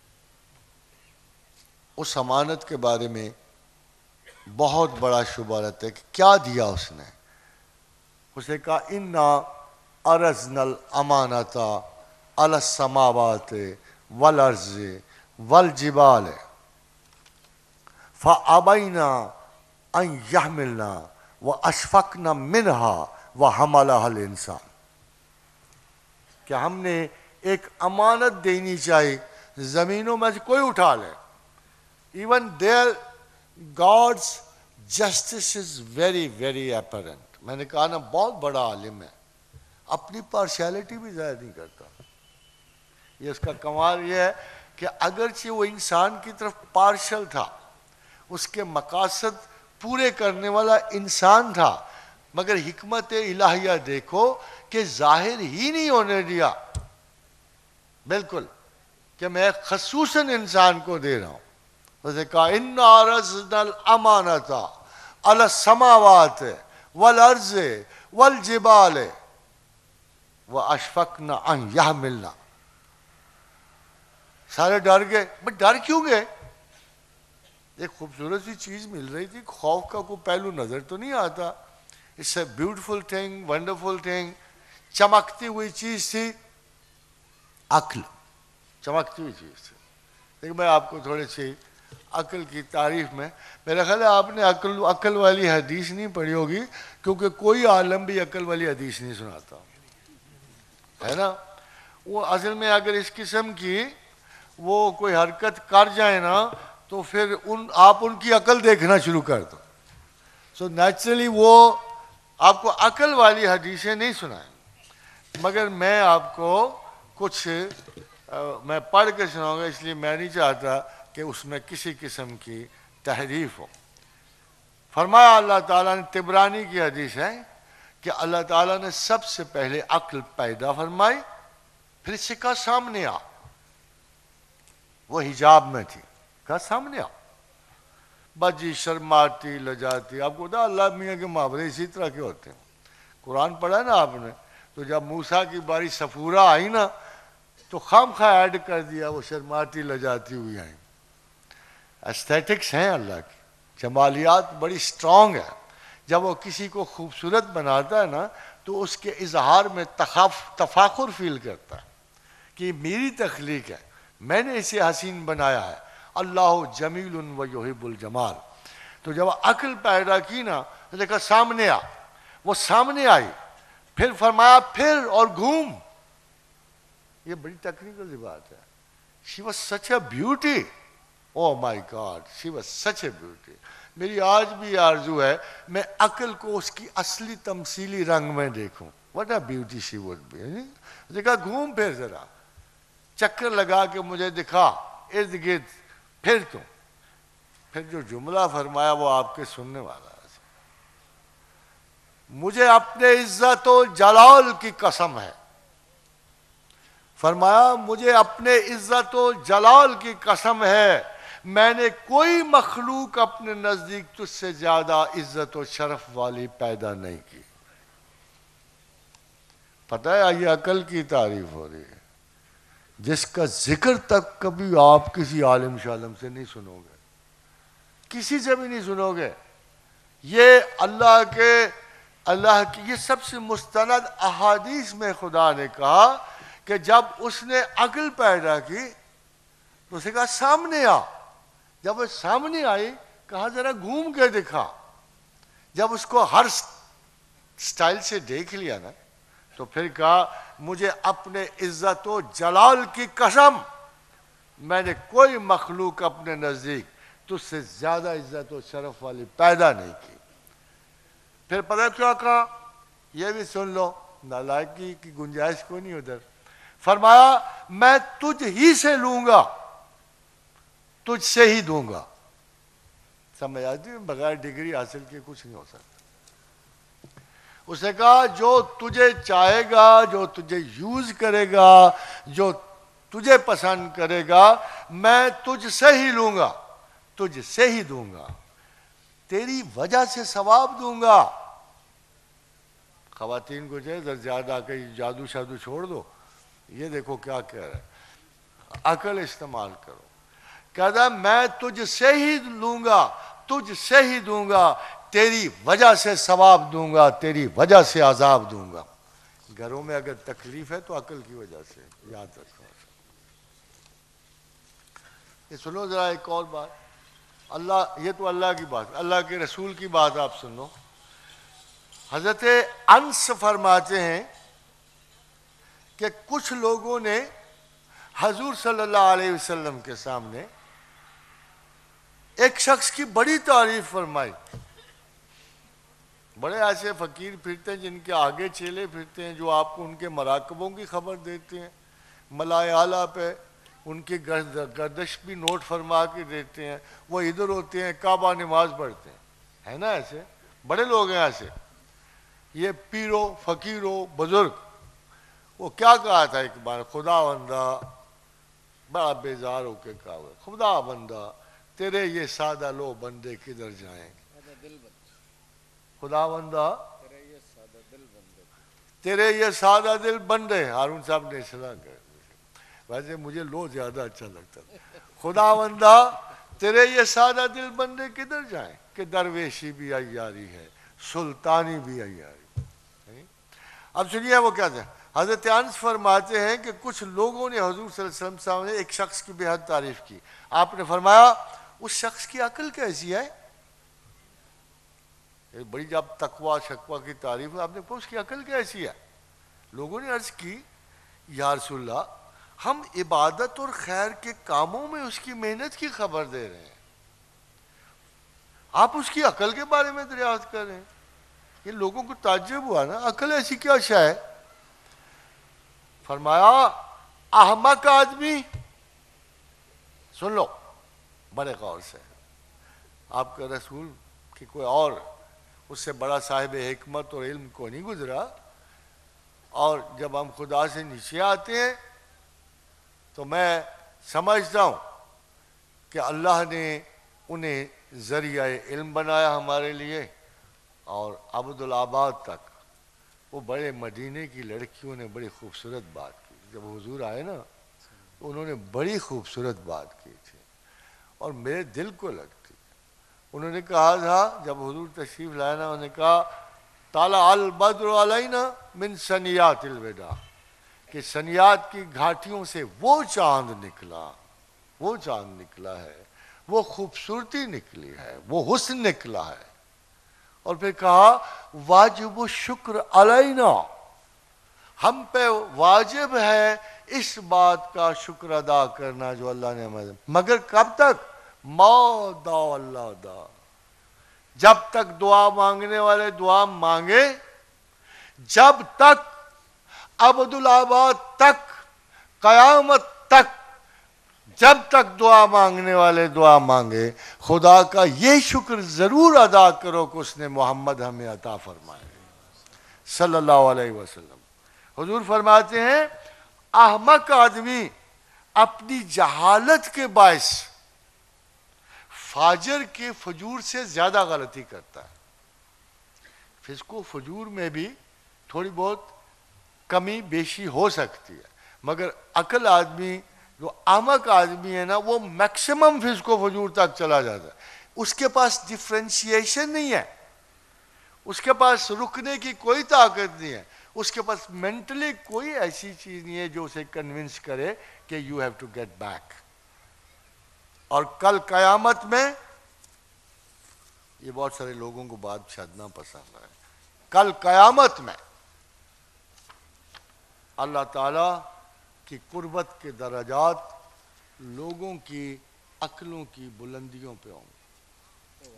اس امانت کے بارے میں بہت بڑا شبہ رہتا ہے کہ کیا دیا اس نے. اس نے کہا انا ارزنا الامانۃ علی السماوات والارض والجبال فابینا ان یحملنا واشفقنا منها وحملها الانسان. کہ ہم نے ایک امانت دینی چاہیے، زمینوں میں سے کوئی اٹھا لے. Even there God's justice is very very apparent. میں نے کہا نا بہت بڑا عالم ہے، اپنی پارشیلٹی بھی ظاہر نہیں کرتا. یہ اس کا کمال یہ ہے کہ اگرچہ وہ انسان کی طرف پارشل تھا، اس کے مقاصد پورے کرنے والا انسان تھا، مگر حکمت الہیہ دیکھو کہ ظاہر ہی نہیں ہونے دیا بالکل کہ میں خصوصاً انسان کو دے رہا ہوں. اس نے کہا انا عرضنا الامانۃ علی السماوات والارض والجبال واشفقنا ان یحملنا. سارے ڈر گئے. بٹ ڈر کیوں گئے؟ ایک خوبصورت سی چیز مل رہی تھی، خوف کا کوئی پہلو نظر تو نہیں آتا. It's a beautiful thing, wonderful thing. چمکتی ہوئی چیز تھی عقل, چمکتی ہوئی چیز تھی. لیکن میں آپ کو تھوڑی سی عقل کی تعریف میں, میرا خیال ہے آپ نے عقل عقل والی حدیث نہیں پڑھی ہوگی, کیونکہ کوئی عالم بھی عقل والی حدیث نہیں سناتا ہے نا. وہ اصل میں اگر اس قسم کی وہ کوئی حرکت کر جائے نا تو پھر ان آپ ان کی عقل دیکھنا شروع کر دو. سو نیچرلی وہ آپ کو عقل والی حدیثیں نہیں سنائیں. مگر میں آپ کو کچھ میں پڑھ کے سناؤں گا, اس لیے میں نہیں چاہتا کہ اس میں کسی قسم کی تحریف ہو. فرمایا اللہ تعالیٰ نے, طبرانی کی حدیث ہے کہ اللہ تعالیٰ نے سب سے پہلے عقل پیدا فرمائی, پھر اسے کہا سامنے آ. وہ حجاب میں تھی, کہا سامنے آ. بجی شرماتی لجاتی. آپ کو بتا اللہ میاں کے محاورے اسی طرح کے ہوتے ہیں. قرآن پڑھا نا آپ نے, تو جب موسیٰ کی باری صفورہ آئی نا تو خام خواہ ایڈ کر دیا, وہ شرماتی لجاتی ہوئی آئیں. ایستھیٹکس ہیں اللہ کی, جمالیات بڑی سٹرونگ ہے. جب وہ کسی کو خوبصورت بناتا ہے نا تو اس کے اظہار میں تخاف تفاخر فیل کرتا ہے کہ یہ میری تخلیق ہے, میں نے اسے حسین بنایا ہے. اللہ جمیل و یحب الجمال. تو جب عقل پیدا کی نا تو دیکھا سامنے آ. وہ سامنے آئی, پھر فرمایا پھر اور گھوم. یہ بڑی ٹیکنیکل بات ہے. She was such a beauty. Oh my God, she was such a beauty. میری آج بھی آرزو ہے میں عقل کو اس کی اصلی تمثیلی رنگ میں دیکھوں. What a beauty she would be. دیکھا گھوم پھر ذرا, چکر لگا کے مجھے دکھا ارد گرد, پھر تو پھر جو جملہ فرمایا وہ آپ کے سننے والا ہے. مجھے اپنے عزت و جلال کی قسم ہے. فرمایا مجھے اپنے عزت و جلال کی قسم ہے, میں نے کوئی مخلوق اپنے نزدیک تجھ سے زیادہ عزت و شرف والی پیدا نہیں کی. پتہ ہے یہ عقل کی تعریف ہو رہی ہے, جس کا ذکر تک کبھی آپ کسی عالم شالم سے نہیں سنو گے, کسی سے بھی نہیں سنو گے. یہ اللہ کے اللہ کی یہ سب سے مستند احادیث میں خدا نے کہا کہ جب اس نے عقل پیدا کی تو اسے کہا سامنے آ. جب وہ سامنے آئی کہا ذرا گھوم کے دکھا. جب اس کو ہر سٹائل سے دیکھ لیا نا تو پھر کہا مجھے اپنے عزت و جلال کی قسم, میں نے کوئی مخلوق اپنے نزدیک تجھ سے زیادہ عزت و شرف والی پیدا نہیں کی. پھر پتہ کیا کہا, یہ بھی سن لو, نالائکی کی گنجائش کوئی نہیں ادھر. فرمایا میں تجھ ہی سے لوں گا, تجھ سے ہی دوں گا. سمجھ آتی ہے, بغیر ڈگری حاصل کے کچھ نہیں ہو سکتا. اس نے کہا جو تجھے چاہے گا, جو تجھے یوز کرے گا, جو تجھے پسند کرے گا, میں تجھ سے ہی لوں گا, تجھ سے ہی دوں گا, تیری وجہ سے ثواب دوں گا. خواتین کو جو ہے زیادہ کہ جادو شادو چھوڑ دو, یہ دیکھو کیا کہہ رہا ہے, عقل استعمال کرو. کہتا ہے میں تجھ سے ہی لوں گا, تجھ سے ہی دوں گا, تیری وجہ سے ثواب دوں گا, تیری وجہ سے عذاب دوں گا. گھروں میں اگر تکلیف ہے تو عقل کی وجہ سے, یاد رکھو. یہ سنو ذرا ایک اور بات. اللہ, یہ تو اللہ کی بات, اللہ کے رسول کی بات آپ سنو. حضرت انس فرماتے ہیں کہ کچھ لوگوں نے حضور صلی اللہ علیہ وسلم کے سامنے ایک شخص کی بڑی تعریف فرمائی. بڑے ایسے فقیر پھرتے ہیں جن کے آگے چیلے پھرتے ہیں جو آپ کو ان کے مراقبوں کی خبر دیتے ہیں, ملائے اعلیٰ پہ ان کی گردش بھی نوٹ فرما کے دیتے ہیں. وہ ادھر ہوتے ہیں کعبہ نماز پڑھتے ہیں, ہے نا ایسے بڑے لوگ ہیں ایسے. یہ پیرو فقیرو بزرگ. وہ کیا کہا تھا ایک بار, خدا بندہ بڑا بیزار ہو کے کہا ہوا, خدا بندہ تیرے یہ سادہ لو بندے کدھر جائیں. خدا بندہ تیرے یہ سادہ دل بندے. ہارون صاحب نے اصلاح کر, ویسے مجھے لو زیادہ اچھا لگتا تھا. خدا بندہ تیرے یہ سادہ دل بندے کدھر جائیں کہ درویشی بھی عیاری ہے, سلطانی بھی عیاری. اب سنیے وہ کیا تھا. حضرت انس فرماتے ہیں کہ کچھ لوگوں نے حضور صلی اللہ علیہ وسلم سامنے ایک شخص کی بے حد تعریف کی. آپ نے فرمایا اس شخص کی عقل کیسی ہے؟ بڑی جب تقوی شقوہ کی تعریف ہے، آپ نے کہا اس کی عقل کیسی ہے؟ لوگوں نے عرض کی یا رسول اللہ ہم عبادت اور خیر کے کاموں میں اس کی محنت کی خبر دے رہے ہیں، آپ اس کی عقل کے بارے میں دریافت کر رہے ہیں. یہ لوگوں کو تعجب ہوا نا، عقل ایسی کیا شے ہے؟ فرمایا احمق آدمی، سن لو بڑے غور سے، آپ کا رسول کہ کوئی اور اس سے بڑا صاحب حکمت اور علم کو نہیں گزرا. اور جب ہم خدا سے نیچے آتے ہیں تو میں سمجھتا ہوں کہ اللہ نے انہیں ذریعہ علم بنایا ہمارے لیے. اور عبدالآباد تک وہ بڑے مدینے کی لڑکیوں نے بڑی خوبصورت بات کی. جب حضور آئے نا تو انہوں نے بڑی خوبصورت بات کی تھی اور میرے دل کو لگتی. انہوں نے کہا تھا جب حضور تشریف لائے نا، انہوں نے کہا طلع البدر علینا من ثنیات الوداع، کہ ثنیات کی گھاٹیوں سے وہ چاند نکلا، وہ چاند نکلا ہے، وہ خوبصورتی نکلی ہے، وہ حسن نکلا ہے. اور پھر کہا واجب الشکر علینا، ہم پہ واجب ہے اس بات کا شکر ادا کرنا جو اللہ نے ہمیں، مگر کب تک؟ ما دا اللہ دا، جب تک دعا مانگنے والے دعا مانگے، جب تک عبدالآباد تک، قیامت تک جب تک دعا مانگنے والے دعا مانگے، خدا کا یہ شکر ضرور ادا کرو کہ اس نے محمد ہمیں عطا فرمائے صلی اللہ علیہ وسلم. حضور فرماتے ہیں احمق آدمی اپنی جہالت کے باعث فاجر کے فجور سے زیادہ غلطی کرتا ہے. فسق و فجور میں بھی تھوڑی بہت کمی بیشی ہو سکتی ہے، مگر عقل آدمی جو احمق آدمی ہے نا وہ میکسیمم فسق و فجور تک چلا جاتا ہے. اس کے پاس ڈفرینشیشن نہیں ہے، اس کے پاس رکنے کی کوئی طاقت نہیں ہے، اس کے پاس مینٹلی کوئی ایسی چیز نہیں ہے جو اسے کنونس کرے کہ you have to get back. اور کل قیامت میں، یہ بہت سارے لوگوں کو بات چھیڑنا پسند ہے، کل قیامت میں اللہ تعالیٰ کی قربت کے درجات لوگوں کی عقلوں کی بلندیوں پہ ہوں گے.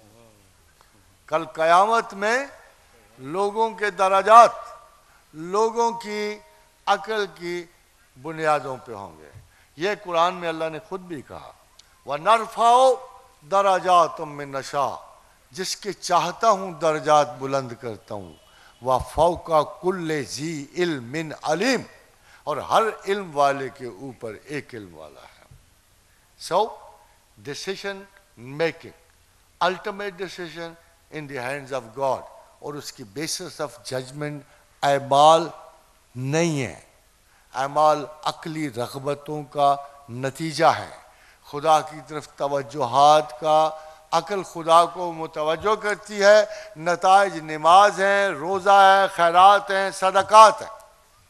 کل قیامت میں لوگوں کے درجات لوگوں کی عقل کی بنیادوں پہ ہوں گے. یہ قرآن میں اللہ نے خود بھی کہا وَنَرْفَعُ دَرَجَاتٌ مِّن نَشَاءُ، جس کے چاہتا ہوں درجات بلند کرتا ہوں. وَفَوْقَ كُلِّ ذِي عِلْمٍ عَلِيمٍ، اور ہر علم والے کے اوپر ایک علم والا ہے. So decision making, ultimate decision in the hands of God, اور اس کی بیسس آف ججمنٹ اعمال نہیں ہے، اعمال عقلی رغبتوں کا نتیجہ ہے، خدا کی طرف توجہات کا. عقل خدا کو متوجہ کرتی ہے، نتائج نماز ہیں، روزہ ہے، خیرات ہیں، صدقات ہیں.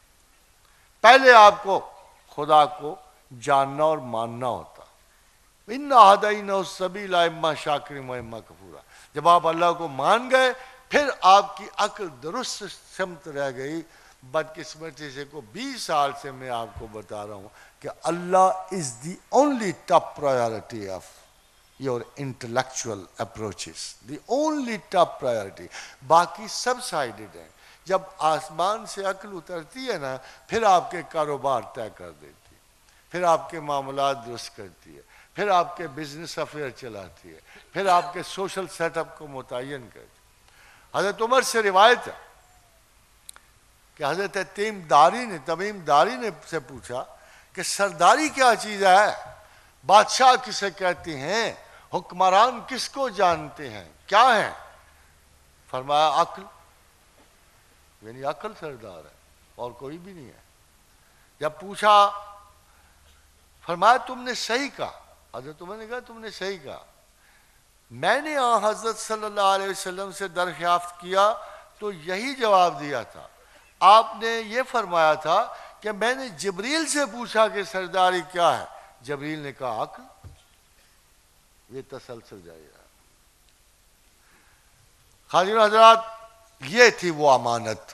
پہلے آپ کو خدا کو جاننا اور ماننا ہوتا. اِنَّا هَدَيْنَاهُ السَّبِيلَ إِمَّا شَاكِرًا وَإِمَّا كَفُورًا. جب آپ اللہ کو مان گئے پھر آپ کی عقل درست سمت رہ گئی. بدقسمتی سے کو بیس سال سے میں آپ کو بتا رہا ہوں کہ Allah is the only top priority of your intellectual approaches, the only top priority. باقی سب سائیڈڈ ہیں. جب آسمان سے عقل اترتی ہے نا پھر آپ کے کاروبار طے کر دیتی ہے، پھر آپ کے معاملات درست کرتی ہے، پھر آپ کے بزنس افیئر چلاتی ہے، پھر آپ کے سوشل سیٹ اپ کو متعین کرتی ہے. حضرت عمر سے روایت ہے کہ حضرت تیم داری نے تمیم داری نے سے پوچھا کہ سرداری کیا چیز ہے، بادشاہ کسے کہتے ہیں، حکمران کس کو جانتے ہیں، کیا ہیں؟ فرمایا عقل، یعنی عقل سردار ہے اور کوئی بھی نہیں ہے. جب پوچھا فرمایا تم نے صحیح کہا. حضرت عمر نے کہا تم نے صحیح کہا، میں نے آن حضرت صلی اللہ علیہ وسلم سے درخواست کیا تو یہی جواب دیا تھا. آپ نے یہ فرمایا تھا کہ میں نے جبریل سے پوچھا کہ سرداری کیا ہے. جبریل نے کہا عقل. یہ تسلسل جائے گا. حاضرین حضرات، یہ تھی وہ امانت.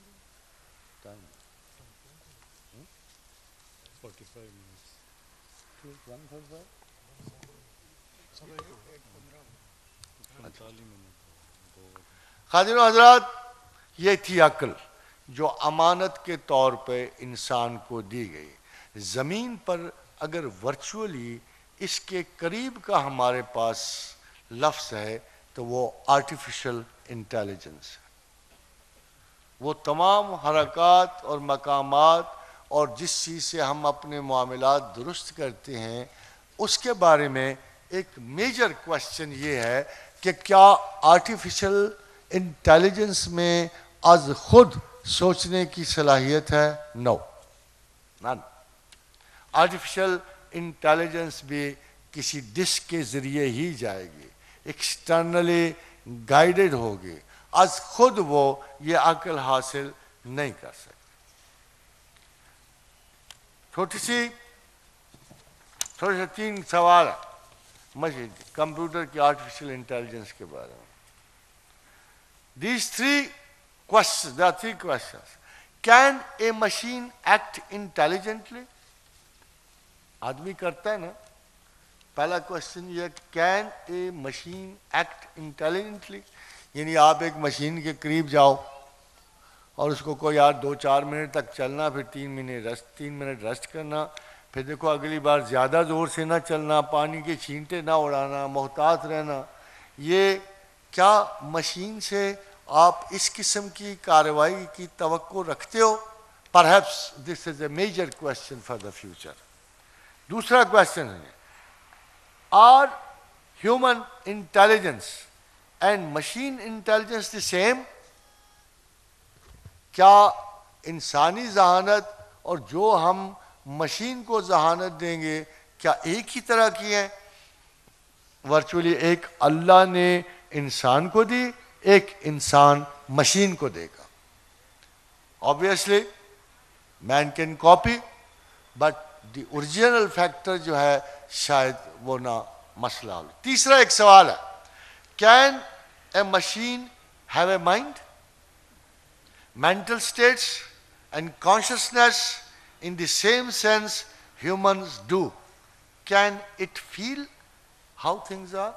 حاضرین حضرات، یہ تھی عقل جو امانت کے طور پہ انسان کو دی گئی. زمین پر اگر ورچولی اس کے قریب کا ہمارے پاس لفظ ہے تو وہ آرٹیفیشل انٹیلیجنس ہے. وہ تمام حرکات اور مقامات اور جس چیز سے ہم اپنے معاملات درست کرتے ہیں اس کے بارے میں ایک میجر کوشچن یہ ہے کہ کیا آرٹیفیشل انٹیلیجنس میں از خود سوچنے کی صلاحیت ہے؟ نو نن. آرٹیفیشل انٹیلیجنس بھی کسی ڈسک کے ذریعے ہی جائے گی، ایکسٹرنلی گائیڈڈ ہوگی. از خود وہ یہ عقل حاصل نہیں کر سکتی. چھوٹی سی تھوڑے سے تین سوال ہے کمپیوٹر کی آرٹیفیشل انٹیلیجنس کے بارے میں. These three questions, there are three questions. Can a machine act intelligently? آدمی کرتا ہے نا. پہلا کوشچن یہ can a machine act intelligently, یعنی آپ ایک مشین کے قریب جاؤ اور اس کو کوئی یار دو چار منٹ تک چلنا، پھر تین منٹ ریسٹ تین منٹ ریسٹ کرنا، پھر دیکھو اگلی بار زیادہ زور سے نہ چلنا، پانی کے چھینٹے نہ اڑانا، محتاط رہنا. یہ کیا مشین سے آپ اس قسم کی کارروائی کی توقع رکھتے ہو؟ Perhaps this is a major question for the future. دوسرا کوشچن ہے are human intelligence and machine intelligence the same? کیا انسانی ذہانت اور جو ہم مشین کو ذہانت دیں گے کیا ایک ہی طرح کی ہیں؟ ورچولی ایک اللہ نے انسان کو دی، ایک انسان مشین کو دے گا. obviously man can copy but the original factor جو ہے شاید وہ نہ مسئلہ ہو. تیسرا ایک سوال ہے can a machine have a mind, mental states and consciousness in the same sense humans do? Can it feel how things are?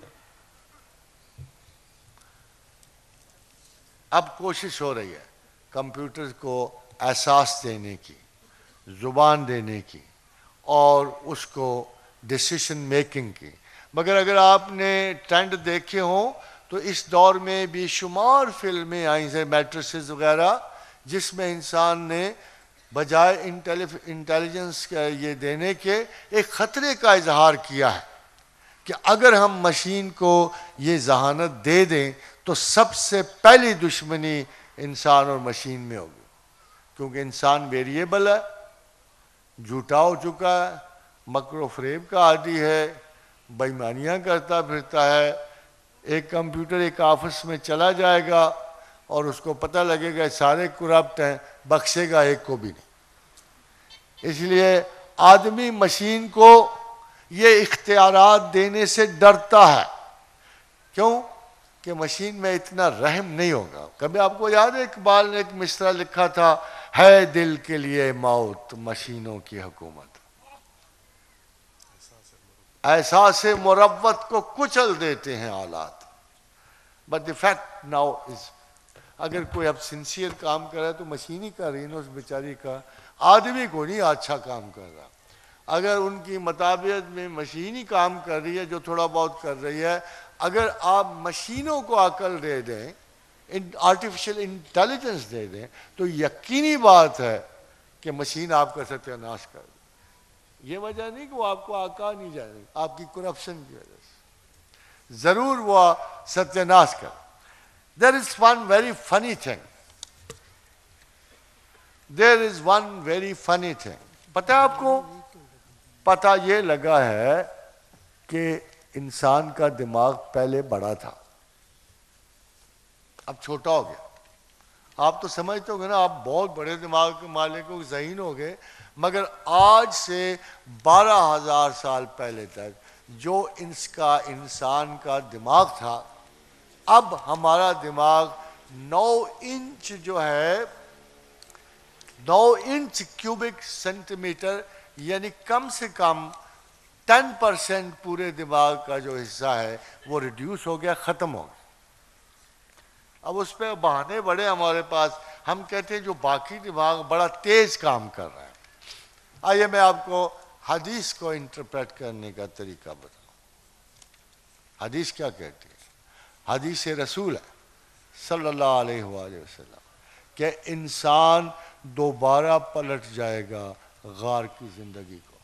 اب کوشش ہو رہی ہے کمپیوٹر کو احساس دینے کی، زبان دینے کی اور اس کو ڈیسیشن میکنگ کی. مگر اگر آپ نے ٹرینڈ دیکھے ہوں تو اس دور میں بھی شمار فلمیں آئیں ہیں میٹرسز وغیرہ جس میں انسان نے بجائے انٹیلیجنس کا یہ دینے کے ایک خطرے کا اظہار کیا ہے کہ اگر ہم مشین کو یہ ذہانت دے دیں تو سب سے پہلی دشمنی انسان اور مشین میں ہوگی، کیونکہ انسان ویریبل ہے، جھوٹا ہو چکا ہے، مکر و فریب کا عادی ہے، بے ایمانیاں کرتا پھرتا ہے. ایک کمپیوٹر ایک آفس میں چلا جائے گا اور اس کو پتہ لگے گا سارے کرپٹ ہیں، بخشے گا ایک کو بھی نہیں. اس لیے آدمی مشین کو یہ اختیارات دینے سے ڈرتا ہے. کیوں؟ کہ مشین میں اتنا رحم نہیں ہوگا. کبھی آپ کو یاد ہے اقبال نے ایک مصرع لکھا تھا، ہے دل کے لیے موت مشینوں کی حکومت، احساس مروت کو کچل دیتے ہیں آلات. But the fact now is اگر کوئی اب سنسیئر کام کر رہا ہے تو مشین ہی کر رہی ہے نا، اس بیچاری کا آدمی کو نہیں اچھا کام کر رہا. اگر ان کی مطابقت میں مشین ہی کام کر رہی ہے جو تھوڑا بہت کر رہی ہے، اگر آپ مشینوں کو عقل دے دیں، آرٹیفیشل انٹیلیجنس دے دیں تو یقینی بات ہے کہ مشین آپ کا ستیہ ناش کر دے. یہ وجہ نہیں کہ وہ آپ کو آقا نہیں جائے، آپ کی کرپشن کی وجہ سے ضرور وہ ستیہ ناش کر. There is one very funny thing. There is one very funny thing. پتہ آپ کو؟ پتہ یہ لگا ہے کہ انسان کا دماغ پہلے بڑا تھا، اب چھوٹا ہو گیا. آپ تو سمجھتے ہو گے نا، آپ بہت بڑے دماغ کے مالک ہو، ذہین ہو گئے، مگر آج سے بارہ ہزار سال پہلے تک جو اس کا انسان کا دماغ تھا، اب ہمارا دماغ نو انچ جو ہے نو انچ کیوبک سینٹی میٹر، یعنی کم سے کم ٹین پرسینٹ پورے دماغ کا جو حصہ ہے وہ ریڈیوس ہو گیا، ختم ہو گیا. اب اس پہ بہانے بڑے ہمارے پاس، ہم کہتے ہیں جو باقی دماغ بڑا تیز کام کر رہا ہے. آئیے میں آپ کو حدیث کو انٹرپریٹ کرنے کا طریقہ بتاؤں. حدیث کیا کہتی ہے؟ حدیث رسول ہے صلی اللہ علیہ وآلہ وسلم کہ انسان دوبارہ پلٹ جائے گا غار کی زندگی کو.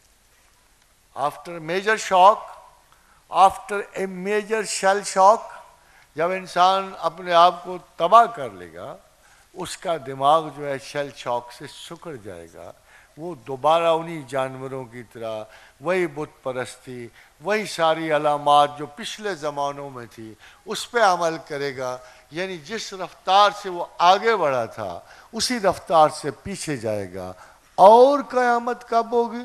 After major shock, after a major shell shock, جب انسان اپنے آپ کو تباہ کر لے گا، اس کا دماغ جو ہے شیل شاک سے سکڑ جائے گا. وہ دوبارہ انہی جانوروں کی طرح وہی بت پرستی، وہی ساری علامات جو پچھلے زمانوں میں تھی اس پہ عمل کرے گا. یعنی جس رفتار سے وہ آگے بڑھا تھا اسی رفتار سے پیچھے جائے گا. اور قیامت کب ہوگی؟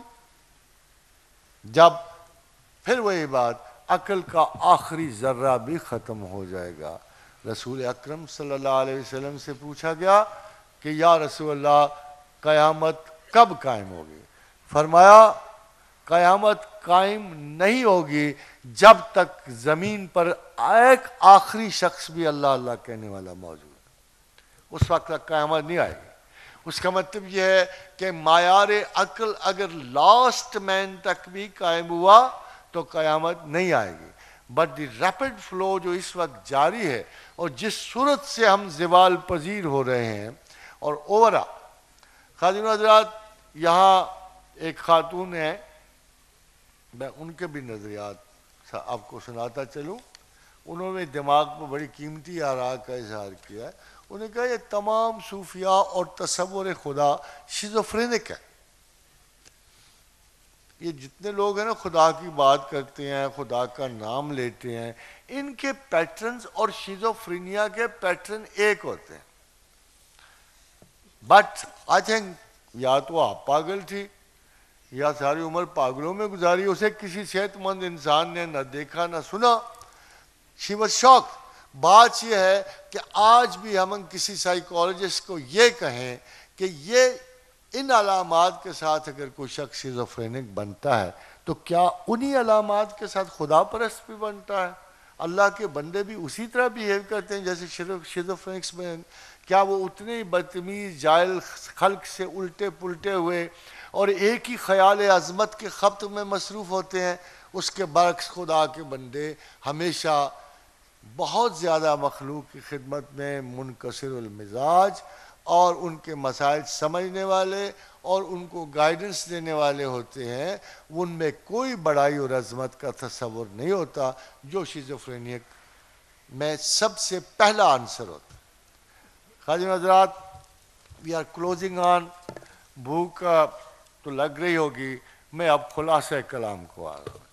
جب پھر وہی بات، عقل کا آخری ذرہ بھی ختم ہو جائے گا. رسول اکرم صلی اللہ علیہ وسلم سے پوچھا گیا کہ یا رسول اللہ قیامت کب قائم ہوگی؟ فرمایا قیامت قائم نہیں ہوگی جب تک زمین پر ایک آخری شخص بھی اللہ اللہ کہنے والا موجود ہے. اس وقت تک قیامت نہیں آئے گی. اس کا مطلب یہ ہے کہ معیار عقل اگر لاسٹ مین تک بھی قائم ہوا تو قیامت نہیں آئے گی. بٹ دی ریپڈ فلو جو اس وقت جاری ہے اور جس صورت سے ہم زوال پذیر ہو رہے ہیں، اور اوورا خادم حضرات یہاں ایک خاتون ہے، میں ان کے بھی نظریات آپ کو سناتا چلوں. انہوں نے دماغ پر بڑی قیمتی آراء کا اظہار کیا ہے. انہوں نے کہا یہ تمام صوفیاء اور تصور خدا شیزوفرینک ہے. یہ جتنے لوگ ہیں نا خدا کی بات کرتے ہیں، خدا کا نام لیتے ہیں، ان کے پیٹرنز اور شیزوفرینیا کے پیٹرن ایک ہوتے ہیں. بٹ آئی تھنک یا تو آپ پاگل تھی یا ساری عمر پاگلوں میں گزاری، اسے کسی صحت مند انسان نے نہ دیکھا نہ سنا. She was shock. بات یہ ہے کہ آج بھی ہم کسی سائیکالوجسٹ کو یہ کہیں کہ یہ ان علامات کے ساتھ اگر کوئی شخص شیزوفرینک بنتا ہے تو کیا انہی علامات کے ساتھ خدا پرست بھی بنتا ہے؟ اللہ کے بندے بھی اسی طرح بیہیو کرتے ہیں جیسے شیزوفرینکس میں؟ کیا وہ اتنے بدتمیز جاہل خلق سے الٹے پلٹے ہوئے اور ایک ہی خیال عظمت کے خبط میں مصروف ہوتے ہیں؟ اس کے برعکس خدا کے بندے ہمیشہ بہت زیادہ مخلوق کی خدمت میں منکسر المزاج اور ان کے مسائل سمجھنے والے اور ان کو گائیڈنس دینے والے ہوتے ہیں. ان میں کوئی بڑائی اور عظمت کا تصور نہیں ہوتا جو شیزوفرینک میں سب سے پہلا عنصر ہوتا. خادم حضرات وی آر کلوزنگ آن. بھوک تو لگ رہی ہوگی، میں اب خلاصہ کلام کو آ رہا ہوں.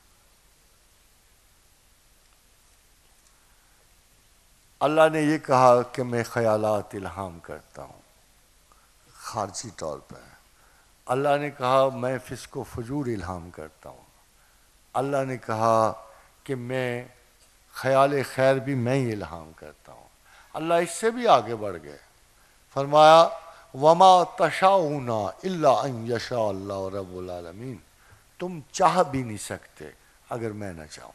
اللہ نے یہ کہا کہ میں خیالات الہام کرتا ہوں خارجی طور پر. اللہ نے کہا میں فسق و فجور الہام کرتا ہوں. اللہ نے کہا کہ میں خیال خیر بھی میں ہی الہام کرتا ہوں. اللہ اس سے بھی آگے بڑھ گئے، فرمایا وما تشاؤون الا ان یشاء اللہ رب العالمین. تم چاہ بھی نہیں سکتے اگر میں نہ چاہوں.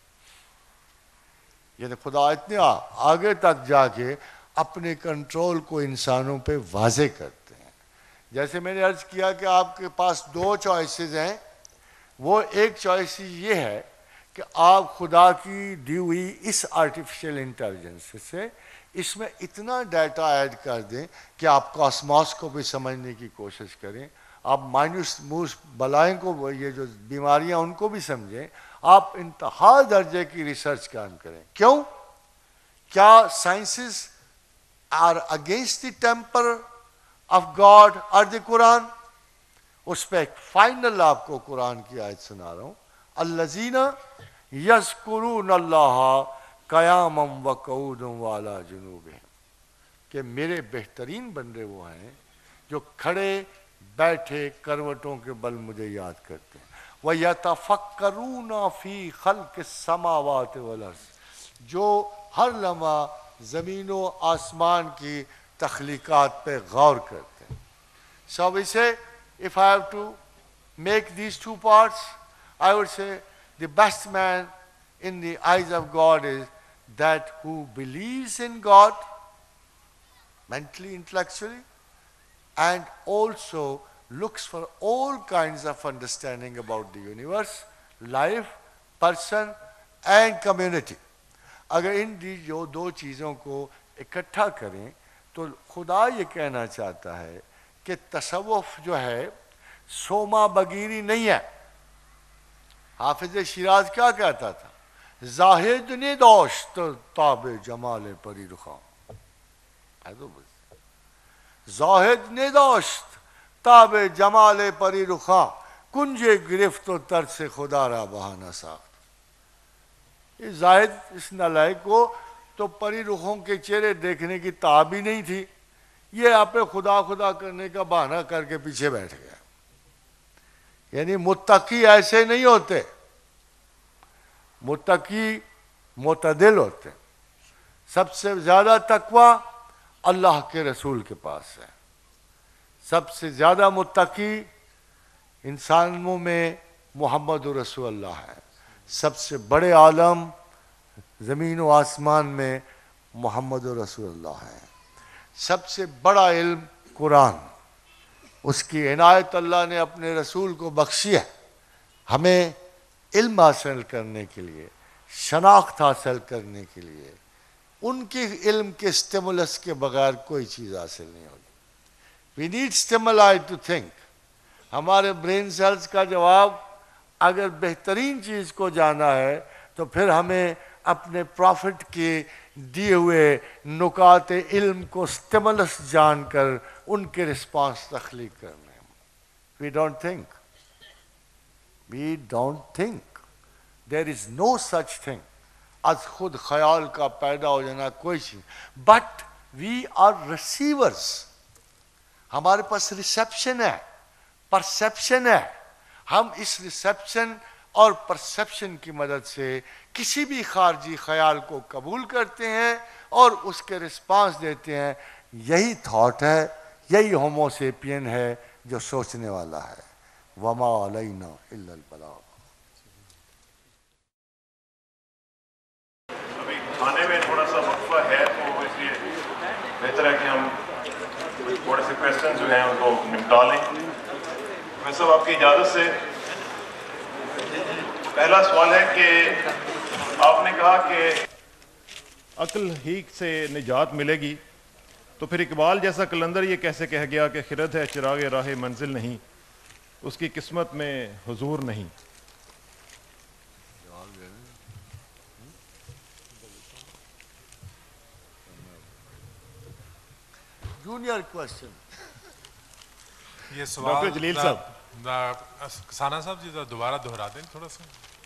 یعنی خدا اتنے آگے تک جا کے اپنے کنٹرول کو انسانوں پہ واضح کرتے ہیں. جیسے میں نے عرض کیا کہ آپ کے پاس دو چوائسز ہیں. وہ ایک چوائس یہ ہے کہ آپ خدا کی دی ہوئی اس آرٹیفیشل انٹیلیجنس سے اس میں اتنا ڈیٹا ایڈ کر دیں کہ آپ کاسموس کو بھی سمجھنے کی کوشش کریں، آپ مائنوس موس بلائیں کو، یہ جو بیماریاں ان کو بھی سمجھیں. آپ انتہا درجے کی ریسرچ کام کریں. کیوں؟ کیا sciences are against the temper of God اور دی قرآن؟ اس پہ ایک فائنل آپ کو قرآن کی آیت سنا رہا ہوں. الذین یذکرون اللہ قیاما وقعودا وعلی جنوبہم، کہ میرے بہترین بندے وہ ہیں جو کھڑے بیٹھے کروٹوں کے بل مجھے یاد کرتے ہیں۔ وَيَتَفَكَّرُونَ فِي خَلْقِ السَّمَاوَاتِ وَالْأَرْضِ، جو ہر لمحہ زمین و آسمان کی تخلیقات پہ غور کرتے ہیں۔ So we say, if I have to make these two parts, I would say the best man in the eyes of God is that who believes in God mentally, intellectually, and also looks for all kinds of understanding about the universe, life, person and community۔ اگر ان دی جو دو چیزوں کو اکٹھا کریں تو خدا یہ کہنا چاہتا ہے کہ تصوف جو ہے سوما بگیری نہیں ہے۔ حافظ شیراز کیا کہتا تھا؟ زاہد نے داشت تاب جمال پری رخاں، زاہد نے داشت تاب جمال پری رخاں، کنجے گرفت و ترس خدا را بہانہ ساخت۔ یہ زاہد اس نالائق کو تو پری رخوں کے چہرے دیکھنے کی تاب ہی نہیں تھی، یہ آپ خدا خدا کرنے کا بہانہ کر کے پیچھے بیٹھ گیا۔ یعنی متقی ایسے نہیں ہوتے، متقی معتدل ہوتے۔ سب سے زیادہ تقوی اللہ کے رسول کے پاس ہے، سب سے زیادہ متقی انسانوں میں محمد رسول اللہ ہے، سب سے بڑے عالم زمین و آسمان میں محمد رسول اللہ ہے، سب سے بڑا علم قرآن، اس کی عنایت اللہ نے اپنے رسول کو بخشی ہے ہمیں علم حاصل کرنے کے لیے، شناخت حاصل کرنے کے لیے۔ ان کے علم کے سٹیمولس کے بغیر کوئی چیز حاصل نہیں ہوگی۔ We need stimuli to think. ہمارے برین سیلز کا جواب اگر بہترین چیز کو جانا ہے تو پھر ہمیں اپنے پروفٹ کے دیے ہوئے نکات علم کو سٹیمولس جان کر ان کے رسپانس تخلیق کرنے۔ We don't think, we don't think, there is no such thing is خود خیال کا پیدا ہو جانا کوئی چیز، بٹ وی آر ریسیورس۔ ہمارے پاس ریسیپشن ہے، پرسیپشن ہے، ہم اس ریسیپشن اور پرسیپشن کی مدد سے کسی بھی خارجی خیال کو قبول کرتے ہیں اور اس کے رسپانس دیتے ہیں۔ یہی تھاٹ ہے، یہی ہومو سیپین ہے جو سوچنے والا ہے۔ وما علینا الا البلاغ۔ ابھی کھانے میں تھوڑا سا وقفہ ہے تو اس لیے بہتر ہے کہ ہم تھوڑے سے کویسچن جو ہیں ان کو نپٹا لیں۔ میں سب آپ کی اجازت سے پہلا سوال ہے کہ آپ نے کہا کہ عقل ہی سے نجات ملے گی، تو پھر اقبال جیسا قلندر یہ کیسے کہہ گیا کہ خرد ہے چراغ راہ منزل نہیں، اس کی قسمت میں حضور نہیں؟ جونیئر کویسچن یہ سوال ڈاکٹر جلیل صاحب، کسانہ صاحب جی دوبارہ دہرا دیں تھوڑا سا۔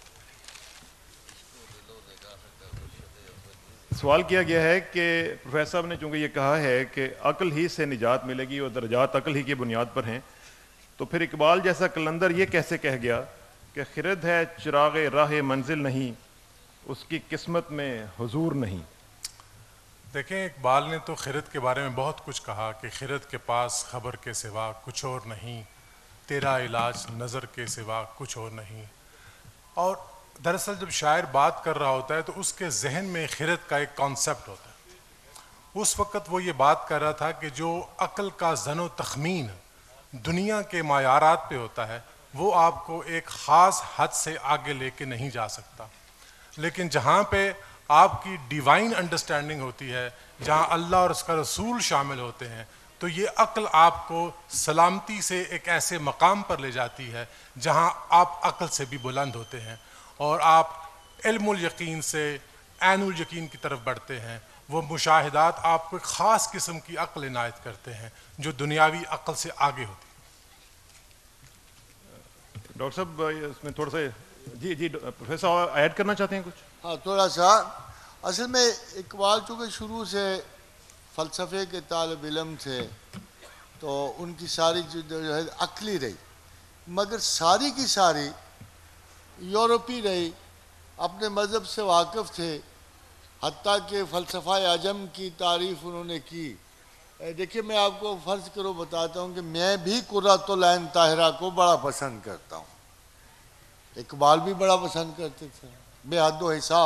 سوال کیا گیا ہے کہ پروفیسر صاحب نے چونکہ یہ کہا ہے کہ عقل ہی سے نجات ملے گی اور درجات عقل ہی کی بنیاد پر ہیں، تو پھر اقبال جیسا قلندر یہ کیسے کہہ گیا کہ خرد ہے چراغ راہ منزل نہیں، اس کی قسمت میں حضور نہیں؟ دیکھیں اقبال نے تو خرد کے بارے میں بہت کچھ کہا کہ خرد کے پاس خبر کے سوا کچھ اور نہیں، تیرا علاج نظر کے سوا کچھ اور نہیں۔ اور دراصل جب شاعر بات کر رہا ہوتا ہے تو اس کے ذہن میں خرد کا ایک کانسیپٹ ہوتا ہے۔ اس وقت وہ یہ بات کر رہا تھا کہ جو عقل کا ظن و تخمین دنیا کے معیارات پہ ہوتا ہے وہ آپ کو ایک خاص حد سے آگے لے کے نہیں جا سکتا، لیکن جہاں پہ آپ کی ڈیوائن انڈرسٹینڈنگ ہوتی ہے، جہاں اللہ اور اس کا رسول شامل ہوتے ہیں، تو یہ عقل آپ کو سلامتی سے ایک ایسے مقام پر لے جاتی ہے جہاں آپ عقل سے بھی بلند ہوتے ہیں اور آپ علم الیقین سے عین الیقین کی طرف بڑھتے ہیں۔ وہ مشاہدات آپ کو ایک خاص قسم کی عقل عنایت کرتے ہیں جو دنیاوی عقل سے آگے ہوتی ہے۔ ڈاکٹر صاحب اس میں تھوڑا سا جی جی پروفیسر صاحب ایڈ کرنا چاہتے ہیں کچھ؟ ہاں تھوڑا سا. اصل میں اقبال چونکہ شروع سے فلسفے کے طالب علم تھے تو ان کی ساری جو ہے عقلی رہی، مگر ساری کی ساری یورپی رہی، اپنے مذہب سے واقف تھے، حتیٰ کہ فلسفہ عجم کی تعریف انہوں نے کی. دیکھیے میں آپ کو فرض کرو بتاتا ہوں کہ میں بھی قرۃ العین طاہرہ کو بڑا پسند کرتا ہوں، اقبال بھی بڑا پسند کرتے تھے بے حد و حساب.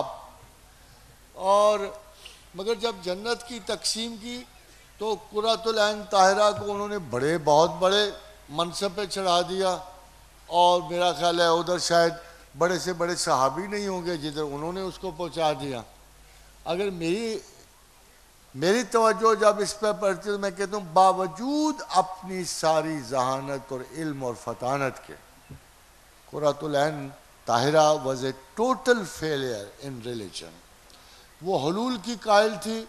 اور مگر جب جنت کی تقسیم کی تو قرۃ العین طاہرہ کو انہوں نے بڑے بہت بڑے منصب پہ چڑھا دیا، اور میرا خیال ہے ادھر شاید بڑے سے بڑے صحابی نہیں ہوں گے جدھر انہوں نے اس کو پہنچا دیا. اگر میری میری توجہ جب اس پہ پڑتی تو میں کہتا ہوں باوجود اپنی ساری ذہانت اور علم اور فطانت کے Qurratulain Tahira was a total failure in religion. وہ حلول کی قائل تھی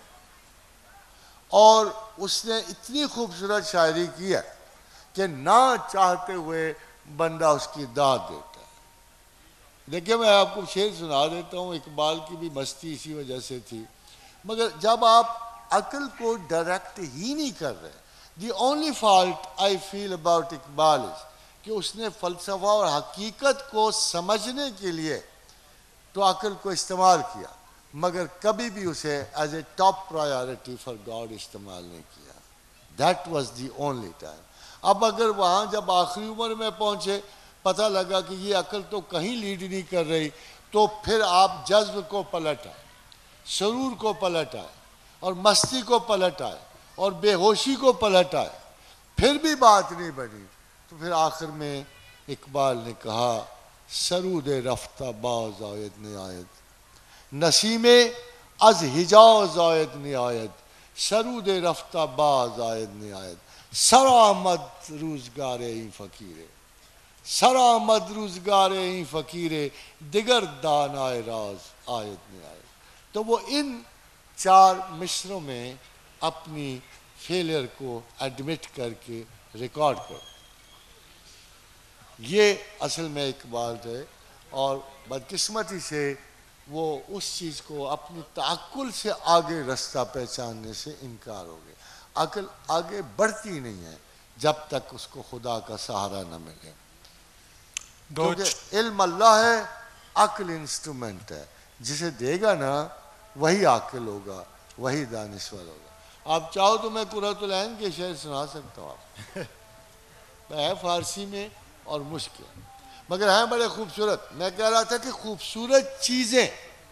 اور اس نے اتنی خوبصورت شاعری کی ہے کہ نہ چاہتے ہوئے بندہ اس کی داد دیتا ہے. دیکھیں میں آپ کو شعر سنا دیتا ہوں، اقبال کی بھی مستی اسی وجہ سے تھی. مگر جب آپ عقل کو ڈائریکٹ ہی نہیں کر رہے، the only fault I feel about Iqbal is کہ اس نے فلسفہ اور حقیقت کو سمجھنے کے لیے تو عقل کو استعمال کیا، مگر کبھی بھی اسے as a top priority for God استعمال نہیں کیا. That was the only time. اب اگر وہاں جب آخری عمر میں پہنچے پتہ لگا کہ یہ عقل تو کہیں لیڈ نہیں کر رہی، تو پھر آپ جذب کو پلٹ آئے، سرور کو پلٹ آئے، اور مستی کو پلٹ آئے، اور بے ہوشی کو پلٹ آئے، پھر بھی بات نہیں بنی. تو پھر آخر میں اقبال نے کہا سرود رفتہ باز آید نہایت، نسیم از حجاز آید نہایت، سرود رفتہ باز آید نہایت، سرآمد روزگار این فقیرے، سرآمد روزگار این فقیرے، دیگر دانائے راز آید نہایت. تو وہ ان چار مصروں میں اپنی فیلئر کو ایڈمٹ کر کے ریکارڈ کرو. یہ اصل میں اقبال تھے، اور بدقسمتی سے وہ اس چیز کو اپنی تعقل سے آگے رستہ پہچاننے سے انکار ہو گیا. عقل آگے بڑھتی نہیں ہے جب تک اس کو خدا کا سہارا نہ ملے، کیونکہ علم اللہ ہے، عقل انسٹرومنٹ ہے، جسے دے گا نا وہی عاقل ہوگا، وہی دانشور ہوگا. آپ چاہو تو میں قرۃ العین کے شعر سنا سکتا ہوں آپ، ہے فارسی میں اور مشکل مگر ہیں بڑے خوبصورت. میں کہہ رہا تھا کہ خوبصورت چیزیں،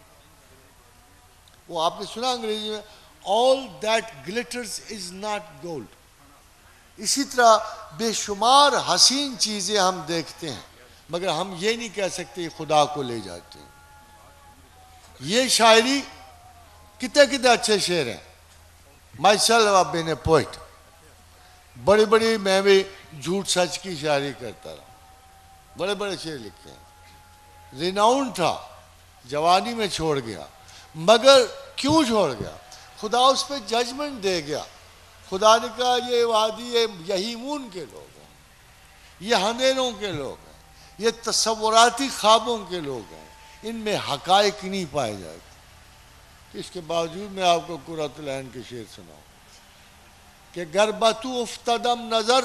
وہ آپ نے سنا انگریزی میں all that glitters is not gold. اسی طرح بے شمار حسین چیزیں ہم دیکھتے ہیں مگر ہم یہ نہیں کہہ سکتے خدا کو لے جاتے ہیں. یہ شاعری کتنے کتنے اچھے شعر ہیں. myself have been a poet. بڑی بڑی میں بھی جھوٹ سچ کی شاعری کرتا رہا، بڑے بڑے شعر لکھے ہیں. ریناؤن تھا، جوانی میں چھوڑ گیا، مگر کیوں چھوڑ گیا؟ خدا اس پہ ججمنٹ دے گیا. خدا نے کہا یہ وادی یہیمون کے لوگ ہیں، یہ ہنیروں کے لوگ ہیں، یہ تصوراتی خوابوں کے لوگ ہیں، ان میں حقائق نہیں پائے جاتے. اس کے باوجود میں آپ کو قرۃ العین کے شعر سناؤں کہ گربتو افتدم نظر،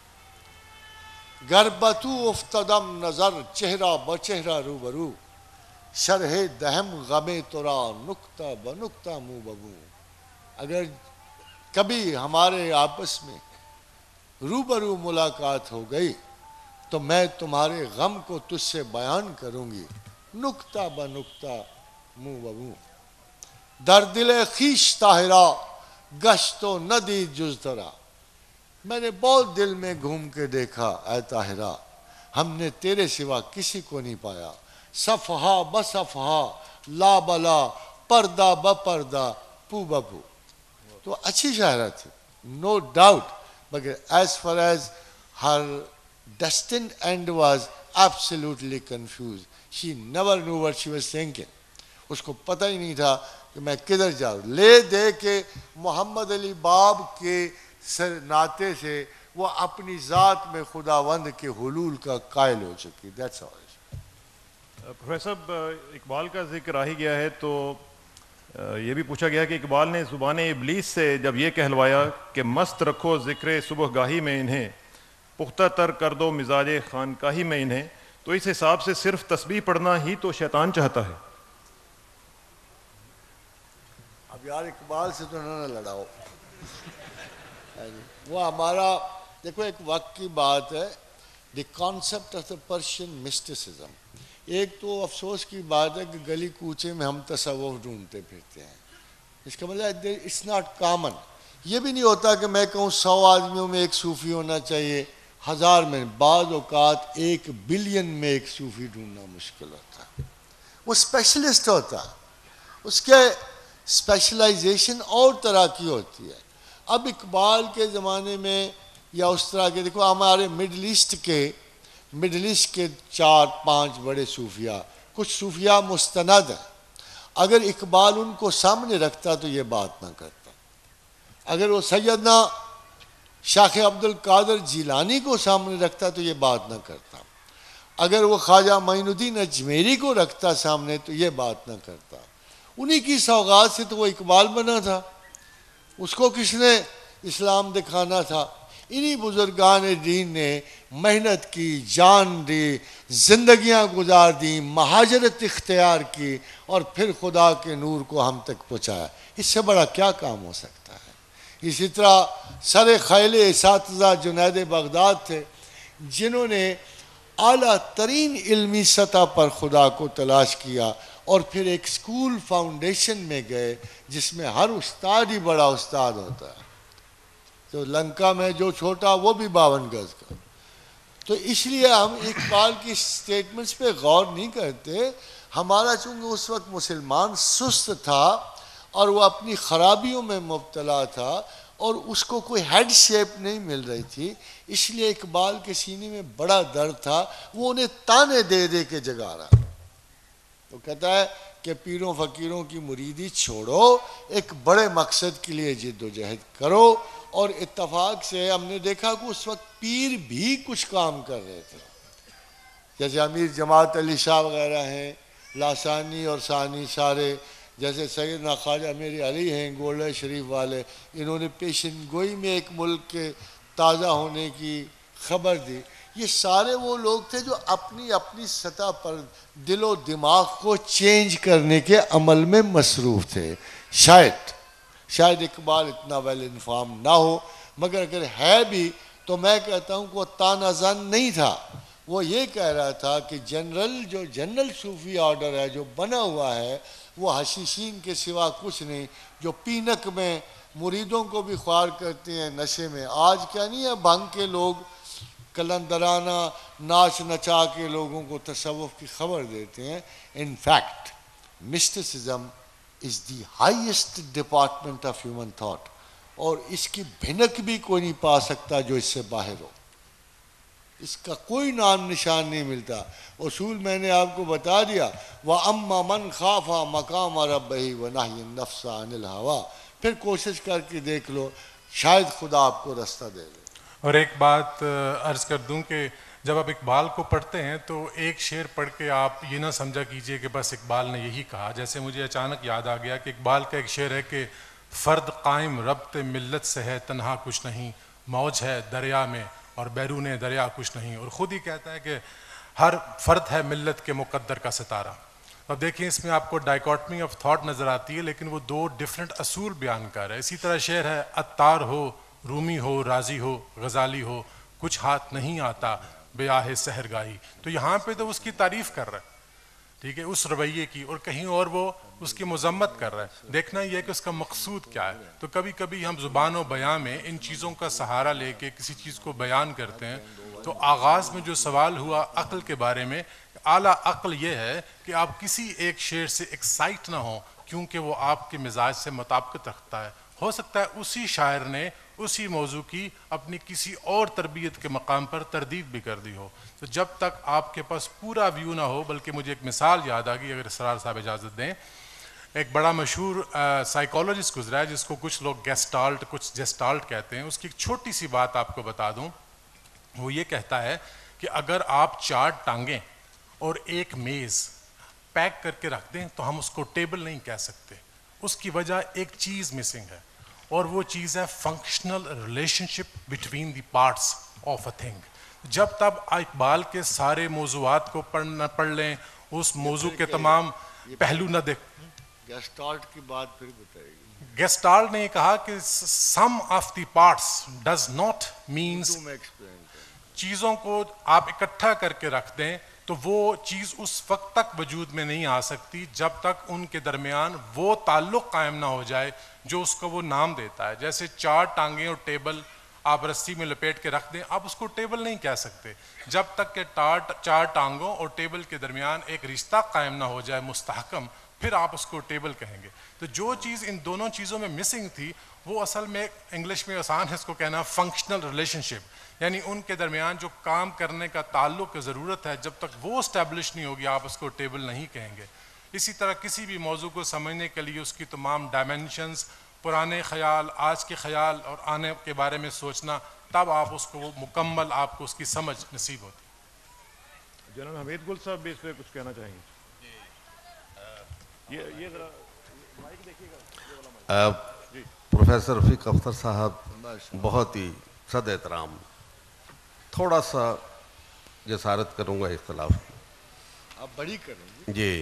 گربتو افتدم نظر، چہرہ بچہرہ روبرو، شرح دہم غم ترا نکتہ بنکتہ منہ ببو. اگر کبھی ہمارے آپس میں روبرو ملاقات ہو گئی تو میں تمہارے غم کو تجھ سے بیان کروں گی، نکتہ بنکتہ منہ ببو. در دل خویش طاہرہ گشت و ندید جز ترا، میں نے بہت دل میں گھوم کے دیکھا اے طاہرہ، ہم نے تیرے سوا کسی کو نہیں پایا. صفحہ بصفحہ لا بلا پردہ بپردہ پو بپو. تو اچھی شاعرہ تھی نو ڈاؤٹ، مگر as far as her destined end was absolutely confused. She never know what she was thinking. اس کو پتہ ہی نہیں تھا کہ میں کدھر جاؤں. لے دے کے محمد علی باب کے سر ناطے سے وہ اپنی ذات میں خداوند کے حلول کا قائل ہو چکی. That's all. پروفیسر صاحب اقبال کا ذکر آ ہی گیا ہے تو یہ بھی پوچھا گیا کہ اقبال نے زبان ابلیس سے جب یہ کہلوایا کہ مست رکھو ذکر صبح گاہی میں انہیں، پختہ تر کر دو مزاج خانقاہی میں انہیں، تو اس حساب سے صرف تسبیح پڑھنا ہی تو شیطان چاہتا ہے. اب یار اقبال سے تو نہ لڑاؤ. وہ ہمارا دیکھو ایک وقت کی بات ہے. The concept of the Persian mysticism, ایک تو افسوس کی بات ہے کہ گلی کوچے میں ہم تصوف ڈھونڈتے پھرتے ہیں. اس کا مطلب اٹس ناٹ کامن. یہ بھی نہیں ہوتا کہ میں کہوں سو آدمیوں میں ایک صوفی ہونا چاہیے، ہزار میں. بعض اوقات ایک بلین میں ایک صوفی ڈھونڈنا مشکل ہوتا ہے. وہ اسپیشلسٹ ہوتا ہے، اس کے اسپیشلائزیشن اور طرح کی ہوتی ہے. اب اقبال کے زمانے میں یا اس طرح کے دیکھو ہمارے مڈل ایسٹ کے مڈل ایسٹ کے چار پانچ بڑے صوفیاء، کچھ صوفیاء مستند ہیں. اگر اقبال ان کو سامنے رکھتا تو یہ بات نہ کرتا. اگر وہ سیدنا شیخ عبد القادر جیلانی کو سامنے رکھتا تو یہ بات نہ کرتا. اگر وہ خواجہ معین الدین اجمیری کو رکھتا سامنے تو یہ بات نہ کرتا. انہی کی سوغات سے تو وہ اقبال بنا تھا. اس کو کس نے اسلام دکھانا تھا؟ انہی بزرگان دین نے محنت کی، جان دی، زندگیاں گزار دی، مہاجرت اختیار کی اور پھر خدا کے نور کو ہم تک پہنچایا. اس سے بڑا کیا کام ہو سکتا ہے؟ اسی طرح سر خیل اساتذہ جنید بغداد تھے جنہوں نے اعلیٰ ترین علمی سطح پر خدا کو تلاش کیا اور پھر ایک اسکول فاؤنڈیشن میں گئے جس میں ہر استاد ہی بڑا استاد ہوتا ہے. تو لنکا میں جو چھوٹا وہ بھی باون گز کا. تو اس لیے ہم اقبال کی سٹیٹمنٹس پہ غور نہیں کرتے. ہمارا چونکہ اس وقت مسلمان سست تھا اور وہ اپنی خرابیوں میں مبتلا تھا اور اس کو کوئی ہیڈ شیپ نہیں مل رہی تھی، اس لیے اقبال کے سینے میں بڑا درد تھا. وہ انہیں تانے دے دے کے جگا رہا. تو کہتا ہے کہ پیروں فقیروں کی مریدی چھوڑو، ایک بڑے مقصد کے لیے جد و جہد کرو. اور اتفاق سے ہم نے دیکھا کہ اس وقت پیر بھی کچھ کام کر رہے تھے، جیسے امیر جماعت علی شاہ وغیرہ ہیں، لاسانی اور ثانی سارے، جیسے سیدنا خواجہ امیر علی ہیں گولڈ شریف والے. انہوں نے پیشن گوئی میں ایک ملک کے تازہ ہونے کی خبر دی. یہ سارے وہ لوگ تھے جو اپنی اپنی سطح پر دل و دماغ کو چینج کرنے کے عمل میں مصروف تھے. شاید شاید اقبال اتنا ویل انفارم نہ ہو، مگر اگر ہے بھی تو میں کہتا ہوں کہ وہ تانا زن نہیں تھا. وہ یہ کہہ رہا تھا کہ جنرل جو جنرل صوفی آرڈر ہے جو بنا ہوا ہے وہ حشیشین کے سوا کچھ نہیں، جو پینک میں مریدوں کو بھی خوار کرتے ہیں نشے میں. آج کیا نہیں ہے بھنگ کے لوگ کلندرانہ ناچ نچا کے لوگوں کو تصوف کی خبر دیتے ہیں. In fact mysticism is the highest department of human thought اور اس کی بھنک بھی کوئی نہیں پا سکتا جو اس سے باہر ہو. اس کا کوئی نام نشان نہیں ملتا. اصول میں نے آپ کو بتا دیا، وَأَمَّا مَنْ خَافَ مَقَامَ رَبِّهِ وَنَهْيَ النَّفْسَ عَنِ الْهَوَىٰ. پھر کوشش کر کے دیکھ لو، شاید خدا آپ کو رستہ دے دے. اور ایک بات عرض کر دوں کہ جب آپ اقبال کو پڑھتے ہیں تو ایک شعر پڑھ کے آپ یہ نہ سمجھا کیجئے کہ بس اقبال نے یہی کہا. جیسے مجھے اچانک یاد آ گیا کہ اقبال کا ایک شعر ہے کہ فرد قائم ربط ملت سے ہے تنہا کچھ نہیں، موج ہے دریا میں اور بیرون دریا کچھ نہیں. اور خود ہی کہتا ہے کہ ہر فرد ہے ملت کے مقدر کا ستارہ. اب دیکھیں اس میں آپ کو ڈائیکاٹمی آف تھاٹ نظر آتی ہے، لیکن وہ دو ڈیفرنٹ اصول بیان کر رہا ہے. اسی طرح شعر ہے عطار ہو، رومی ہو، رازی ہو، غزالی ہو، کچھ ہاتھ نہیں آتا بیاہ سحرگاہی. تو یہاں پہ تو اس کی تعریف کر رہا ہے، ٹھیک ہے، اس رویے کی، اور کہیں اور وہ اس کی مذمت کر رہا ہے. دیکھنا یہ ہے کہ اس کا مقصود کیا ہے. تو کبھی کبھی ہم زبان و بیان میں ان چیزوں کا سہارا لے کے کسی چیز کو بیان کرتے ہیں. تو آغاز میں جو سوال ہوا عقل کے بارے میں، اعلیٰ عقل یہ ہے کہ آپ کسی ایک شعر سے ایکسائٹ نہ ہوں کیونکہ وہ آپ کے مزاج سے مطابقت رکھتا ہے. ہو سکتا ہے اسی شاعر نے اسی موضوع کی اپنی کسی اور تربیت کے مقام پر تردید بھی کر دی ہو. تو جب تک آپ کے پاس پورا ویو نہ ہو، بلکہ مجھے ایک مثال یاد آ گئی اگر اسرار صاحب اجازت دیں. ایک بڑا مشہور سائیکالوجسٹ گزرا ہے جس کو کچھ لوگ گیسٹالٹ کچھ جیسٹالٹ کہتے ہیں. اس کی ایک چھوٹی سی بات آپ کو بتا دوں. وہ یہ کہتا ہے کہ اگر آپ چار ٹانگیں اور ایک میز پیک کر کے رکھ دیں تو ہم اس کو ٹیبل نہیں کہہ سکتے. اس کی وجہ ایک چیز مسنگ ہے, اور وہ چیز ہے functional relationship between the parts of a thing. جب تک اقبال کے سارے موضوعات کو پڑھنا پڑھ لیں, اس موضوع کے تمام پہلو نہ دیکھ. گیسٹالٹ کی بات پھر بتائیے. گیسٹالٹ نے کہا کہ sum of the parts does not means, چیزوں کو آپ اکٹھا کر کے رکھ دیں تو وہ چیز اس وقت تک وجود میں نہیں آ سکتی جب تک ان کے درمیان وہ تعلق قائم نہ ہو جائے جو اس کو وہ نام دیتا ہے. جیسے چار ٹانگیں اور ٹیبل آپ رسی میں لپیٹ کے رکھ دیں, آپ اس کو ٹیبل نہیں کہہ سکتے جب تک کہ چار ٹانگوں اور ٹیبل کے درمیان ایک رشتہ قائم نہ ہو جائے مستحکم, پھر آپ اس کو ٹیبل کہیں گے. تو جو چیز ان دونوں چیزوں میں مسنگ تھی وہ اصل میں انگلش میں آسان ہے اس کو کہنا فنکشنل ریلیشن شپ, یعنی ان کے درمیان جو کام کرنے کا تعلق کی ضرورت ہے جب تک وہ اسٹیبلش نہیں ہوگی آپ اس کو ٹیبل نہیں کہیں گے. اسی طرح کسی بھی موضوع کو سمجھنے کے لیے اس کی تمام ڈائمینشنز, پرانے خیال, آج کے خیال اور آنے کے بارے میں سوچنا, تب آپ اس کو مکمل آپ کو اس کی سمجھ نصیب ہوتی. جناب حمید گل صاحب بھی اس پہ کچھ کہنا چاہیں گے. یہ یہ ذرا مائک دیکھیے گا. پروفیسر رفیق اختر صاحب بہت ہی صد احترام, تھوڑا سا جسارت کروں گا اختلاف. آپ بڑی کریں جی.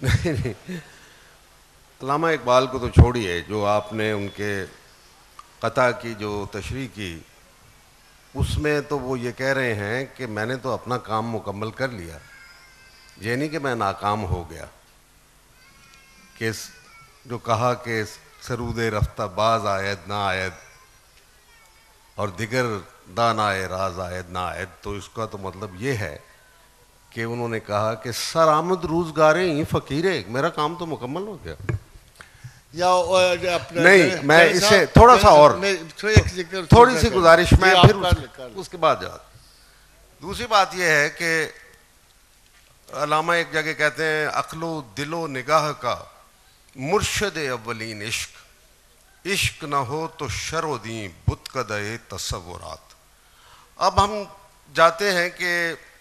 علامہ اقبال کو تو چھوڑیے, جو آپ نے ان کے قطع کی جو تشریح کی اس میں تو وہ یہ کہہ رہے ہیں کہ میں نے تو اپنا کام مکمل کر لیا, یہ نہیں کہ میں ناکام ہو گیا. کہ جو کہا کہ سرود رفتہ باز آید نہ آید اور دیگر دانائے راز آید نہ آید, تو اس کا تو مطلب یہ ہے کہ انہوں نے کہا کہ سر آمد روزگاریں ہی فقیرے, میرا کام تو مکمل ہو گیا. یا نہیں, میں اسے تھوڑا سا اور تھوڑی سی گزارش میں پھر اس کے بعد جاتا. دوسری بات یہ ہے کہ علامہ ایک جگہ کہتے ہیں عقل و دل و نگاہ کا مرشد اولین عشق, عشق نہ ہو تو شر و دیں بت قدئے تصورات. اب ہم جاتے ہیں کہ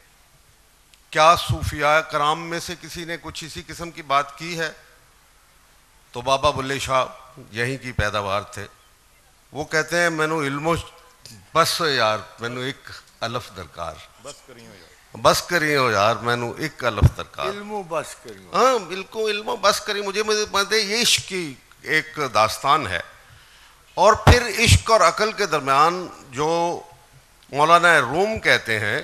کیا صوفیاء کرام میں سے کسی نے کچھ اسی قسم کی بات کی ہے, تو بابا بلے شاہ یہیں کی پیداوار تھے. وہ کہتے ہیں میں نو علم و بس یار میں نو ایک الف درکار, بس کری ہو یار, بس کری ہو یار میں نو ایک الف درکار, علم و بس کری. ہاں بالکل, علم و بس کری. مجھے مجھے یہ عشق کی ایک داستان ہے. اور پھر عشق اور عقل کے درمیان جو مولانا روم کہتے ہیں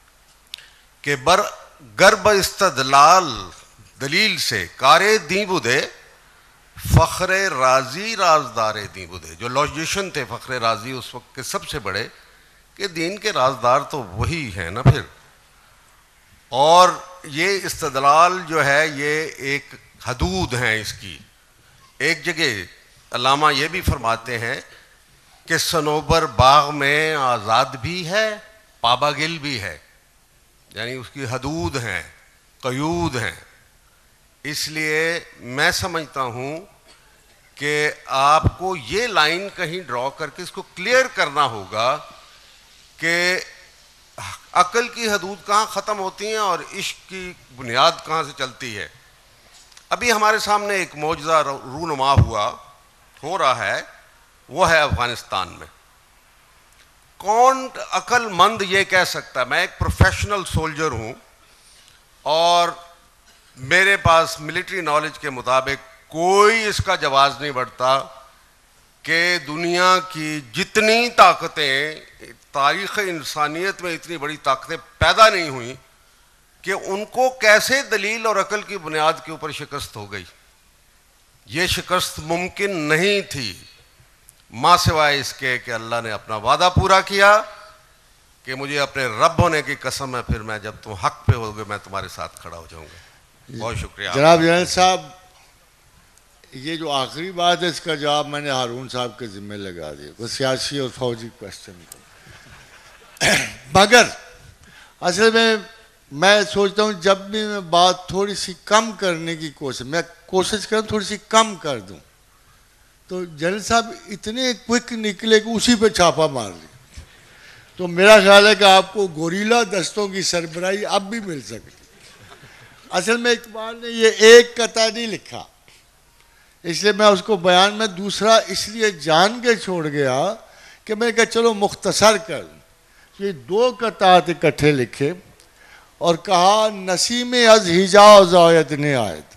کہ بر گرب استدلال دلیل سے کارے دیں بدے فخر رازی رازدار دیں بدے. جو لاجیشن تھے فخر رازی اس وقت کے سب سے بڑے, کہ دین کے رازدار تو وہی ہیں نا پھر. اور یہ استدلال جو ہے یہ ایک حدود ہیں اس کی. ایک جگہ علامہ یہ بھی فرماتے ہیں کہ صنوبر باغ میں آزاد بھی ہے پابا گل بھی ہے, یعنی اس کی حدود ہیں, قیود ہیں. اس لیے میں سمجھتا ہوں کہ آپ کو یہ لائن کہیں ڈرا کر کے اس کو کلیئر کرنا ہوگا کہ عقل کی حدود کہاں ختم ہوتی ہیں اور عشق کی بنیاد کہاں سے چلتی ہے. ابھی ہمارے سامنے ایک معجزہ رونما ہوا ہو رہا ہے, وہ ہے افغانستان میں. کون عقل مند یہ کہہ سکتا ہے, میں ایک پروفیشنل سولجر ہوں اور میرے پاس ملٹری نالج کے مطابق کوئی اس کا جواز نہیں بڑھتا کہ دنیا کی جتنی طاقتیں, تاریخ انسانیت میں اتنی بڑی طاقتیں پیدا نہیں ہوئیں کہ ان کو کیسے دلیل اور عقل کی بنیاد کے اوپر شکست ہو گئی. یہ شکست ممکن نہیں تھی ماں سوائے اس کے کہ اللہ نے اپنا وعدہ پورا کیا کہ مجھے اپنے رب ہونے کی قسم ہے, پھر میں جب تم حق پہ ہوگے میں تمہارے ساتھ کھڑا ہو جاؤں گا. بہت شکریہ جناب جنرل صاحب. یہ جو آخری بات ہے اس کا جواب میں نے ہارون صاحب کے ذمہ لگا دیا, وہ سیاسی اور فوجی کوشچن کو. مگر اصل میں میں سوچتا ہوں جب بھی میں بات تھوڑی سی کم کرنے کی کوشش میں کوشش کروں تھوڑی سی کم کر دوں, تو جنرل صاحب اتنے کوئک نکلے کہ اسی پہ چھاپا مار لیا. تو میرا خیال ہے کہ آپ کو گوریلا دستوں کی سربراہی اب بھی مل سکتی. اصل میں اقبال نے یہ ایک قطعہ نہیں لکھا، اس لیے میں اس کو بیان میں دوسرا اس لیے جان کے چھوڑ گیا کہ میں نے کہا چلو مختصر کر، یہ دو قطعات اکٹھے لکھے اور کہا نسیم از حجاز آید نے آید،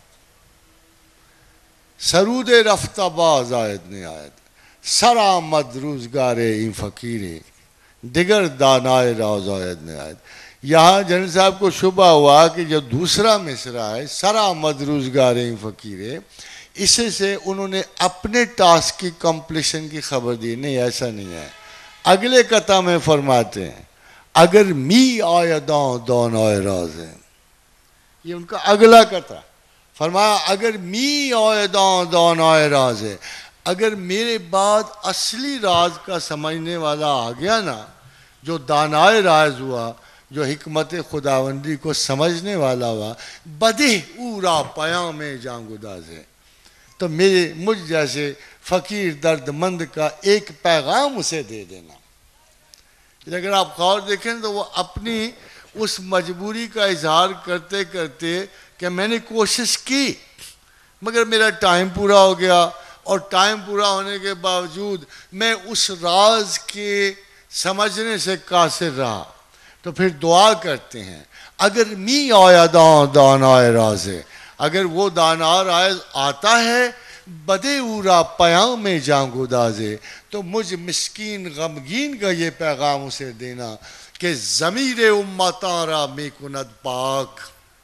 سرود رفتہ باز آید نے آید، سر آمد روزگار این فقیرے دیگر دانائے راز آید نے آید۔ یہاں جنرل صاحب کو شبہ ہوا کہ جو دوسرا مصرع ہے سر آمد روزگار این فقیرے، اسے سے انہوں نے اپنے ٹاسک کی کمپلیشن کی خبر دی، نہیں ایسا نہیں ہے۔ اگلے قطعہ میں فرماتے ہیں اگر می آیداں دانائے راز ہے، یہ ان کا اگلا قطعہ، فرمایا اگر می آیداں دانائے راز ہے، اگر میرے بعد اصلی راز کا سمجھنے والا آ گیا نا، جو دانائے راز ہوا، جو حکمت خداوندی کو سمجھنے والا ہوا، بدہ اورا پیام جان گداز ہے، تو میرے مجھ جیسے فقیر درد مند کا ایک پیغام اسے دے دینا۔ اگر آپ غور دیکھیں تو وہ اپنی اس مجبوری کا اظہار کرتے کرتے کہ میں نے کوشش کی مگر میرا ٹائم پورا ہو گیا، اور ٹائم پورا ہونے کے باوجود میں اس راز کے سمجھنے سے قاصر رہا، تو پھر دعا کرتے ہیں اگر می آیا داں دانائے راز ہے، اگر وہ دانا راز آتا ہے بدے اورا پیام میں جان گدازے، تو مجھ مسکین غمگین کا یہ پیغام اسے دینا کہ ضمیر امتاں را میں کند پاک،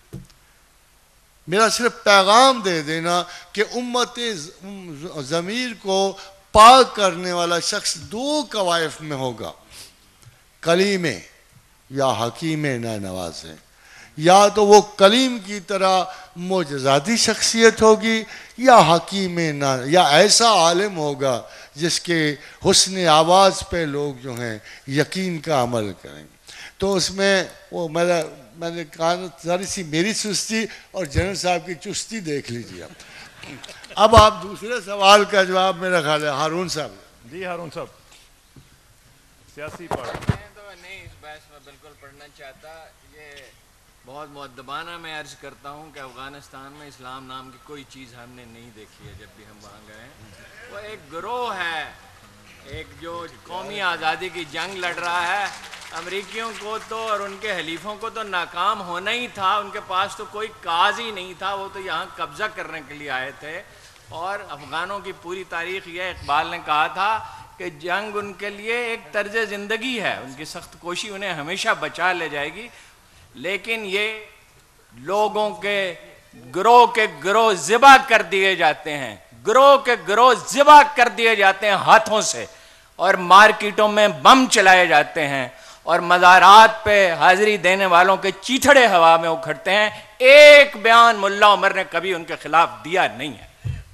میرا صرف پیغام دے دینا کہ امت ضمیر کو پاک کرنے والا شخص دو قوائف میں ہوگا، کلیم یا حکیم نہ نواز ہے، یا تو وہ کلیم کی طرح معجزاتی شخصیت ہوگی یا حکیم نہ، یا ایسا عالم ہوگا جس کے حسن آواز پہ لوگ جو ہیں یقین کا عمل کریں گے۔ تو اس میں وہ میرا میں نے کہا ذرا سی میری سستی اور جنرل صاحب کی چستی دیکھ لیجیے۔ اب آپ دوسرے سوال کا جواب میرا خیال ہے ہارون صاحب۔ جی ہارون صاحب، سیاسی پارٹی میں تو نہیں اس بحث میں بالکل پڑھنا چاہتا، یہ بہت مؤدبانہ میں عرض کرتا ہوں کہ افغانستان میں اسلام نام کی کوئی چیز ہم نے نہیں دیکھی ہے جب بھی ہم وہاں گئے ہیں۔ وہ ایک گروہ ہے، ایک جو قومی آزادی کی جنگ لڑ رہا ہے۔ امریکیوں کو تو اور ان کے حلیفوں کو تو ناکام ہونا ہی تھا، ان کے پاس تو کوئی کاز ہی نہیں تھا، وہ تو یہاں قبضہ کرنے کے لیے آئے تھے۔ اور افغانوں کی پوری تاریخ یہ اقبال نے کہا تھا کہ جنگ ان کے لیے ایک طرز زندگی ہے، ان کی سخت کوشی انہیں ہمیشہ بچا لے جائے گی، لیکن یہ لوگوں کے گروہ کے گروہ ذبح کر دیے جاتے ہیں، گروہ کے گروہ ذبح کر دیے جاتے ہیں ہاتھوں سے، اور مارکیٹوں میں بم چلائے جاتے ہیں، اور مزارات پہ حاضری دینے والوں کے چیتھڑے ہوا میں اکھڑتے ہیں۔ ایک بیان ملا عمر نے کبھی ان کے خلاف دیا نہیں ہے۔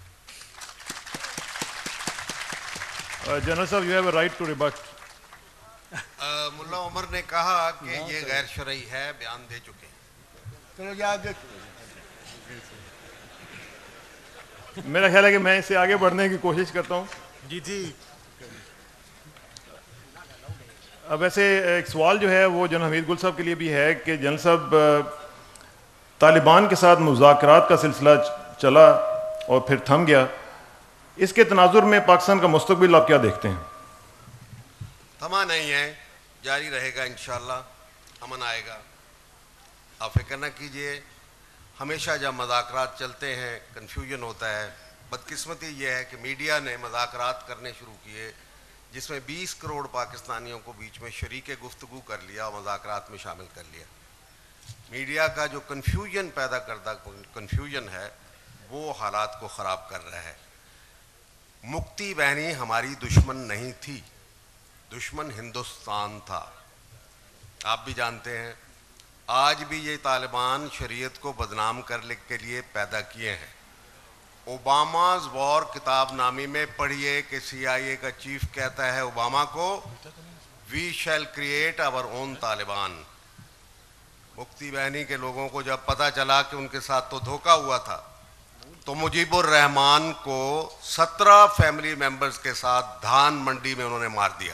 جنرل صاحب، you have a right to rebut. Mullah Omar نے کہا کہ یہ غیر شرعی ہے، بیان دے چکے ہیں۔ میرا خیال ہے کہ میں اس سے آگے بڑھنے کی کوشش کرتا ہوں۔ جی جی اب ایسے ایک سوال جو ہے وہ جنرل حمید گل صاحب کے لیے بھی ہے کہ جنرل صاحب طالبان کے ساتھ مذاکرات کا سلسلہ چلا اور پھر تھم گیا، اس کے تناظر میں پاکستان کا مستقبل آپ کیا دیکھتے ہیں؟ تھما نہیں ہے، جاری رہے گا انشاءاللہ، امن آئے گا۔ آپ فکر نہ کیجئے، ہمیشہ جب مذاکرات چلتے ہیں کنفیوژن ہوتا ہے۔ بدقسمتی یہ ہے کہ میڈیا نے مذاکرات کرنے شروع کیے جس میں بیس کروڑ پاکستانیوں کو بیچ میں شریک گفتگو کر لیا اور مذاکرات میں شامل کر لیا۔ میڈیا کا جو کنفیوژن پیدا کردہ کنفیوژن ہے وہ حالات کو خراب کر رہا ہے۔ مکتی بہنی ہماری دشمن نہیں تھی، دشمن ہندوستان تھا، آپ بھی جانتے ہیں۔ آج بھی یہ طالبان شریعت کو بدنام کرنے کے لیے پیدا کیے ہیں۔ اوباماز وار کتاب نامی میں پڑھیے کہ سی آئی اے کا چیف کہتا ہے اوباما کو، we shall create our own Taliban. Mukti Bahini کے لوگوں کو جب پتہ چلا کہ ان کے ساتھ تو دھوکہ ہوا تھا تو مجیب الرحمان کو سترہ فیملی ممبرز کے ساتھ دھان منڈی میں انہوں نے مار دیا،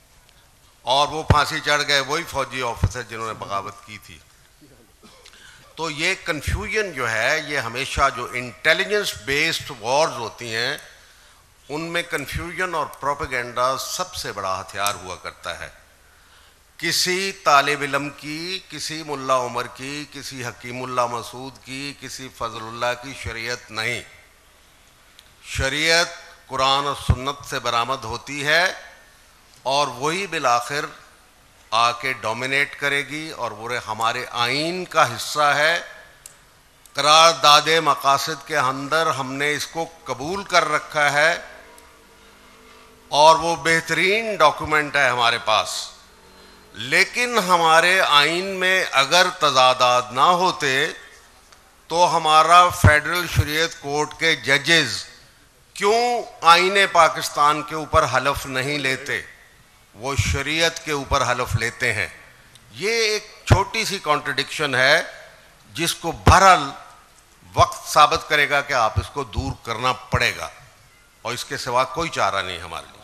اور وہ پھانسی چڑھ گئے وہی فوجی آفیسر جنہوں نے بغاوت کی تھی۔ تو یہ کنفیوژن جو ہے یہ ہمیشہ جو انٹیلیجنس بیسڈ وارز ہوتی ہیں ان میں کنفیوژن اور پروپیگنڈا سب سے بڑا ہتھیار ہوا کرتا ہے. کسی طالب علم کی، کسی ملا عمر کی، کسی حکیم اللہ مسعود کی، کسی فضل اللہ کی شریعت نہیں. شریعت قرآن اور سنت سے برآمد ہوتی ہے اور وہی بالآخر آ کے ڈومینیٹ کرے گی اور وہ ہمارے آئین کا حصہ ہے. قرارداد مقاصد کے اندر ہم نے اس کو قبول کر رکھا ہے اور وہ بہترین ڈاکومنٹ ہے ہمارے پاس. لیکن ہمارے آئین میں اگر تضادات نہ ہوتے تو ہمارا فیڈرل شریعت کورٹ کے ججز کیوں آئین پاکستان کے اوپر حلف نہیں لیتے؟ وہ شریعت کے اوپر حلف لیتے ہیں. یہ ایک چھوٹی سی کانٹرڈکشن ہے جس کو بہرحال وقت ثابت کرے گا کہ آپ اس کو دور کرنا پڑے گا اور اس کے سوا کوئی چارہ نہیں ہمارے لیے.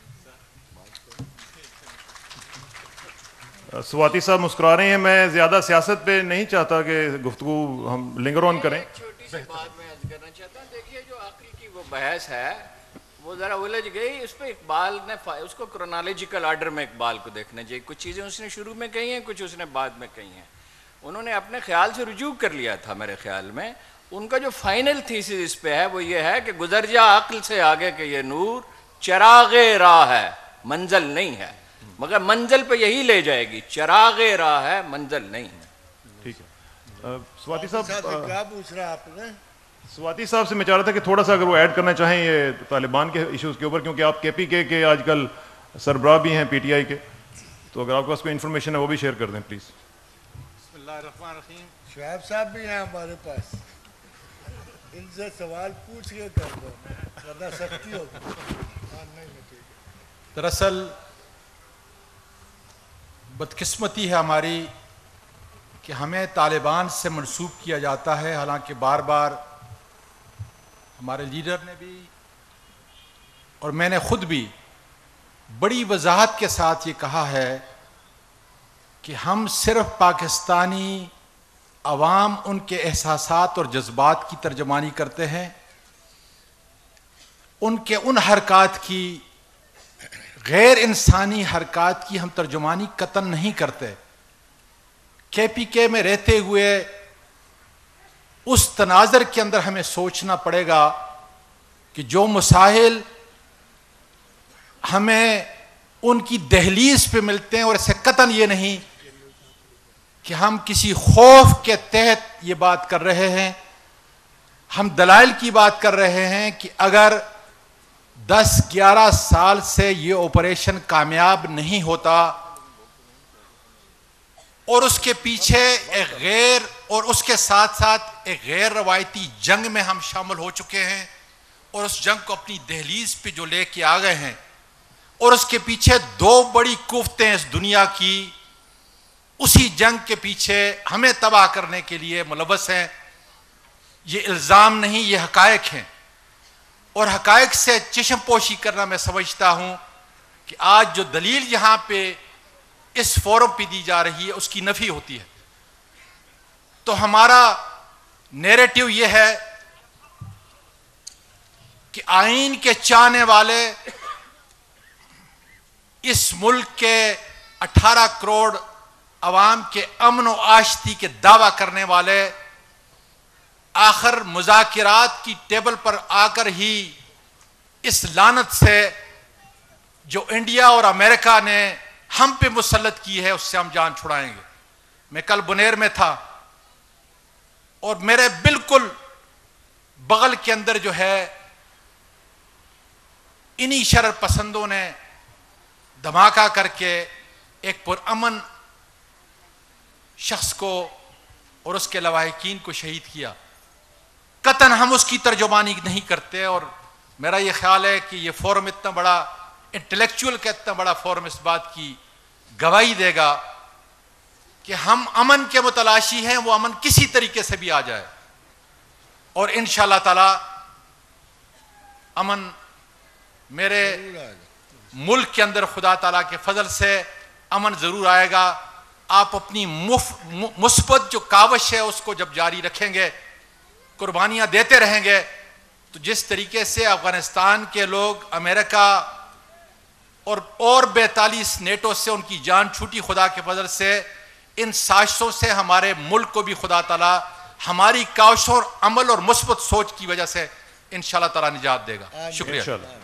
سواتی صاحب مسکرا رہے ہیں. میں زیادہ سیاست پہ نہیں چاہتا کہ گفتگو ہم لنگر آن کریں. چھوٹی سی بات میں عرض کرنا چاہتا ہوں. دیکھیے جو عقل کی وہ بحث ہے وہ ذرا الجھ گئی. اس پہ اقبال نے اس کو کرونالوجیکل آرڈر میں اقبال کو دیکھنا چاہیے. کچھ چیزیں اس نے شروع میں کہی ہیں، کچھ اس نے بعد میں کہی ہیں. انہوں نے اپنے خیال سے رجوع کر لیا تھا. میرے خیال میں ان کا جو فائنل تھیسس اس پہ ہے وہ یہ ہے کہ گزر جا عقل سے آگے کہ یہ نور چراغ راہ ہے، منزل نہیں ہے. مگر منزل پہ یہی لے جائے گی. چراغ راہ ہے، منزل نہیں ہے. ٹھیک ہے. سواتی صاحب کیا پوچھ رہا آپ نے؟ سواتی صاحب سے میں چاہ رہا تھا کہ تھوڑا سا اگر وہ ایڈ کرنا چاہیں یہ طالبان کے ایشوز کے اوپر، کیونکہ آپ کے پی کے کے آج کل سربراہ بھی ہیں پی ٹی آئی کے، تو اگر آپ کے پاس کوئی انفارمیشن ہے وہ بھی شیئر کر دیں پلیز. بسم اللہ الرحمن الرحیم. شعیب صاحب بھی ہیں ہمارے پاس، ان سے سوال پوچھ کے کر دو ورنہ سختی ہوگی. دراصل بدقسمتی ہے ہماری کہ ہمیں طالبان سے منسوب کیا جاتا ہے، حالانکہ بار بار ہمارے لیڈر نے بھی اور میں نے خود بھی بڑی وضاحت کے ساتھ یہ کہا ہے کہ ہم صرف پاکستانی عوام ان کے احساسات اور جذبات کی ترجمانی کرتے ہیں. ان کے ان حرکات کی، غیر انسانی حرکات کی ہم ترجمانی قطعاً نہیں کرتے. کے پی کے میں رہتے ہوئے اس تناظر کے اندر ہمیں سوچنا پڑے گا کہ جو مسائل ہمیں ان کی دہلیز پہ ملتے ہیں، اور اسے قطعاً یہ نہیں کہ ہم کسی خوف کے تحت یہ بات کر رہے ہیں، ہم دلائل کی بات کر رہے ہیں کہ اگر دس گیارہ سال سے یہ آپریشن کامیاب نہیں ہوتا اور اس کے پیچھے ایک غیر اور اس کے ساتھ ساتھ ایک غیر روایتی جنگ میں ہم شامل ہو چکے ہیں اور اس جنگ کو اپنی دہلیز پہ جو لے کے آ گئے ہیں، اور اس کے پیچھے دو بڑی قوتیں اس دنیا کی اسی جنگ کے پیچھے ہمیں تباہ کرنے کے لیے ملوث ہیں. یہ الزام نہیں، یہ حقائق ہیں. اور حقائق سے چشم پوشی کرنا میں سمجھتا ہوں کہ آج جو دلیل یہاں پہ اس فورم پہ دی جا رہی ہے اس کی نفی ہوتی ہے. تو ہمارا نیریٹو یہ ہے کہ آئین کے چاہنے والے، اس ملک کے اٹھارہ کروڑ عوام کے امن و آشتی کے دعویٰ کرنے والے، آخر مذاکرات کی ٹیبل پر آ کر ہی اس لعنت سے جو انڈیا اور امریکہ نے ہم پہ مسلط کی ہے اس سے ہم جان چھڑائیں گے. میں کل بنیر میں تھا اور میرے بالکل بغل کے اندر جو ہے انہی شرر پسندوں نے دھماکہ کر کے ایک پرامن شخص کو اور اس کے لواحقین کو شہید کیا. قطعاً ہم اس کی ترجمانی نہیں کرتے، اور میرا یہ خیال ہے کہ یہ فورم اتنا بڑا انٹلیکچوئل کا اتنا بڑا فورم اس بات کی گواہی دے گا کہ ہم امن کے متلاشی ہیں، وہ امن کسی طریقے سے بھی آ جائے. اور انشاءاللہ تعالی امن میرے ملک کے اندر خدا تعالیٰ کے فضل سے امن ضرور آئے گا. آپ اپنی مثبت جو کاوش ہے اس کو جب جاری رکھیں گے، قربانیاں دیتے رہیں گے، تو جس طریقے سے افغانستان کے لوگ امریکہ اور اور بیتالیس نیٹو سے ان کی جان چھوٹی خدا کے فضل سے، ان سازشوں سے ہمارے ملک کو بھی خدا تعالیٰ ہماری کاوشوں اور عمل اور مثبت سوچ کی وجہ سے انشاءاللہ تعالیٰ نجات دے گا. شکریہ.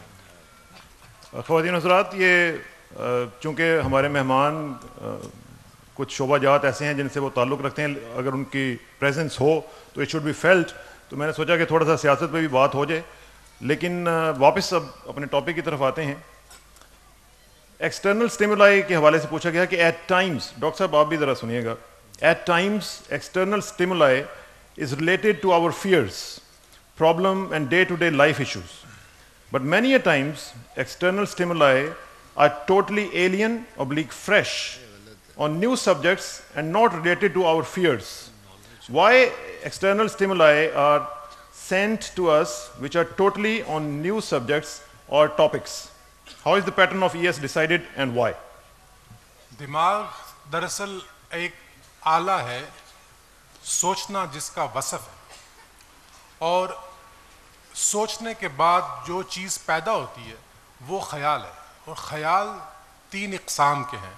خواتین حضرات، یہ چونکہ ہمارے مہمان کچھ شعبہ جات ایسے ہیں جن سے وہ تعلق رکھتے ہیں، اگر ان کی پریزنس ہو تو اٹ شوڈ بی فیلٹ، تو میں نے سوچا کہ تھوڑا سا سیاست پہ بھی بات ہو جائے. لیکن واپس اب اپنے ٹاپک کی طرف آتے ہیں. ایکسٹرنل اسٹیمولائی کے حوالے سے پوچھا گیا کہ ایٹ ٹائمز، ڈاکٹر صاحب آپ بھی ذرا سنیے گا، at times external stimuli is related to our fears, problem and day to day life issues. But many a times, external stimuli are totally alien, oblique fresh, on new subjects and not related to our fears. Why external stimuli are sent to us which are totally on new subjects or topics? How is the pattern of E S decided and why? دماغ دراصل ایک آلہ ہے سوچنا جس کا وصف ہے، اور سوچنے کے بعد جو چیز پیدا ہوتی ہے وہ خیال ہے. اور خیال تین اقسام کے ہیں.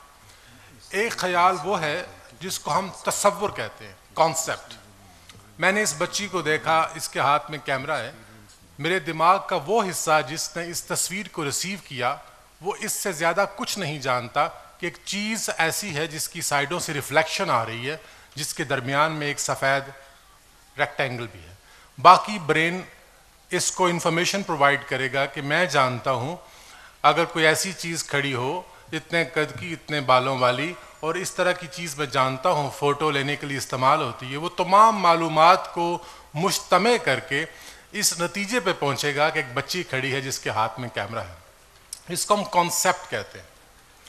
ایک خیال وہ ہے جس کو ہم تصور کہتے ہیں، کانسیپٹ. میں نے اس بچی کو دیکھا، اس کے ہاتھ میں کیمرہ ہے، میرے دماغ کا وہ حصہ جس نے اس تصویر کو ریسیو کیا وہ اس سے زیادہ کچھ نہیں جانتا کہ ایک چیز ایسی ہے جس کی سائڈوں سے ریفلیکشن آ رہی ہے، جس کے درمیان میں ایک سفید ریکٹینگل بھی ہے. باقی برین اس کو انفارمیشن پرووائڈ کرے گا کہ میں جانتا ہوں اگر کوئی ایسی چیز کھڑی ہو اتنے قد کی، اتنے بالوں والی، اور اس طرح کی چیز میں جانتا ہوں فوٹو لینے کے لیے استعمال ہوتی ہے، وہ تمام معلومات کو مجتمع کر کے اس نتیجے پہ پہنچے گا کہ ایک بچی کھڑی ہے جس کے ہاتھ میں کیمرہ ہے. اس کو ہم کانسیپٹ کہتے ہیں.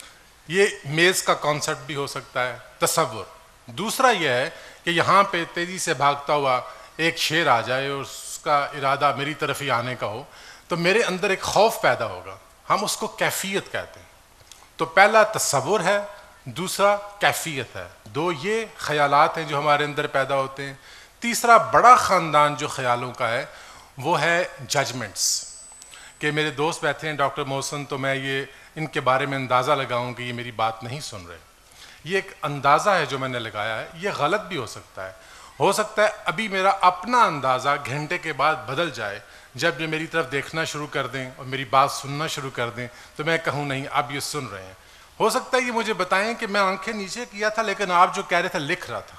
یہ میز کا کانسیپٹ بھی ہو سکتا ہے، تصور. دوسرا یہ ہے کہ یہاں پہ تیزی سے بھاگتا ہوا ایک شیر آ جائے اور کا ارادہ میری طرف ہی آنے کا ہو تو میرے اندر ایک خوف پیدا ہوگا. ہم اس کو کیفیت کہتے ہیں. تو پہلا تصور ہے، دوسرا کیفیت ہے. دو یہ خیالات ہیں جو ہمارے اندر پیدا ہوتے ہیں. تیسرا بڑا خاندان جو خیالوں کا ہے وہ ہے ججمنٹس. کہ میرے دوست بیٹھے ہیں ڈاکٹر محسن، تو میں یہ ان کے بارے میں اندازہ لگاؤں کہ یہ میری بات نہیں سن رہے. یہ ایک اندازہ ہے جو میں نے لگایا ہے، یہ غلط بھی ہو سکتا ہے. ہو سکتا ہے ابھی میرا اپنا اندازہ گھنٹے کے بعد بدل جائے، جب یہ میری طرف دیکھنا شروع کر دیں اور میری بات سننا شروع کر دیں تو میں کہوں نہیں اب یہ سن رہے ہیں. ہو سکتا ہے یہ مجھے بتائیں کہ میں آنکھیں نیچے کیا تھا لیکن آپ جو کہہ رہے تھے لکھ رہا تھا.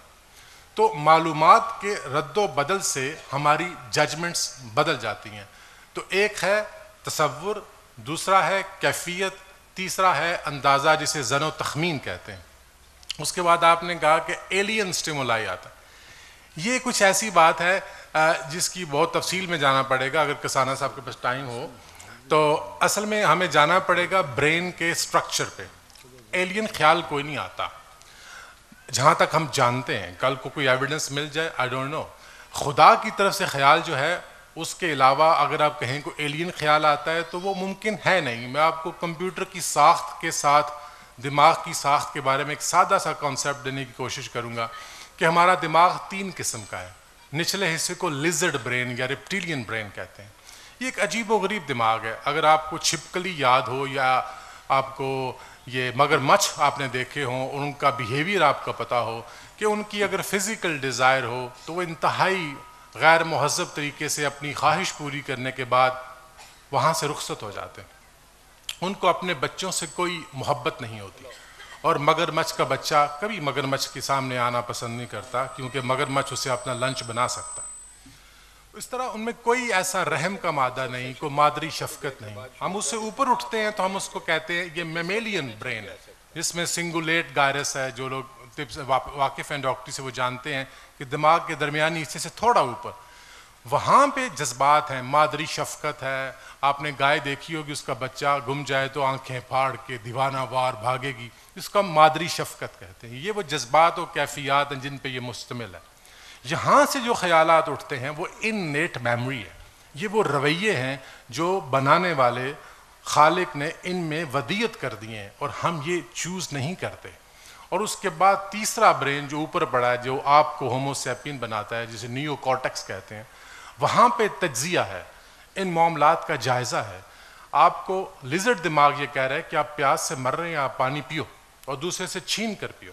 تو معلومات کے رد و بدل سے ہماری ججمنٹس بدل جاتی ہیں. تو ایک ہے تصور، دوسرا ہے کیفیت، تیسرا ہے اندازہ جسے ظن و تخمین کہتے ہیں. اس کے بعد آپ نے کہا کہ ایلین سٹیمولائی آتا ہے. یہ کچھ ایسی بات ہے جس کی بہت تفصیل میں جانا پڑے گا. اگر کسانہ صاحب کے پاس ٹائم ہو تو اصل میں ہمیں جانا پڑے گا برین کے سٹرکچر پہ. ایلین خیال کوئی نہیں آتا جہاں تک ہم جانتے ہیں. کل کو کوئی ایویڈنس مل جائے، آئی ڈونٹ نو. خدا کی طرف سے خیال جو ہے اس کے علاوہ اگر آپ کہیں کوئی ایلین خیال آتا ہے تو وہ ممکن ہے نہیں. میں آپ کو کمپیوٹر کی ساخت کے ساتھ دماغ کی ساخت کے بارے میں ایک سادہ سا کانسیپٹ دینے کی کوشش کروں گا کہ ہمارا دماغ تین قسم کا ہے. نچلے حصے کو لیزرڈ برین یا ریپٹیلین برین کہتے ہیں. یہ ایک عجیب و غریب دماغ ہے. اگر آپ کو چھپکلی یاد ہو یا آپ کو یہ مگر مچھ آپ نے دیکھے ہوں اور ان کا بیہیویئر آپ کا پتہ ہو کہ ان کی اگر فزیکل ڈیزائر ہو تو وہ انتہائی غیر مہذب طریقے سے اپنی خواہش پوری کرنے کے بعد وہاں سے رخصت ہو جاتے ہیں. ان کو اپنے بچوں سے کوئی محبت نہیں ہوتی. اور مگر مچھ کا بچہ کبھی مگر مچھ کے سامنے آنا پسند نہیں کرتا کیونکہ مگر مچھ اسے اپنا لنچ بنا سکتا. اس طرح ان میں کوئی ایسا رحم کا مادہ نہیں، کوئی مادری شفقت نہیں. ہم اس سے اوپر اٹھتے ہیں تو ہم اس کو کہتے ہیں یہ میمیلین برین ہے جس میں سنگولیٹ گائرس ہے. جو لوگ واقف ہیں ڈاکٹری سے وہ جانتے ہیں کہ دماغ کے درمیانی حصے سے تھوڑا اوپر وہاں پہ جذبات ہیں، مادری شفقت ہے. آپ نے گائے دیکھی ہوگی، اس کا بچہ گم جائے تو آنکھیں پھاڑ کے دیوانہ وار بھاگے گی. اس کا مادری شفقت کہتے ہیں. یہ وہ جذبات و کیفیات ہیں جن پہ یہ مشتمل ہے. یہاں سے جو خیالات اٹھتے ہیں وہ ان نیٹ میموری ہے. یہ وہ رویے ہیں جو بنانے والے خالق نے ان میں ودیت کر دیے ہیں اور ہم یہ چوز نہیں کرتے. اور اس کے بعد تیسرا برین جو اوپر پڑا ہے جو آپ کو ہومو سیپین بناتا ہے جسے نیو کارٹیکس کہتے ہیں، وہاں پہ تجزیہ ہے، ان معاملات کا جائزہ ہے. آپ کو لیزرڈ دماغ یہ کہہ رہا ہے کہ آپ پیاس سے مر رہے ہیں، آپ پانی پیو اور دوسرے سے چھین کر پیو.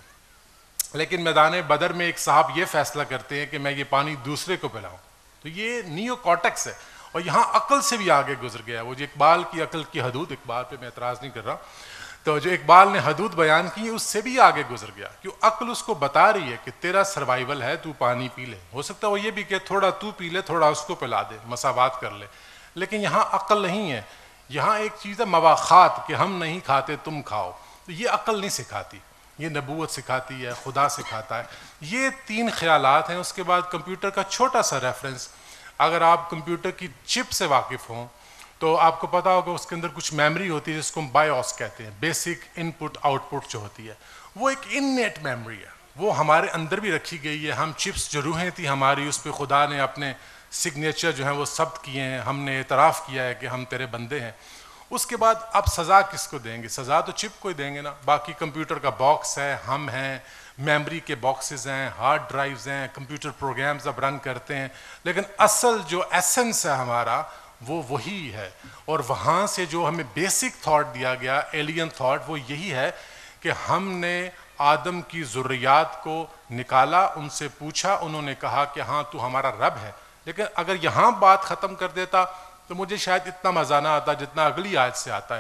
لیکن میدان بدر میں ایک صاحب یہ فیصلہ کرتے ہیں کہ میں یہ پانی دوسرے کو پلاؤں. تو یہ نیو کارٹیکس ہے اور یہاں عقل سے بھی آگے گزر گیا ہے. وہ جو اقبال کی عقل کی حدود، اقبال پہ میں اعتراض نہیں کر رہا، تو جو اقبال نے حدود بیان کی اس سے بھی آگے گزر گیا. کیوں عقل اس کو بتا رہی ہے کہ تیرا سروائیول ہے، تو پانی پی لے. ہو سکتا ہے وہ یہ بھی کہ تھوڑا تو پی لے، تھوڑا اس کو پلا دے، مساوات کر لے. لیکن یہاں عقل نہیں ہے، یہاں ایک چیز ہے مواخات، کہ ہم نہیں کھاتے تم کھاؤ. تو یہ عقل نہیں سکھاتی، یہ نبوت سکھاتی ہے، خدا سکھاتا ہے. یہ تین خیالات ہیں. اس کے بعد کمپیوٹر کا چھوٹا سا ریفرنس، اگر آپ کمپیوٹر کی چپ سے واقف ہوں تو آپ کو پتا ہوگا اس کے اندر کچھ میموری ہوتی ہے جس کو ہم بایوس کہتے ہیں، بیسک ان پٹ آؤٹ پٹ جو ہوتی ہے. وہ ایک انیٹ میموری ہے، وہ ہمارے اندر بھی رکھی گئی ہے. ہم چپس جو روحیں تھیں ہماری، اس پہ خدا نے اپنے سگنیچر جو ہیں وہ ثبت کیے ہیں. ہم نے اعتراف کیا ہے کہ ہم تیرے بندے ہیں. اس کے بعد اب سزا کس کو دیں گے؟ سزا تو چپ کو ہی دیں گے نا. باقی کمپیوٹر کا باکس ہے، ہم ہیں، میموری کے باکسز ہیں، ہارڈ ڈرائیوز ہیں، کمپیوٹر پروگرامز اب رن کرتے ہیں. لیکن اصل جو ایسنس ہے ہمارا وہ وہی ہے. اور وہاں سے جو ہمیں بیسک تھاٹ دیا گیا، ایلین تھاٹ، وہ یہی ہے کہ ہم نے آدم کی ذریات کو نکالا، ان سے پوچھا، انہوں نے کہا کہ ہاں تو ہمارا رب ہے. لیکن اگر یہاں بات ختم کر دیتا تو مجھے شاید اتنا مزہ نہ آتا جتنا اگلی آیت سے آتا ہے،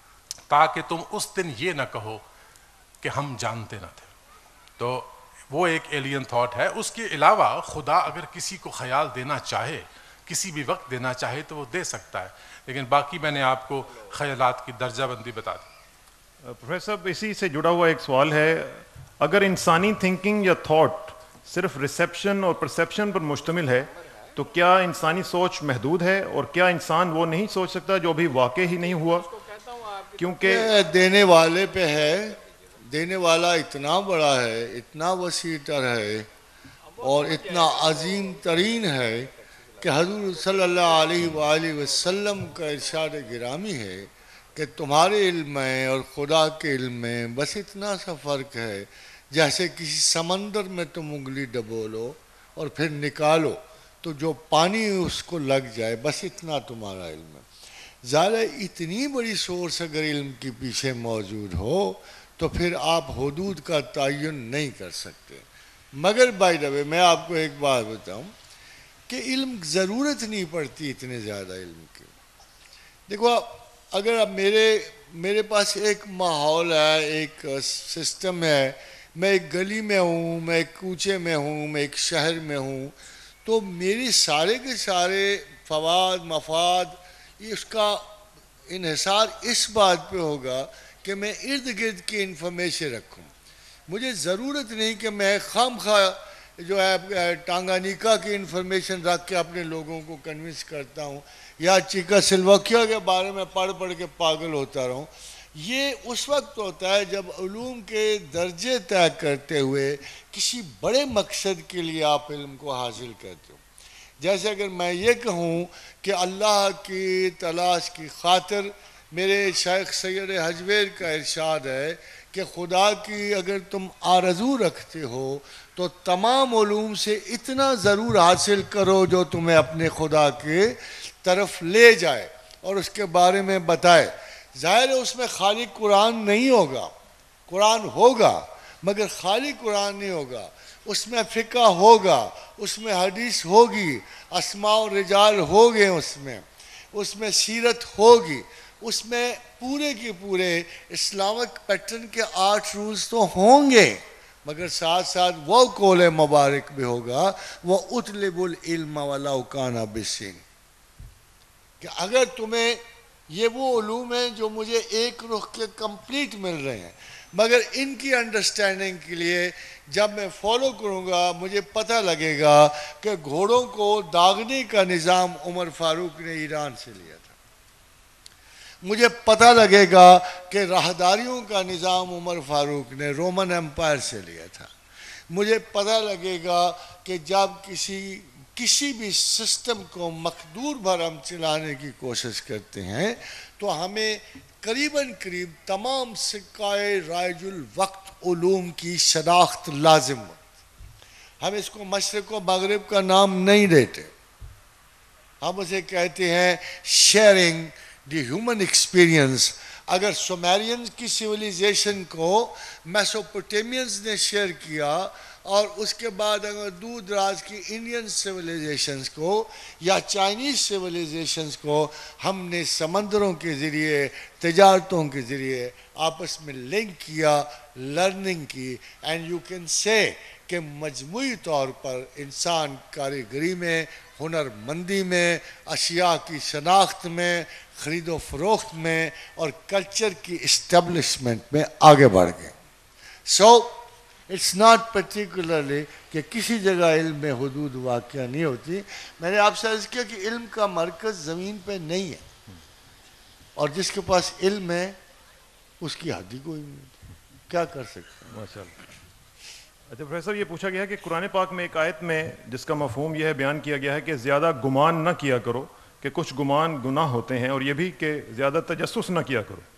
تاکہ تم اس دن یہ نہ کہو کہ ہم جانتے نہ تھے. تو وہ ایک ایلین تھاٹ ہے. اس کے علاوہ خدا اگر کسی کو خیال دینا چاہے، کسی بھی وقت دینا چاہے تو وہ دے سکتا ہے. لیکن باقی میں نے آپ کو خیالات کی درجہ بندی بتا دی. پروفیسر صاحب، اسی سے جڑا ہوا ایک سوال ہے، اگر انسانی تھنکنگ یا تھاٹ صرف ریسیپشن اور پرسیپشن پر مشتمل ہے تو کیا انسانی سوچ محدود ہے؟ اور کیا انسان وہ نہیں سوچ سکتا جو ابھی واقع ہی نہیں ہوا؟ کیونکہ دینے والے پہ ہے، دینے والا اتنا بڑا ہے، اتنا وسیع تر ہے اور اتنا عظیم ترین ہے کہ حضور صلی اللہ علیہ وآلہ وسلم کا ارشاد گرامی ہے کہ تمہارے علم میں اور خدا کے علم میں بس اتنا سا فرق ہے جیسے کسی سمندر میں تم انگلی ڈبولو اور پھر نکالو تو جو پانی اس کو لگ جائے، بس اتنا تمہارا علم ہے. ظاہر اتنی بڑی سورس اگر علم کی پیچھے موجود ہو تو پھر آپ حدود کا تعین نہیں کر سکتے. مگر بائی دا وے میں آپ کو ایک بات بتاؤں کہ علم ضرورت نہیں پڑتی اتنے زیادہ علم کی. دیکھو اگر اب میرے میرے پاس ایک ماحول ہے، ایک سسٹم ہے، میں ایک گلی میں ہوں، میں ایک کوچے میں ہوں، میں ایک شہر میں ہوں، تو میری سارے کے سارے فوائد مفاد اس کا انحصار اس بات پہ ہوگا کہ میں ارد گرد کی انفارمیشن رکھوں. مجھے ضرورت نہیں کہ میں خام خواہ جو ہے ٹانگانیکا کی انفارمیشن رکھ کے اپنے لوگوں کو کنونس کرتا ہوں یا چیکا سلوکیا کے بارے میں پڑھ پڑھ کے پاگل ہوتا رہوں. یہ اس وقت ہوتا ہے جب علوم کے درجے طے کرتے ہوئے کسی بڑے مقصد کے لیے آپ علم کو حاصل کرتے ہو. جیسے اگر میں یہ کہوں کہ اللہ کی تلاش کی خاطر، میرے شیخ سید حجویر کا ارشاد ہے کہ خدا کی اگر تم آرزو رکھتے ہو تو تمام علوم سے اتنا ضرور حاصل کرو جو تمہیں اپنے خدا کے طرف لے جائے اور اس کے بارے میں بتائے. ظاہر ہے اس میں خالی قرآن نہیں ہوگا، قرآن ہوگا مگر خالی قرآن نہیں ہوگا، اس میں فقہ ہوگا، اس میں حدیث ہوگی، اسماء و رجال ہوگے، اس میں اس میں سیرت ہوگی، اس میں پورے کے پورے اسلامک پیٹرن کے آٹھ رولز تو ہوں گے، مگر ساتھ ساتھ وہ قول مبارک بھی ہوگا، وہ اطلب العلم ولو کان بالسین، کہ اگر تمہیں یہ وہ علوم ہیں جو مجھے ایک رخ کے کمپلیٹ مل رہے ہیں، مگر ان کی انڈرسٹینڈنگ کے لیے جب میں فالو کروں گا مجھے پتہ لگے گا کہ گھوڑوں کو داغنے کا نظام عمر فاروق نے ایران سے لیا تھا، مجھے پتہ لگے گا کہ راہداریوں کا نظام عمر فاروق نے رومن امپائر سے لیا تھا، مجھے پتہ لگے گا کہ جب کسی کسی بھی سسٹم کو مقدور بھر ہم چلانے کی کوشش کرتے ہیں تو ہمیں قریباً قریب تمام سکائے رائج الوقت علوم کی شناخت لازم ہو. ہم اس کو مشرق و مغرب کا نام نہیں دیتے, ہم اسے کہتے ہیں شیئرنگ دی ہیومن ایکسپیرینس. اگر سومیرینز کی سویلائزیشن کو میسوپوٹیمینز نے شیئر کیا اور اس کے بعد اگر دور دراز کی انڈین سویلائزیشنز کو یا چائنیز سویلائزیشنز کو ہم نے سمندروں کے ذریعے تجارتوں کے ذریعے آپس میں لنک کیا, لرننگ کی, اینڈ یو کین سے کہ مجموعی طور پر انسان کاریگری میں, ہنر مندی میں, اشیاء کی شناخت میں, خرید و فروخت میں اور کلچر کی اسٹیبلشمنٹ میں آگے بڑھ گئے. سو اٹس ناٹ پرٹیکولرلی کہ کسی جگہ علم میں حدود واقع نہیں ہوتی. میں نے آپ سے عرض کیا کہ علم کا مرکز زمین پہ نہیں ہے, اور جس کے پاس علم ہے اس کی حد ہی کوئی نہیں, کیا کر سکتے ہیں. ماشاء اللہ. اچھا پروفیسر, یہ پوچھا گیا ہے کہ قرآن پاک میں ایک آیت میں جس کا مفہوم یہ ہے بیان کیا گیا ہے کہ زیادہ گمان نہ کیا کرو, کہ کچھ گمان گناہ ہوتے ہیں, اور یہ بھی کہ زیادہ تجسس نہ کیا کرو.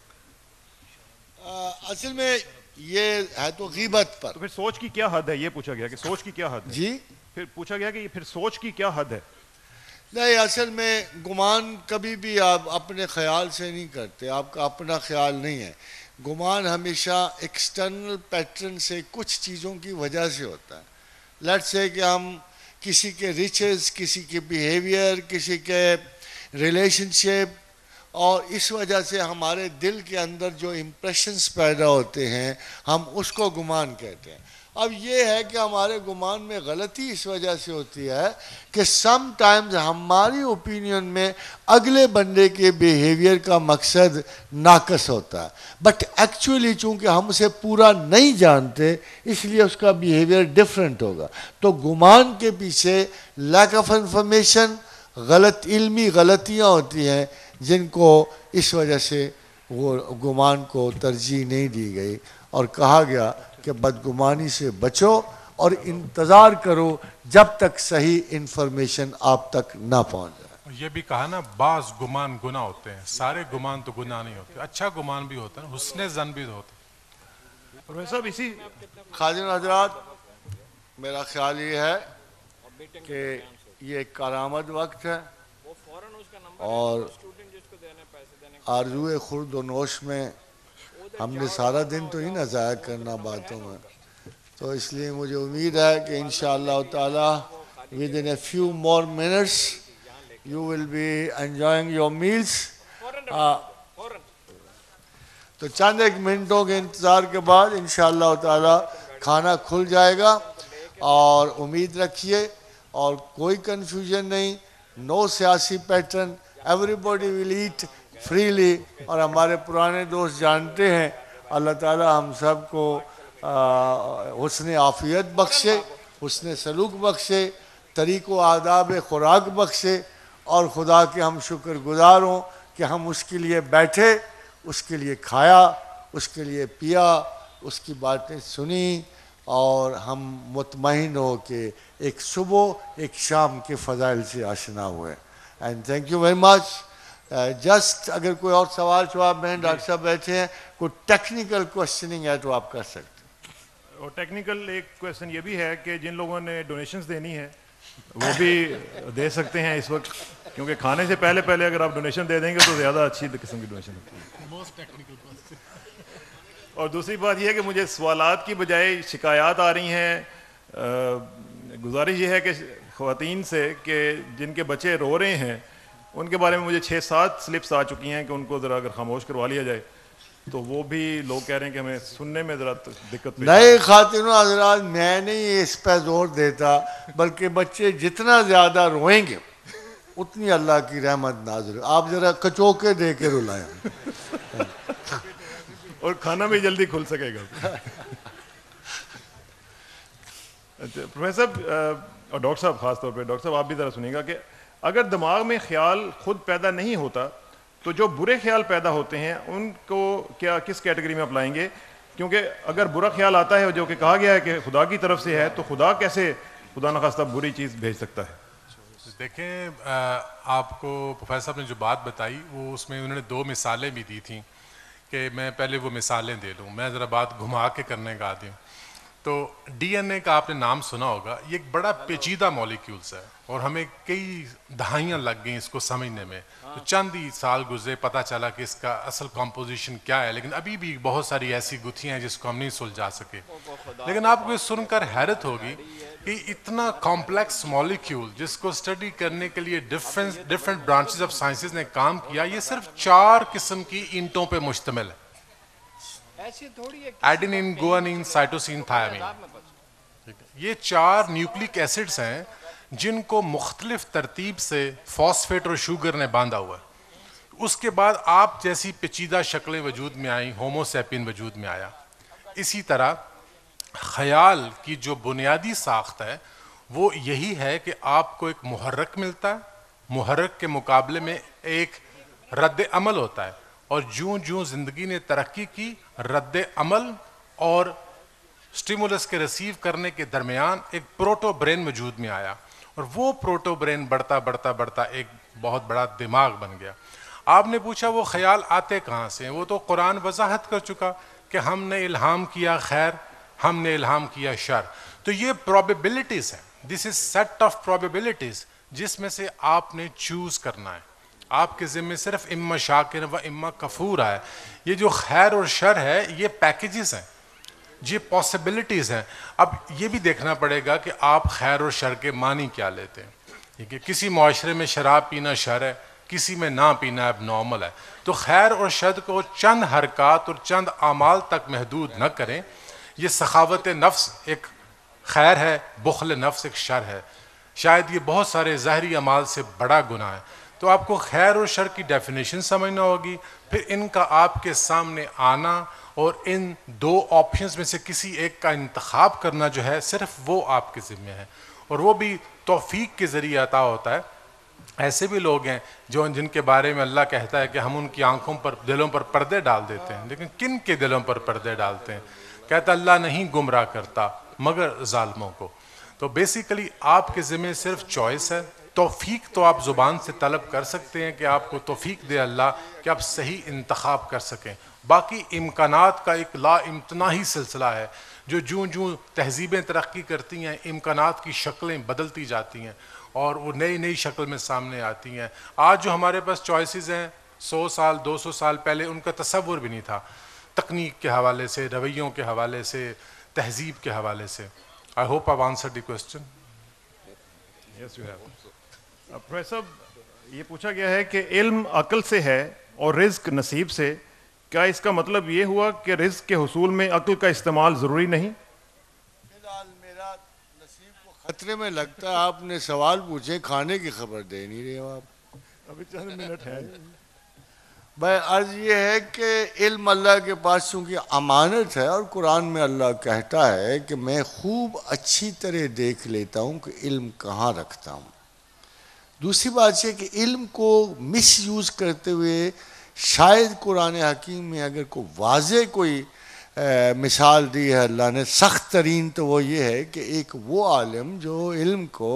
اصل میں یہ ہے تو غیبت پر. تو پھر سوچ کی کیا حد ہے, یہ پوچھا گیا کہ سوچ کی کیا حد ہے. جی پھر پوچھا گیا کہ پھر سوچ کی کیا حد ہے. نہیں, اصل میں گمان کبھی بھی آپ اپنے خیال سے نہیں کرتے, آپ کا اپنا خیال نہیں ہے. گمان ہمیشہ ایکسٹرنل پیٹرن سے کچھ چیزوں کی وجہ سے ہوتا ہے. لیٹ سے کہ ہم کسی کے ریچز, کسی کے بیہیویئر, کسی کے ریلیشن شپ, اور اس وجہ سے ہمارے دل کے اندر جو امپریشنز پیدا ہوتے ہیں ہم اس کو گمان کہتے ہیں. اب یہ ہے کہ ہمارے گمان میں غلطی اس وجہ سے ہوتی ہے کہ سم ٹائمز ہماری اوپینین میں اگلے بندے کے بیہیویئر کا مقصد ناقص ہوتا ہے, بٹ ایکچولی چونکہ ہم اسے پورا نہیں جانتے اس لیے اس کا بیہیویئر ڈفرینٹ ہوگا. تو گمان کے پیچھے لیک آف انفارمیشن, غلط علمی غلطیاں ہوتی ہیں جن کو اس وجہ سے وہ گمان کو ترجیح نہیں دی گئی, اور کہا گیا کہ بدگمانی سے بچو اور انتظار کرو جب تک صحیح انفارمیشن آپ تک نہ پہنچ جائے. یہ بھی کہا نا, بعض گمان گناہ ہوتے ہیں, سارے گمان تو گناہ نہیں ہوتے. اچھا گمان بھی ہوتا ہے, حسن ظن بھی ہوتا ہے. پروفیسر صاحب اسی خادم حضرات, میرا خیال یہ ہے کہ یہ ایک کارآمد وقت ہے, اور آرزوئے خورد و نوش میں ہم نے سارا دن تو ہی نہ ضائع کرنا باتوں میں, تو اس لیے مجھے امید ہے کہ انشاءاللہ تعالی within a few more minutes you will be enjoying your meals. تو چند ایک منٹوں کے انتظار کے بعد انشاءاللہ تعالی کھانا کھل جائے گا, اور امید رکھیے اور کوئی کنفیوژن نہیں, نو سیاسی pattern, everybody will eat freely. اور ہمارے پرانے دوست جانتے ہیں, اللہ تعالی ہم سب کو حسن عافیت بخشے, حسن سلوک بخشے, طریق و آداب خوراک بخشے, اور خدا کے ہم شکر گزار ہوں کہ ہم اس کے لیے بیٹھے, اس کے لیے کھایا, اس کے لیے پیا, اس کی باتیں سنی, اور ہم مطمئن ہو کہ ایک صبح ایک شام کے فضائل سے آشنا ہوئے. And thank you very much. Just اگر کوئی اور سوال جواب میں, ڈاکٹر صاحب بیٹھے ہیں, کوئی ٹیکنیکل کوشچننگ ہے تو آپ کر سکتے ہیں. اور ٹیکنیکل ایک کویشچن یہ بھی ہے کہ جن لوگوں نے ڈونیشنز دینی ہے وہ بھی دے سکتے ہیں اس وقت, کیونکہ کھانے سے پہلے پہلے اگر آپ ڈونیشن دے دیں گے تو زیادہ اچھی قسم کی ڈونیشن ہوتی ہے. اور دوسری بات یہ ہے کہ مجھے سوالات کی بجائے شکایات آ رہی ہیں. گزارش یہ ہے کہ خواتین سے کہ جن کے بچے رو رہے ہیں ان کے بارے میں مجھے چھ سات سلپس آ چکی ہیں کہ ان کو ذرا اگر خاموش کروا لیا جائے, تو وہ بھی لوگ کہہ رہے ہیں کہ ہمیں سننے میں ذرا دقت. نئے خاتون حضرات, میں نہیں اس پہ زور دیتا, بلکہ بچے جتنا زیادہ روئیں گے اتنی اللہ کی رحمت نازل. آپ ذرا کچوکے دے کے رلائیں اور کھانا بھی جلدی کھل سکے گا. پروفیسر اور ڈاکٹر صاحب, خاص طور پہ ڈاکٹر صاحب آپ بھی ذرا سنیے گا کہ اگر دماغ میں خیال خود پیدا نہیں ہوتا تو جو برے خیال پیدا ہوتے ہیں ان کو کیا کس کیٹیگری میں اپلائیں گے؟ کیونکہ اگر برا خیال آتا ہے جو کہ کہا گیا ہے کہ خدا کی طرف سے ہے, تو خدا کیسے خدا نخواستہ بری چیز بھیج سکتا ہے. دیکھیں آپ کو پروفیسر صاحب نے جو بات بتائی وہ اس میں انہوں نے دو مثالیں بھی دی تھیں کہ میں پہلے وہ مثالیں دے لوں, میں ذرا بات گھما کے کرنے کا عادی ہوں. تو ڈی این اے کا آپ نے نام سنا ہوگا, یہ ایک بڑا پیچیدہ مولیکیولز ہے اور ہمیں کئی دہائیاں لگ گئیں اس کو سمجھنے میں. تو چند ہی سال گزرے پتہ چلا کہ اس کا اصل کمپوزیشن کیا ہے, لیکن ابھی بھی بہت ساری ایسی گتھیاں ہیں جس کو ہم نہیں سلجھا سکے. لیکن آپ کو یہ سن کر حیرت ہوگی کہ اتنا کمپلیکس مولیکیول جس کو اسٹڈی کرنے کے لیے different different branches of sciences نے کام کیا, یہ صرف چار قسم کی اینٹوں پہ مشتمل ہے. Adenine, guanine, cytosine, thymine. یہ چار نیوکلک ایسڈز ہیں جن کو مختلف ترتیب سے فاسفیٹ اور شوگر نے باندھا ہوا ہے. اس کے بعد آپ جیسی پیچیدہ شکلیں وجود میں آئیں, ہومو سیپین وجود میں آیا. اسی طرح خیال کی جو بنیادی ساخت ہے وہ یہی ہے کہ آپ کو ایک محرک ملتا ہے, محرک کے مقابلے میں ایک رد عمل ہوتا ہے, اور جوں جوں زندگی نے ترقی کی رد عمل اور سٹیمولس کے ریسیو کرنے کے درمیان ایک پروٹو برین وجود میں آیا, اور وہ پروٹو برین بڑھتا بڑھتا بڑھتا ایک بہت بڑا دماغ بن گیا. آپ نے پوچھا وہ خیال آتے کہاں سے ہیں, وہ تو قرآن وضاحت کر چکا کہ ہم نے الہام کیا خیر, ہم نے الہام کیا شر. تو یہ پروبیبلٹیز ہیں, this is set of probabilities جس میں سے آپ نے چوز کرنا ہے. آپ کے ذمہ صرف اما شاکر و اما کفور ہے. یہ جو خیر اور شر ہے یہ پیکیجز ہیں, یہ پاسبلٹیز ہیں. اب یہ بھی دیکھنا پڑے گا کہ آپ خیر اور شر کے معنی کیا لیتے ہیں. ٹھیک ہے, کسی معاشرے میں شراب پینا شر ہے, کسی میں نہ پینا اب نارمل ہے. تو خیر اور شر کو چند حرکات اور چند اعمال تک محدود نہ کریں. یہ سخاوت نفس ایک خیر ہے, بخل نفس ایک شر ہے. شاید یہ بہت سارے ظاہری اعمال سے بڑا گناہ ہے. تو آپ کو خیر اور شر کی ڈیفینیشن سمجھنا ہوگی, پھر ان کا آپ کے سامنے آنا اور ان دو آپشنز میں سے کسی ایک کا انتخاب کرنا جو ہے صرف وہ آپ کے ذمہ ہے, اور وہ بھی توفیق کے ذریعے عطا ہوتا ہے. ایسے بھی لوگ ہیں جو جن کے بارے میں اللہ کہتا ہے کہ ہم ان کی آنکھوں پر دلوں پر پردے ڈال دیتے ہیں, لیکن کن کے دلوں پر پردے ڈالتے ہیں؟ کہتا اللہ نہیں گمراہ کرتا مگر ظالموں کو. تو بیسیکلی آپ کے ذمہ صرف چوائس ہے. توفیق تو آپ زبان سے طلب کر سکتے ہیں کہ آپ کو توفیق دے اللہ کہ آپ صحیح انتخاب کر سکیں. باقی امکانات کا ایک لا امتناہی سلسلہ ہے, جو جوں جوں تہذیبیں ترقی کرتی ہیں امکانات کی شکلیں بدلتی جاتی ہیں اور وہ نئی نئی شکل میں سامنے آتی ہیں. آج جو ہمارے پاس چوائسیز ہیں سو سال دو سو سال پہلے ان کا تصور بھی نہیں تھا, تکنیک کے حوالے سے, رویوں کے حوالے سے, تہذیب کے حوالے سے. I hope I've answered the question. Yes, you have. Professor صاحب یہ پوچھا گیا ہے کہ علم عقل سے ہے اور رزق نصیب سے, کیا اس کا مطلب یہ ہوا کہ رزق کے حصول میں عقل کا استعمال ضروری نہیں؟ فی الحال میرا نصیب کو خطرے میں لگتا ہے. آپ نے سوال پوچھے, کھانے کی خبر دے نہیں رہے ہو آپ. ابھی چند منٹ ہے. بھائی عرض یہ ہے کہ علم اللہ کے پاس چونکہ امانت ہے, اور قرآن میں اللہ کہتا ہے کہ میں خوب اچھی طرح دیکھ لیتا ہوں کہ علم کہاں رکھتا ہوں. دوسری بات یہ کہ علم کو مس یوز کرتے ہوئے شاید قرآن حکیم میں اگر کوئی واضح کوئی مثال دی ہے اللہ نے سخت ترین, تو وہ یہ ہے کہ ایک وہ عالم جو علم کو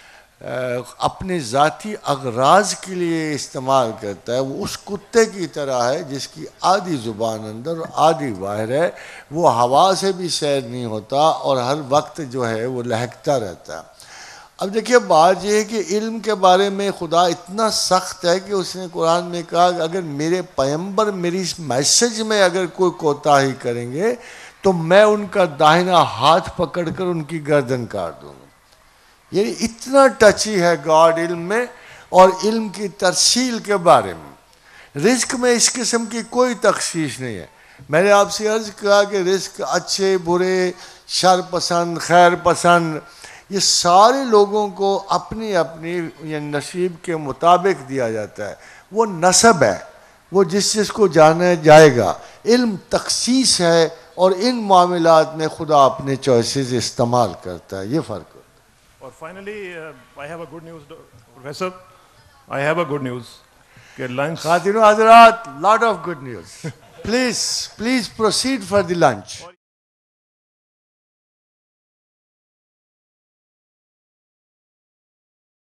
اپنے ذاتی اغراض کے لیے استعمال کرتا ہے, وہ اس کتے کی طرح ہے جس کی آدھی زبان اندر اور آدھی باہر ہے. وہ ہوا سے بھی سیر نہیں ہوتا اور ہر وقت جو ہے وہ لہکتا رہتا ہے. اب دیکھیے بات یہ ہے کہ علم کے بارے میں خدا اتنا سخت ہے کہ اس نے قرآن میں کہا کہ اگر میرے پیغمبر میری اس میسج میں اگر کوئی کوتاہی کریں گے تو میں ان کا داہنا ہاتھ پکڑ کر ان کی گردن کاٹ دوں گا. یعنی اتنا ٹچی ہے گاڈ علم میں اور علم کی ترسیل کے بارے میں. رزق میں اس قسم کی کوئی تخصیص نہیں ہے. میں نے آپ سے عرض کہا کہ رزق اچھے برے, شر پسند, خیر پسند, یہ سارے لوگوں کو اپنی اپنی یعنی نصیب کے مطابق دیا جاتا ہے. وہ نسب ہے, وہ جس جس کو جانا جائے گا. علم تخصیص ہے اور ان معاملات میں خدا اپنے چوائسز استعمال کرتا ہے. یہ فرق ہے. اور finally I have a good news professor, I have a good news کہ لنچ. خاتون و حضرات, lot of good news. Please please proceed for the lunch.